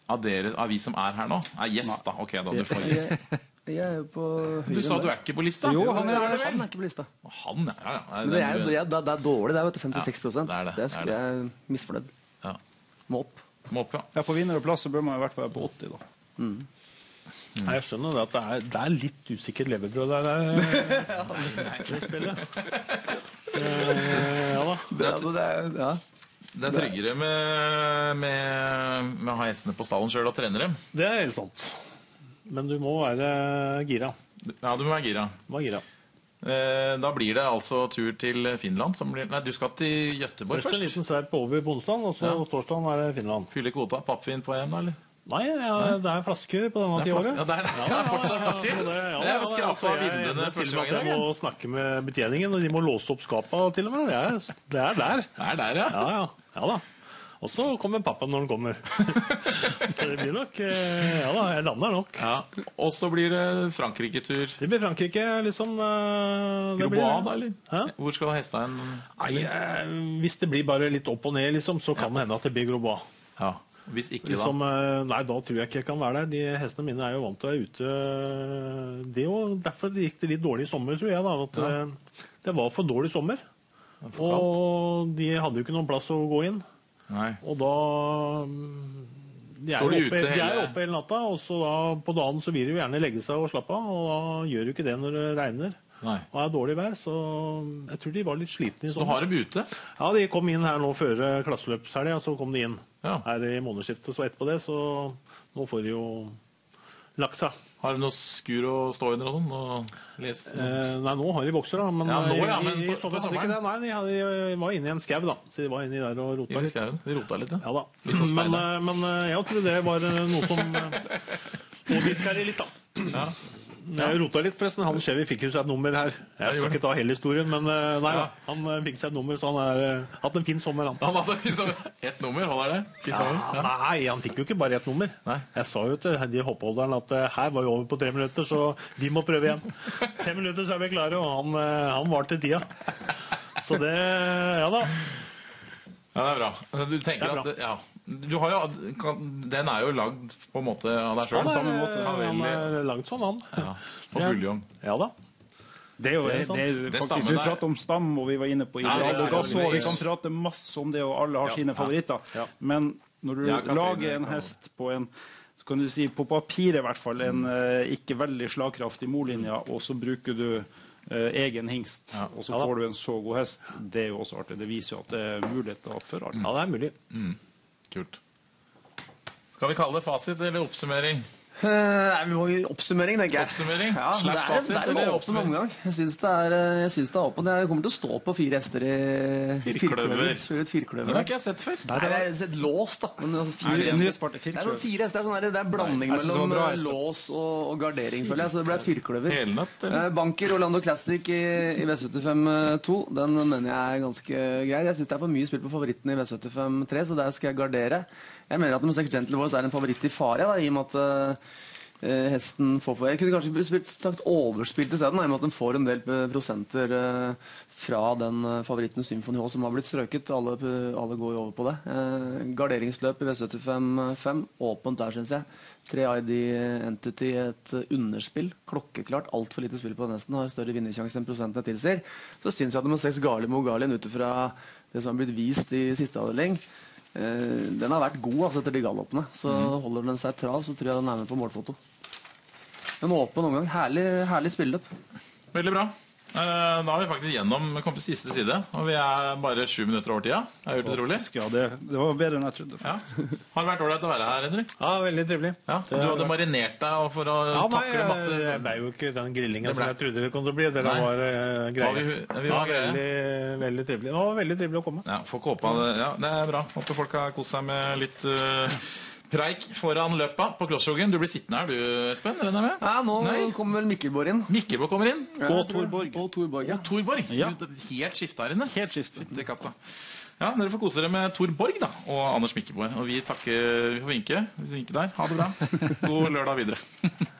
av, dere, av vi som er her nå, er gjest da. Ok, da, du får gjest. Jeg er jo på høyre. Du sa du er ikke på lista. Jo, han er, han er ikke på lista. Han, ja, ja. Men det er, det er, det er dårlig, det er vet du, femtiseks prosent. Ja, det er det. Det skulle det er jeg misfornøyd. Ja. Må opp. Må opp, ja. Ja, på vinner og plass så bør man i hvert fall være på åtti da. Mm. Nei, jeg skjønner det at det er, det er litt usikkert levebrød der. Det, det spillet. Ja da. Det, altså, det er, ja. Det er tryggere med, med, med å ha hestene på stallen selv og trene dem. Det er helt sant. Men du må være gira. Ja, du må være gira. Må være gira. Eh, da blir det altså tur til Finland som blir... Nei, du skal til Göteborg først. Først en liten sveip på Åby på onsdag, og så Ja. torsdagen er det Finland. Fyller kvota. Pappfint på hjem da, eller? Nei, ja, det er flasker på denne Det er tid flas- året. ja, det er- ja, det er fortsatt flasker. så det, ja, Jeg ja, må skrape altså, av jeg- vinduene jeg- første til og med gangen, at Jeg må snakke med betjeningen, og de må låse opp skapet til og med. Det er, det er der. Det er der, ja. Ja, ja. ja da. Og så kommer pappa når han kommer. Så det blir nok eh, Ja da, jeg lander nok. Ja. Og så blir det Frankrike-tur. Det blir Frankrike, liksom. eh, det blir- Grobois, da, eller? Hæ? Hvor skal du ha hesta en? Nei, eh, hvis det blir bare litt opp og ned, liksom, så kan det hende at det blir Grobois. Ja. Hvis ikke, Liksom, da? eh, nei, da tror jeg ikke jeg kan være der. De hestene mine er jo vant til å være ute. Det og derfor gikk det litt dårlig i sommer, tror jeg. da, at Ja. eh, Det var for dårlig sommer. Og de hadde jo ikke noen plass å gå inn. Nei. Og da mm, De er Står jo de oppe, ute de er hele- oppe hele natta, og så da på dagen så vil de jo gjerne legge seg og slappe av. Og da gjør jo ikke det når det regner Nei. og er dårlig vær. Så jeg tror de var litt slitne i Så sommer. du har dem ute? Ja, de kom inn her nå før klasseløpshelga, så kom de inn Ja. her i månedsskiftet. Så etterpå det, så nå får de jo lagt seg. Har du noe skur å stå under og sånn? Og lese? Eh, nei, nå har de bokser, da. Men, Ja, nå, ja, i- men i på- på sommer hadde de sommeren? ikke det. Nei, de, hadde, de var inne i en skau, da. Så de var inni der og rota Inn i litt. skauen. De rota litt, ja. Ja da. Litt som Men, speideren. eh, men eh, jeg tror det var eh, noe som eh, påvirka de litt, da. Ja. Jeg rota litt, forresten. Han Chevy fikk jo seg et nummer her. Jeg skal ikke ta hele historien, men eh, nei da. Han eh, fikk seg et nummer, så han har eh, hatt en fin sommer, han. Han hadde liksom ett nummer, holder det? Fint sommer. Ja, nei, han fikk jo ikke bare ett nummer. Nei. Jeg sa jo til de hoppholderne at eh, her var vi over på tre minutter, så vi må prøve igjen. Fem minutter så er vi klare, og han, eh, han var til tida. Så det Ja da. Ja, det er bra. Du tenker Det er bra. at ja. Du har jo, kan, den er jo lagd på en måte av deg sjøl. Han Samme er, måte. han Veldig, er langt sånn, han. ja. Og Ja. buljong. Ja da. Det er jo Det er det sant. er Det faktisk, stammer vi der. prater om stam, og vi var inne på Ja, det er idrett. det. Så vi kan prate masse om det, og alle har Ja. sine favoritter. Ja. Men når du Ja, Katrine, lager en kan- hest på en så kan du si på papiret i hvert fall en eh, ikke veldig slagkraftig morlinja, og så bruker du eh, egen hingst, Ja. og så Ja da. får du en så god hest. Det er jo også artig. Det viser jo at det er muligheter for alle. Ja, det er mulig. Kult. Skal vi kalle det fasit eller oppsummering? Eh, nei, vi må i oppsummering, tenker jeg. Oppsummering? Ja, det Slash er, fasit, det er eller en åpen oppsummering? omgang. Jeg syns det er, eh, jeg synes det er åpen. Jeg kommer til å stå på fire hester i Firkløver. Kjøre et firkløver. Det har ikke jeg sett før. Nei, det er et lås, da. Men altså, fire Er det en hester- nysparte det er firkløver? sånn fire hester. Sånn der, det er blanding Nei, jeg synes det var mellom bra, eh, Espen. lås og, og gardering, føler jeg. Så det ble et firkløver. Helnøtt, eller? Eh, Banker Orlando Classic i, i V syttifem to, den mener jeg er ganske grei. Jeg syns det er for mye spill på favoritten i V syttifem tre, så der skal jeg gardere. Jeg mener at nummer seks Gentle Voice er en favoritt i fare, da, i og med at eh, hesten får for Jeg kunne kanskje spilt, sagt overspilt i stedet, i og med at den får en del eh, prosenter eh, fra den eh, favoritten Symphony H som har blitt strøket. Alle, alle går jo over på det. Eh, garderingsløp i V syttifem fem, åpent der, syns jeg. tre I D Entity, et underspill. Klokkeklart. Altfor lite spill på den hesten. Har større vinnersjanse enn prosentene tilsier. Så syns jeg at nummer seks Garli Mogalien, ut ifra det som har blitt vist i siste avdeling, eh, den har vært god altså, etter de galloppene. Så holder den seg trav, så tror jeg den er med på målfoto. En åpen omgang. Herlig, herlig spilleløp. Veldig bra. Eh, Da er vi faktisk gjennom kommet til siste side, og vi er bare sju minutter over tida. Det er helt utrolig. Ja, det, det var bedre enn jeg trodde. Ja. Har det vært ålreit å være her, Henrik? Ja, veldig trivelig. Ja. Du hadde marinert deg for å Ja, nei, takle masse jeg, jeg ble jo ikke den grillingen Det ble- som jeg trodde det kom til å bli. Dere Nei. var uh, greie. Var vi- vi var ja, greie. veldig, veldig trivelig. Det var veldig trivelig å komme. Ja, folk håper det. Ja, det er bra. Håper folk har kost seg med litt eh, preik foran løpa på Klossskogen. Du blir sittende her, du, Espen? Regner jeg med? Ja, nå Nei. kommer vel Mikkelborg inn. Mikkelborg kommer inn. Og Tor Borg. Og Tor Borg, ja. Tor Borg. Ja. Du, Helt skifta her inne. Helt skift. Fytti katta. Ja, dere får kose dere med Tor Borg da, og Anders Mikkelborg. Og vi takker, vi får vinke. Vi vinker der. Ha det bra. God lørdag videre.